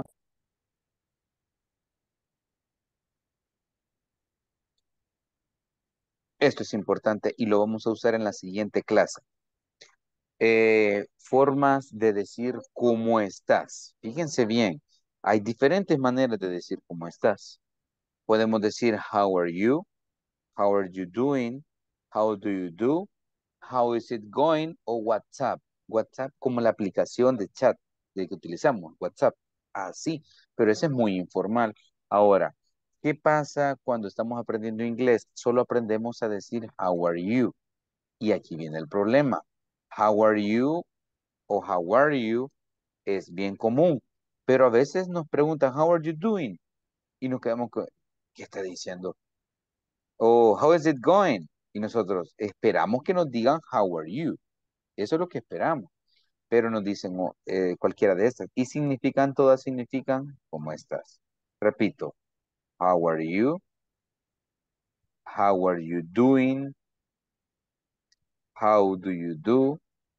Esto es importante y lo vamos a usar en la siguiente clase. Eh, formas de decir cómo estás. Fíjense bien, hay diferentes maneras de decir cómo estás. Podemos decir how are you, how are you doing, how do you do, how is it going o WhatsApp. WhatsApp como la aplicación de chat de que utilizamos, WhatsApp. Así, pero ese es muy informal. Ahora, ¿qué pasa cuando estamos aprendiendo inglés? Solo aprendemos a decir how are you. Y aquí viene el problema. How are you o how are you es bien común, pero a veces nos preguntan how are you doing y nos quedamos con, ¿qué está diciendo? O how is it going? Y nosotros esperamos que nos digan how are you. Eso es lo que esperamos, pero nos dicen oh, eh, cualquiera de estas y significan, todas significan ¿cómo estás? Repito, how are you? How are you doing? How do you do?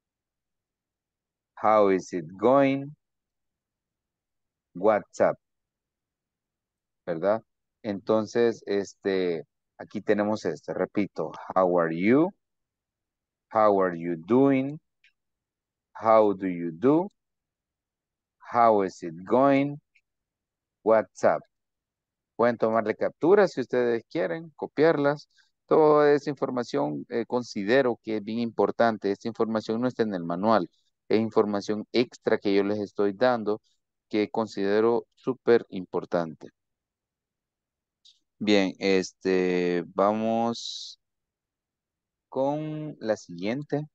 How is it going? What's up? ¿Verdad? Entonces, este, aquí tenemos este, repito, how are you? How are you doing? How do you do? How is it going? What's up? Pueden tomarle capturas si ustedes quieren, copiarlas. Toda esa información eh, considero que es bien importante. Esta información no está en el manual. Es información extra que yo les estoy dando que considero súper importante. Bien, este, vamos con la siguiente,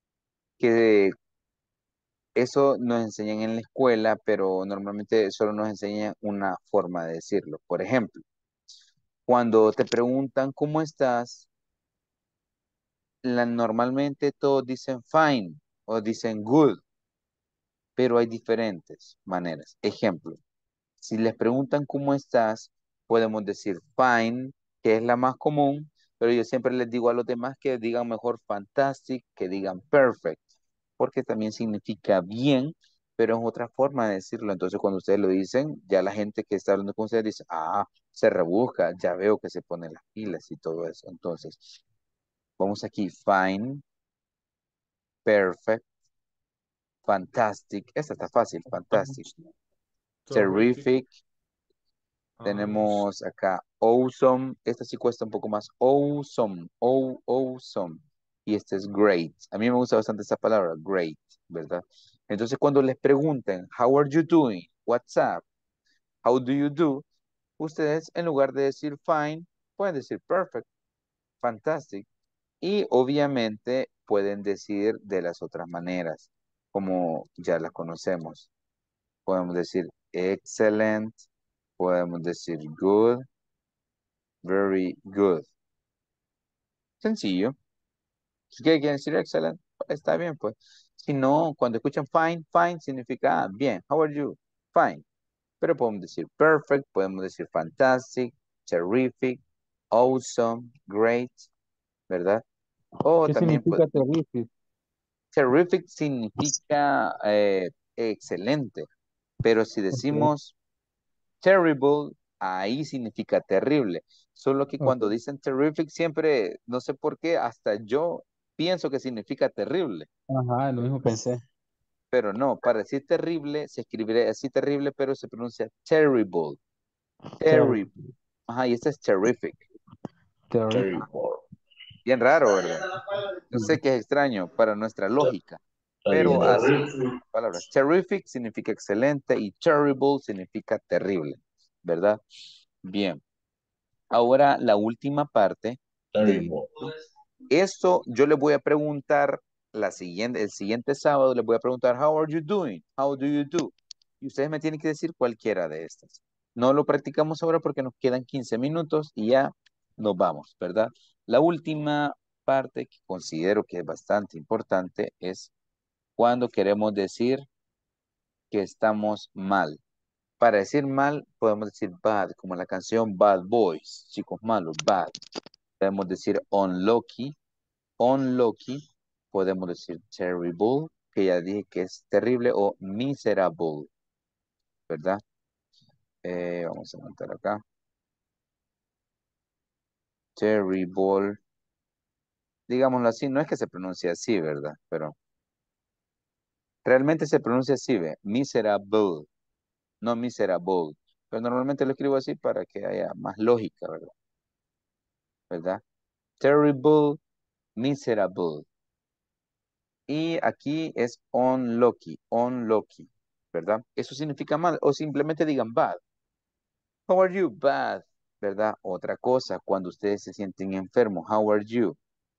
que eso nos enseñan en la escuela, pero normalmente solo nos enseñan una forma de decirlo. Por ejemplo, cuando te preguntan cómo estás, la, normalmente todos dicen fine o dicen good, pero hay diferentes maneras. Ejemplo, si les preguntan cómo estás, podemos decir fine, que es la más común, pero yo siempre les digo a los demás que digan mejor fantastic, que digan perfect, porque también significa bien, pero es otra forma de decirlo. Entonces, cuando ustedes lo dicen, ya la gente que está hablando con ustedes dice, ah, se rebusca, ya veo que se ponen las pilas y todo eso. Entonces, vamos aquí, fine, perfect, fantastic, esta está fácil, fantastic, terrific. Tenemos acá awesome. Esta sí cuesta un poco más. Awesome. Oh, awesome. Y este es great. A mí me gusta bastante esa palabra, great, ¿verdad? Entonces, cuando les pregunten, how are you doing? What's up? How do you do? Ustedes, en lugar de decir fine, pueden decir perfect, fantastic. Y obviamente pueden decir de las otras maneras, como ya las conocemos. Podemos decir excellent. Podemos decir good, very good. Sencillo. Si quieren decir excellent, está bien, pues. Si no, cuando escuchan fine, fine significa ah, bien. How are you? Fine. Pero podemos decir perfect, podemos decir fantastic, terrific, awesome, great, ¿verdad? O ¿Qué también, pues, significa terrific? terrific significa eh, excelente. Pero si Okay. decimos terrible, ahí significa terrible. Solo que cuando Okay. dicen terrific, siempre, no sé por qué, hasta yo pienso que significa terrible. Ajá, lo mismo pensé. Pero no, para decir terrible, se escribiría así terrible, pero se pronuncia terrible. Terrible. Terrible. Ajá, y este es terrific. Terrific. Bien raro, ¿verdad? Yo sé que es extraño para nuestra lógica, pero así palabras. Terrific significa excelente y terrible significa terrible, ¿verdad? Bien. Ahora la última parte del libro. Esto yo les voy a preguntar la siguiente, el siguiente sábado les voy a preguntar, how are you doing? How do you do? Y ustedes me tienen que decir cualquiera de estas. No lo practicamos ahora porque nos quedan quince minutos y ya nos vamos, ¿verdad? La última parte que considero que es bastante importante es cuando queremos decir que estamos mal. Para decir mal, podemos decir bad, como la canción Bad Boys, chicos malos, bad. Podemos decir unlucky, unlucky. Podemos decir terrible, que ya dije que es terrible, o miserable, ¿verdad? Eh, vamos a montar acá. Terrible, digámoslo así, no es que se pronuncie así, ¿verdad? Pero realmente se pronuncia así, ¿ve? Miserable, no miserable. Pero normalmente lo escribo así para que haya más lógica, ¿verdad? ¿Verdad? Terrible, miserable. Y aquí es unlucky, unlucky, ¿verdad? Eso significa mal, o simplemente digan bad. How are you? Bad, ¿verdad? Otra cosa, cuando ustedes se sienten enfermos, how are you?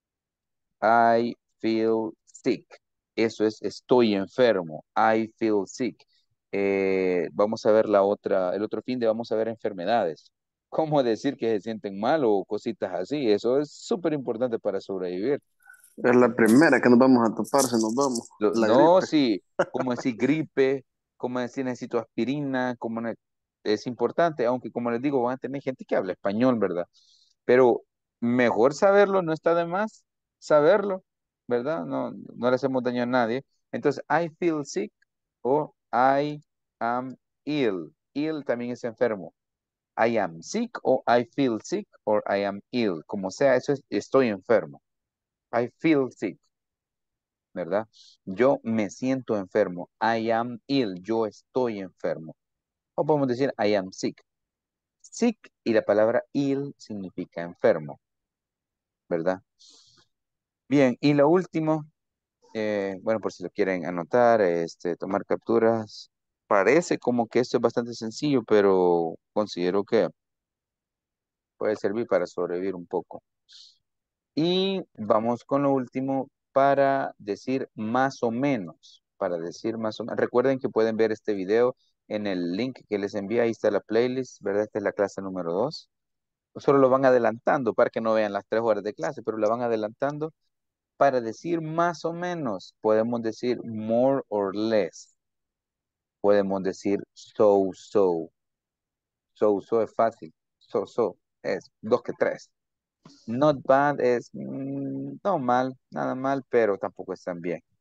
I feel sick. Eso es estoy enfermo. I feel sick. Eh, vamos a ver la otra, el otro fin de vamos a ver enfermedades. ¿Cómo decir que se sienten mal o cositas así? Eso es súper importante para sobrevivir. Es la primera que nos vamos a topar si nos vamos. Lo- La no, gripe. sí, como decir gripe, como decir necesito aspirina, como ne- es importante, aunque como les digo, van a tener gente que habla español, ¿verdad? Pero mejor saberlo, no está de más saberlo, ¿verdad? No, no le hacemos daño a nadie. Entonces, I feel sick o I am ill. Ill también es enfermo. I am sick o I feel sick or I am ill. Como sea, eso es estoy enfermo. I feel sick. ¿Verdad? Yo me siento enfermo. I am ill. Yo estoy enfermo. O podemos decir I am sick. Sick y la palabra ill significa enfermo, ¿verdad? Bien, y lo último, eh, bueno, por si lo quieren anotar, este, tomar capturas, parece como que esto es bastante sencillo, pero considero que puede servir para sobrevivir un poco. Y vamos con lo último para decir más o menos, para decir más o menos. Recuerden que pueden ver este video en el link que les envié, ahí está la playlist, ¿verdad? Esta es la clase número dos. Solo lo van adelantando para que no vean las tres horas de clase, pero la van adelantando para decir más o menos. Podemos decir more or less. Podemos decir so, so. So, so es fácil. So, so es dos que tres. Not bad es mm, no mal, nada mal, pero tampoco es tan bien.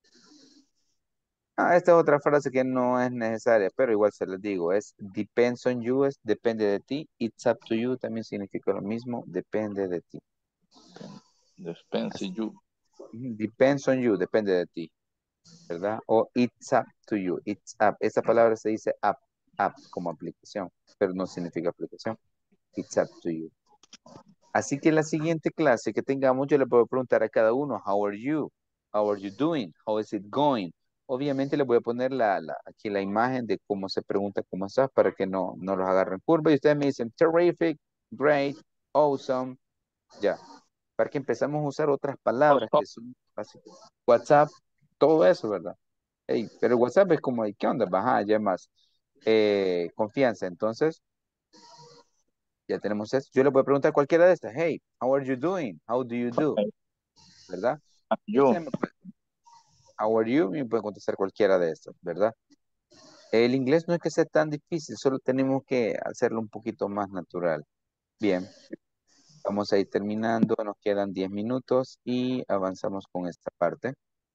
Ah, esta es otra frase que no es necesaria, pero igual se les digo, es depends on you, es depende de ti. It's up to you también significa lo mismo, depende de ti. Depends on you. Ujú, depends on you, depende de ti, ¿verdad? O it's up to you, it's up. Esa palabra se dice up, up como aplicación, pero no significa aplicación. It's up to you. Así que la siguiente clase que tengamos, yo le puedo preguntar a cada uno, how are you? How are you doing? How is it going? Obviamente le voy a poner la, la- aquí la imagen de cómo se pregunta cómo estás para que no, no los agarren curva. Y ustedes me dicen, terrific, great, awesome, ya. Para que empezamos a usar otras palabras que son así. WhatsApp, todo eso, ¿verdad? Ey, pero WhatsApp es como, ¿qué onda? Baja, ya más eh, confianza. Entonces, ya tenemos esto. Yo le voy a preguntar cualquiera de estas. Hey, how are you doing? How do you do? ¿Verdad? Y Yo. usted me puede- how are you? Y me puede contestar cualquiera de estas, ¿verdad? El inglés no es que sea tan difícil, solo tenemos que hacerlo un poquito más natural. Bien, vamos a ir terminando. Nos quedan diez minutos y avanzamos con esta parte.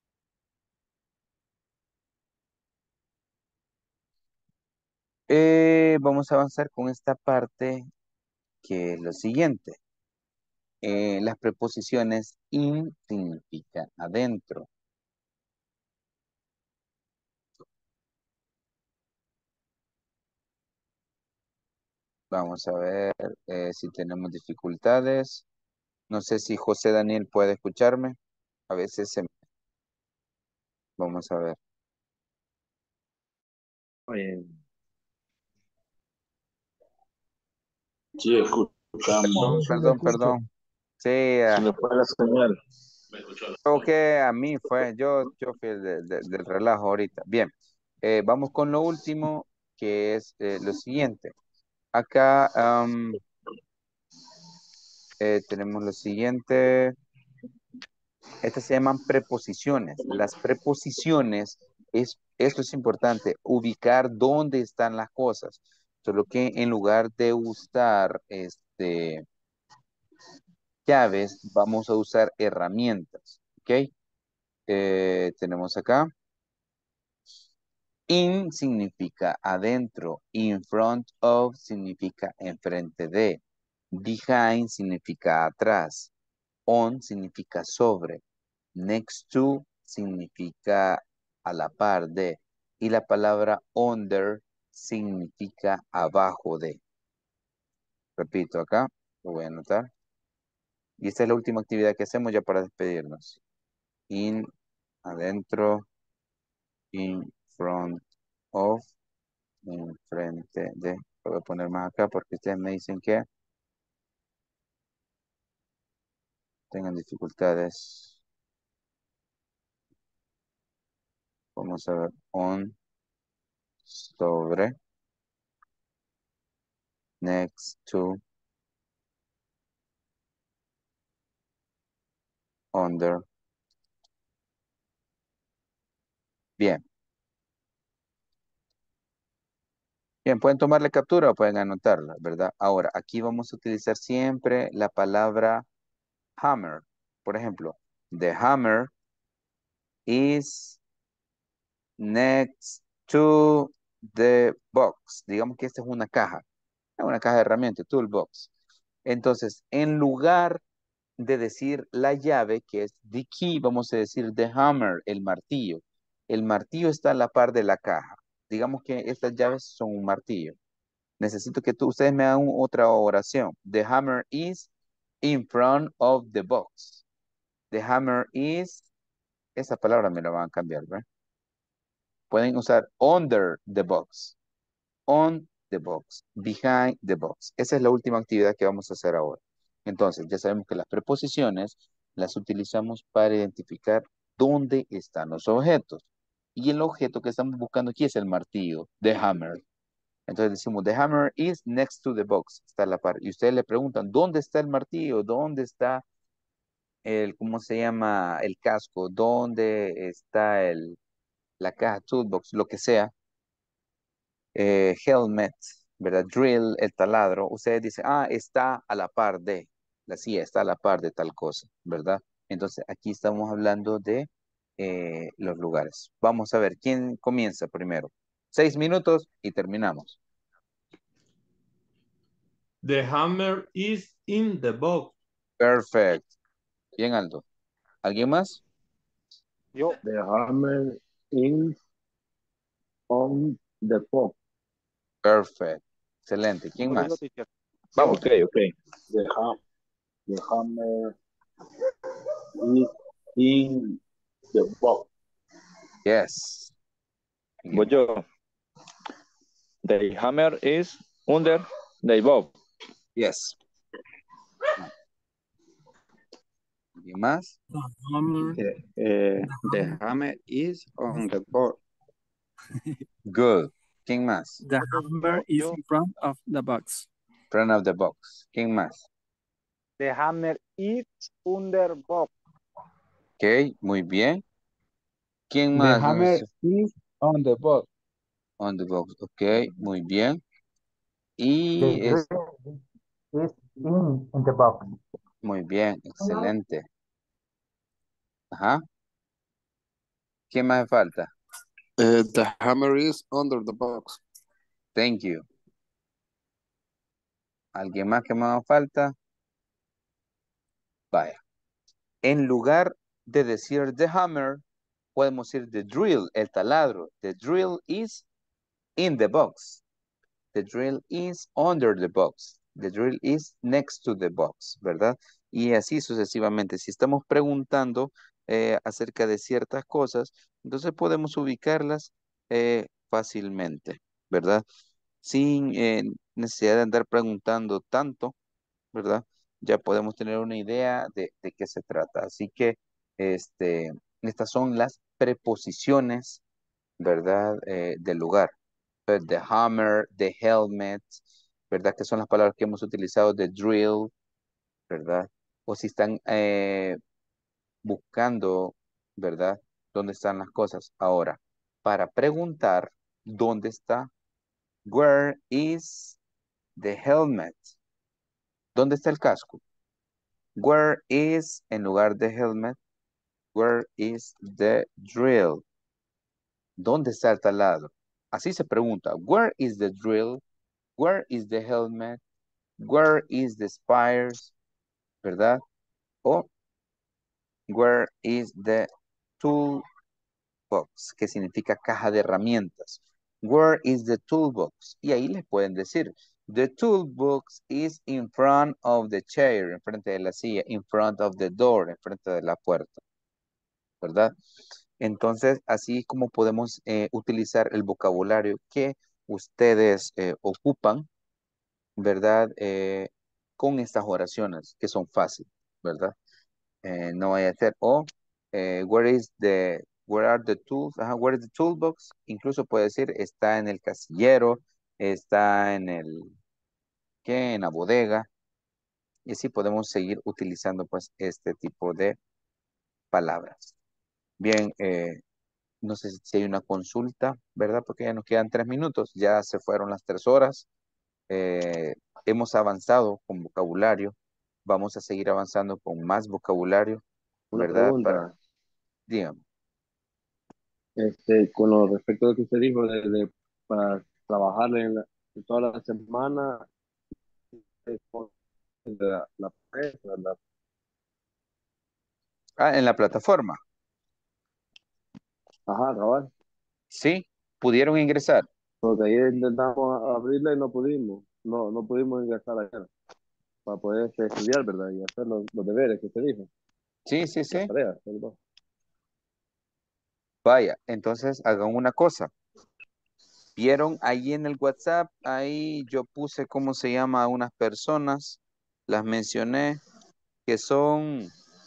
Eh, vamos a avanzar con esta parte que es lo siguiente. Eh, las preposiciones in significa adentro. Vamos a ver eh, si tenemos dificultades. No sé si José Daniel puede escucharme. A veces se... Vamos a ver. Oye, sí, escuchamos. Perdón, Sí, lo perdón, escucho. perdón. Sí, Se ah, le fue la señal. creo que a mí fue. Yo, yo fui el de- de- del relajo ahorita. Bien, eh, vamos con lo último, que es eh, lo siguiente. Acá am, eh, tenemos lo siguiente. Estas se llaman preposiciones. Las preposiciones, es, esto es importante, ubicar dónde están las cosas. Solo que en lugar de usar este, llaves, vamos a usar herramientas. ¿Ok? Eh, tenemos acá. In significa adentro. In front of significa enfrente de. Behind significa atrás. on significa sobre. Next to significa a la par de. Y la palabra under significa abajo de. Repito acá, lo voy a anotar. Y esta es la última actividad que hacemos ya para despedirnos. In, adentro, in front of, enfrente de. Lo voy a poner más acá porque ustedes me dicen que tengan dificultades. Vamos a ver, on, sobre, next to, under. Bien. Bien, pueden tomarle captura o pueden anotarla, ¿verdad? Ahora, aquí vamos a utilizar siempre la palabra hammer. Por ejemplo, the hammer is next to the box. Digamos que esta es una caja, una caja de herramientas, toolbox. Entonces, en lugar de decir la llave, que es the key, vamos a decir the hammer, el martillo. El martillo está a la par de la caja. Digamos que estas llaves son un martillo. Necesito que tú, ustedes me hagan otra oración. The hammer is in front of the box. The hammer is, esa palabra me la van a cambiar, ¿verdad? Pueden usar under the box. On the box. Behind the box. Esa es la última actividad que vamos a hacer ahora. Entonces, ya sabemos que las preposiciones las utilizamos para identificar dónde están los objetos. Y el objeto que estamos buscando aquí es el martillo, the hammer. Entonces decimos, the hammer is next to the box. Está a la par. Y ustedes le preguntan, ¿dónde está el martillo? ¿Dónde está el, cómo se llama, el casco? ¿Dónde está el, la caja, toolbox, lo que sea? Eh, helmet, ¿verdad? Drill, el taladro. Ustedes dicen, ah, está a la par de. La silla está a la par de tal cosa, ¿verdad? Entonces aquí estamos hablando de eh, los lugares. Vamos a ver, ¿quién comienza primero? Seis minutos y terminamos. The hammer is in the box. Perfect. Bien, Aldo. ¿Alguien más? Yo. The hammer is on the box. Perfect. Excelente. ¿Quién Por eso, más? teacher. Vamos. Ok, ok. The, ha the hammer is in the box. Yes. Voy yo. The hammer is under the box. Yes. ¿Alguien más? The, uh, the hammer is on the board. Good. ¿Quién más? The hammer is in front of the box. Front of the box. ¿Quién más? The hammer is under box. Ok, muy bien. ¿Quién The más? hammer is on the box. On the box. Ok, muy bien. The Y drill es is in, in the box. muy bien, excelente. Ajá. ¿Quién más falta? Uh, the hammer is under the box. Thank you. ¿Alguien más que más falta? Vaya. En lugar de decir the hammer, podemos decir the drill, el taladro. The drill is in the box. The drill is under the box. The drill is next to the box, ¿verdad? Y así sucesivamente. Si estamos preguntando eh, acerca de ciertas cosas, entonces podemos ubicarlas eh, fácilmente, ¿verdad? Sin eh, necesidad de andar preguntando tanto, ¿verdad? Ya podemos tener una idea de, de qué se trata. Así que este, estas son las preposiciones, ¿verdad? Eh, del lugar. Pues, the hammer, the helmet, ¿verdad? Que son las palabras que hemos utilizado, the drill, ¿verdad? O si están eh, buscando, ¿verdad? ¿Dónde están las cosas? Ahora, para preguntar, ¿dónde está? Where is the helmet? ¿Dónde está el casco? Where is, en lugar de helmet, where is the drill? ¿Dónde está el taladro? Así se pregunta, where is the drill? Where is the helmet? Where is the spires? ¿Verdad? O Where is the toolbox? Que significa caja de herramientas. Where is the toolbox? Y ahí les pueden decir, the toolbox is in front of the chair, en frente de la silla, in front of the door, en frente de la puerta, ¿verdad? Entonces, así es como podemos eh, utilizar el vocabulario que ustedes eh, ocupan, ¿verdad? Eh, con estas oraciones que son fáciles, ¿verdad? Eh, no vaya a ser, o eh, where is the, where are the tools, ajá, where is the toolbox, incluso puede decir, está en el casillero, está en el, ¿qué? En la bodega, y así podemos seguir utilizando pues este tipo de palabras. Bien, eh, no sé si hay una consulta, ¿verdad? Porque ya nos quedan tres minutos, ya se fueron las tres horas, eh, hemos avanzado con vocabulario, vamos a seguir avanzando con más vocabulario, Una ¿verdad? Para, pregunta, dígame. este, con lo respecto a lo que usted dijo de, de- para trabajar en, la- en toda la semana, eh, con la, la prensa, ¿verdad? Ah, en la plataforma. Ajá, cabal. Sí, pudieron ingresar. Porque ayer intentamos a- abrirla y no pudimos, no, no pudimos ingresar ayer para poder este, estudiar, ¿verdad? Y hacer los, los deberes que usted dijo, Sí, sí, las sí. tareas, perdón. Vaya, entonces hagan una cosa. Vieron ahí en el WhatsApp, ahí yo puse cómo se llama a unas personas, las mencioné, que son,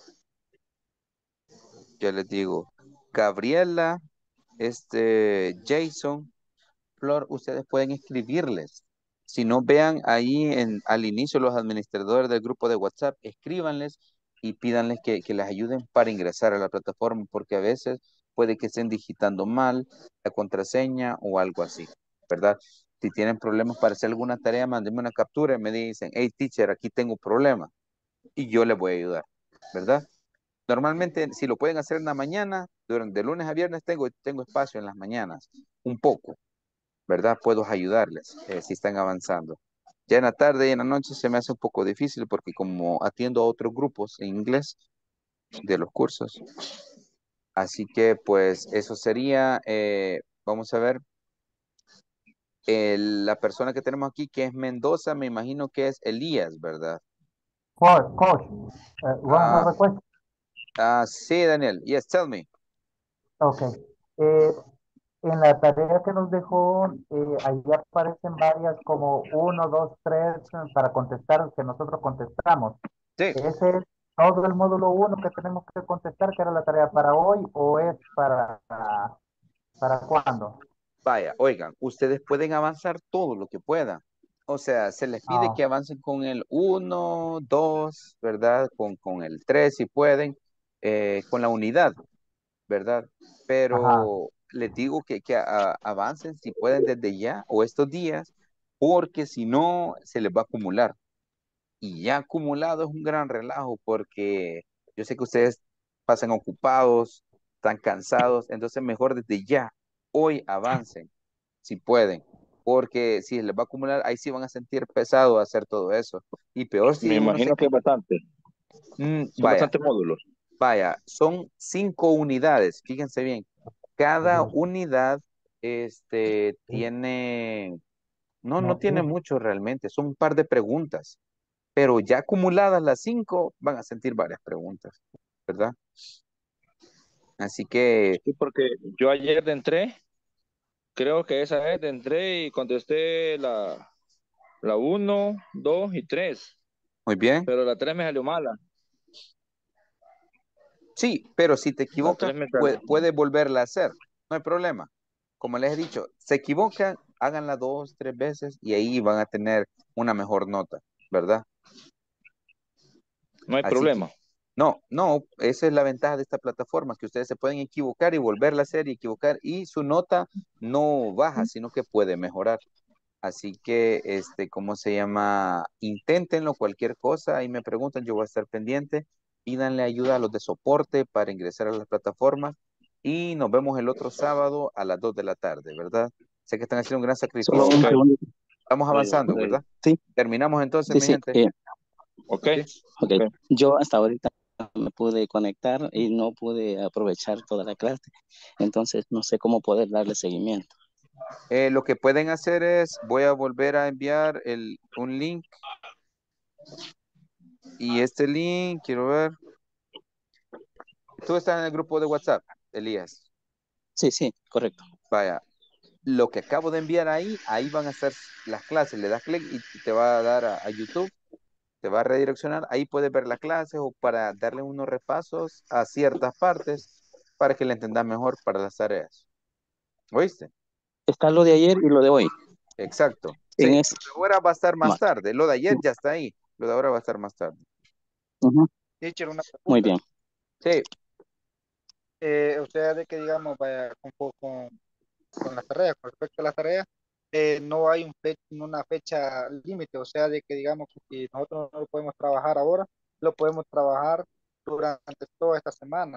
ya les digo, Gabriela, este, Jason, Flor, ustedes pueden escribirles. Si no vean ahí en, al inicio los administradores del grupo de WhatsApp, escríbanles y pídanles que, que les ayuden para ingresar a la plataforma, porque a veces puede que estén digitando mal la contraseña o algo así, ¿verdad? Si tienen problemas para hacer alguna tarea, mándenme una captura y me dicen, hey teacher, aquí tengo problemas y yo les voy a ayudar, ¿verdad? Normalmente, si lo pueden hacer en la mañana, durante de lunes a viernes tengo, tengo espacio en las mañanas, un poco, ¿verdad? Puedo ayudarles eh, si están avanzando. Ya en la tarde y en la noche se me hace un poco difícil porque como atiendo a otros grupos en inglés de los cursos. Así que pues eso sería, eh, vamos a ver, el- la persona que tenemos aquí que es Mendoza, me imagino que es Elías, ¿verdad? Coach, coach, uh, one more Ah, request. ah, sí, Daniel. Yes, tell me. Okay. Eh, en la tarea que nos dejó, eh, ahí aparecen varias como uno, dos, tres eh, para contestar que nosotros contestamos. Sí. ¿Ese es todo el módulo uno que tenemos que contestar, que era la tarea para hoy, o es para, para cuándo? Vaya, oigan, ustedes pueden avanzar todo lo que puedan. O sea, se les pide Ah, que avancen con el uno, dos, ¿verdad? Con, con el tres si pueden, eh, con la unidad, ¿verdad? ajá, Pero les digo que, que a- avancen si pueden desde ya o estos días, porque si no, se les va a acumular. Y ya acumulado es un gran relajo, porque yo sé que ustedes pasan ocupados, están cansados, entonces mejor desde ya, hoy avancen si pueden, porque si les va a acumular, ahí sí van a sentir pesado hacer todo eso. Y peor Me si uno se... imagino que es bastante. Mm, Son vaya, bastantes módulos. vaya, son cinco unidades, fíjense bien. Cada unidad este, tiene, no, no no, sí. tiene mucho realmente, son un par de preguntas, pero ya acumuladas las cinco, van a sentir varias preguntas, ¿verdad? Así que, Sí, porque yo ayer entré, creo que esa vez entré y contesté la, la uno, dos y tres, muy bien. pero la tres me salió mala. Sí, pero si te La equivocas, tres me puede, salió. puedes volverla a hacer. No hay problema. Como les he dicho, se equivocan, háganla dos, tres veces y ahí van a tener una mejor nota, ¿verdad? No hay Así que, problema. no, no, esa es la ventaja de esta plataforma, que ustedes se pueden equivocar y volverla a hacer y equivocar y su nota no baja, sino que puede mejorar. Así que, este, ¿cómo se llama? Inténtenlo, cualquier cosa, ahí me preguntan, yo voy a estar pendiente. Pídanle ayuda a los de soporte para ingresar a las plataformas y nos vemos el otro sábado a las dos de la tarde, ¿verdad? Sé que están haciendo un gran Solo sacrificio, un pero segundo. estamos avanzando, Ok. ¿verdad? Sí, Terminamos entonces, sí, mi sí. gente. eh, Ok. ¿Sí? ok. Ok. Yo hasta ahorita me pude conectar y no pude aprovechar toda la clase. Entonces, no sé cómo poder darle seguimiento. Eh, lo que pueden hacer es, voy a volver a enviar el, un link. Y este link, quiero ver. Tú estás en el grupo de WhatsApp, Elías. Sí, sí, correcto. Vaya, lo que acabo de enviar ahí, ahí van a estar las clases. Le das clic y te va a dar a, a YouTube, te va a redireccionar. Ahí puedes ver las clases o para darle unos repasos a ciertas partes para que le entendas mejor para las tareas. ¿Oíste? Está lo de ayer y lo de hoy. Exacto. Sí, En lo ese. de ahora va a estar más Ma- tarde. Lo de ayer ya está ahí. Lo de ahora va a estar más tarde. Ujú. Teacher, una Muy pregunta. bien. Sí. Eh, o sea, de que digamos, vaya, con, con, con las tareas, con respecto a las tareas, eh, no hay un fe- una fecha límite, o sea, de que digamos que si nosotros no lo podemos trabajar ahora, lo podemos trabajar durante toda esta semana,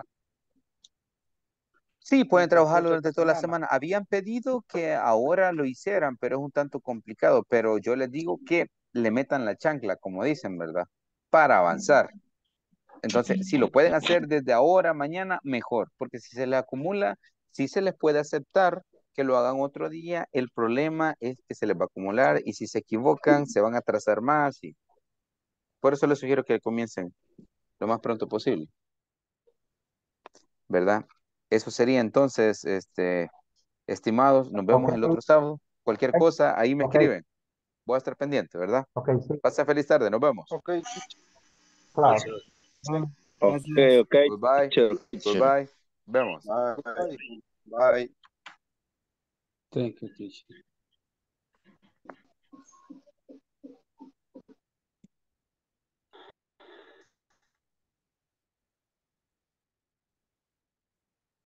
Sí, pueden durante el trabajarlo curso de esta durante toda la semana. semana. Habían pedido que ahora lo hicieran, pero es un tanto complicado. Pero yo les digo que le metan la chancla, como dicen, ¿verdad? Para avanzar. Entonces, si lo pueden hacer desde ahora, mañana, mejor. Porque si se les acumula, sí se les puede aceptar que lo hagan otro día. El problema es que se les va a acumular y si se equivocan, se van a atrasar más. Y por eso les sugiero que comiencen lo más pronto posible, ¿verdad? Eso sería entonces, este, estimados, nos vemos el Ok, otro sábado. Cualquier ok, cosa, ahí me ok, escriben. Voy a estar pendiente, ¿verdad? ok, sí, Pasa feliz tarde, nos vemos. Ok, teacher. claro. Ah, Ok, gracias. ok, Goodbye, teacher, teacher. goodbye. Vemos. Bye. Goodbye. Bye. Thank you, teacher.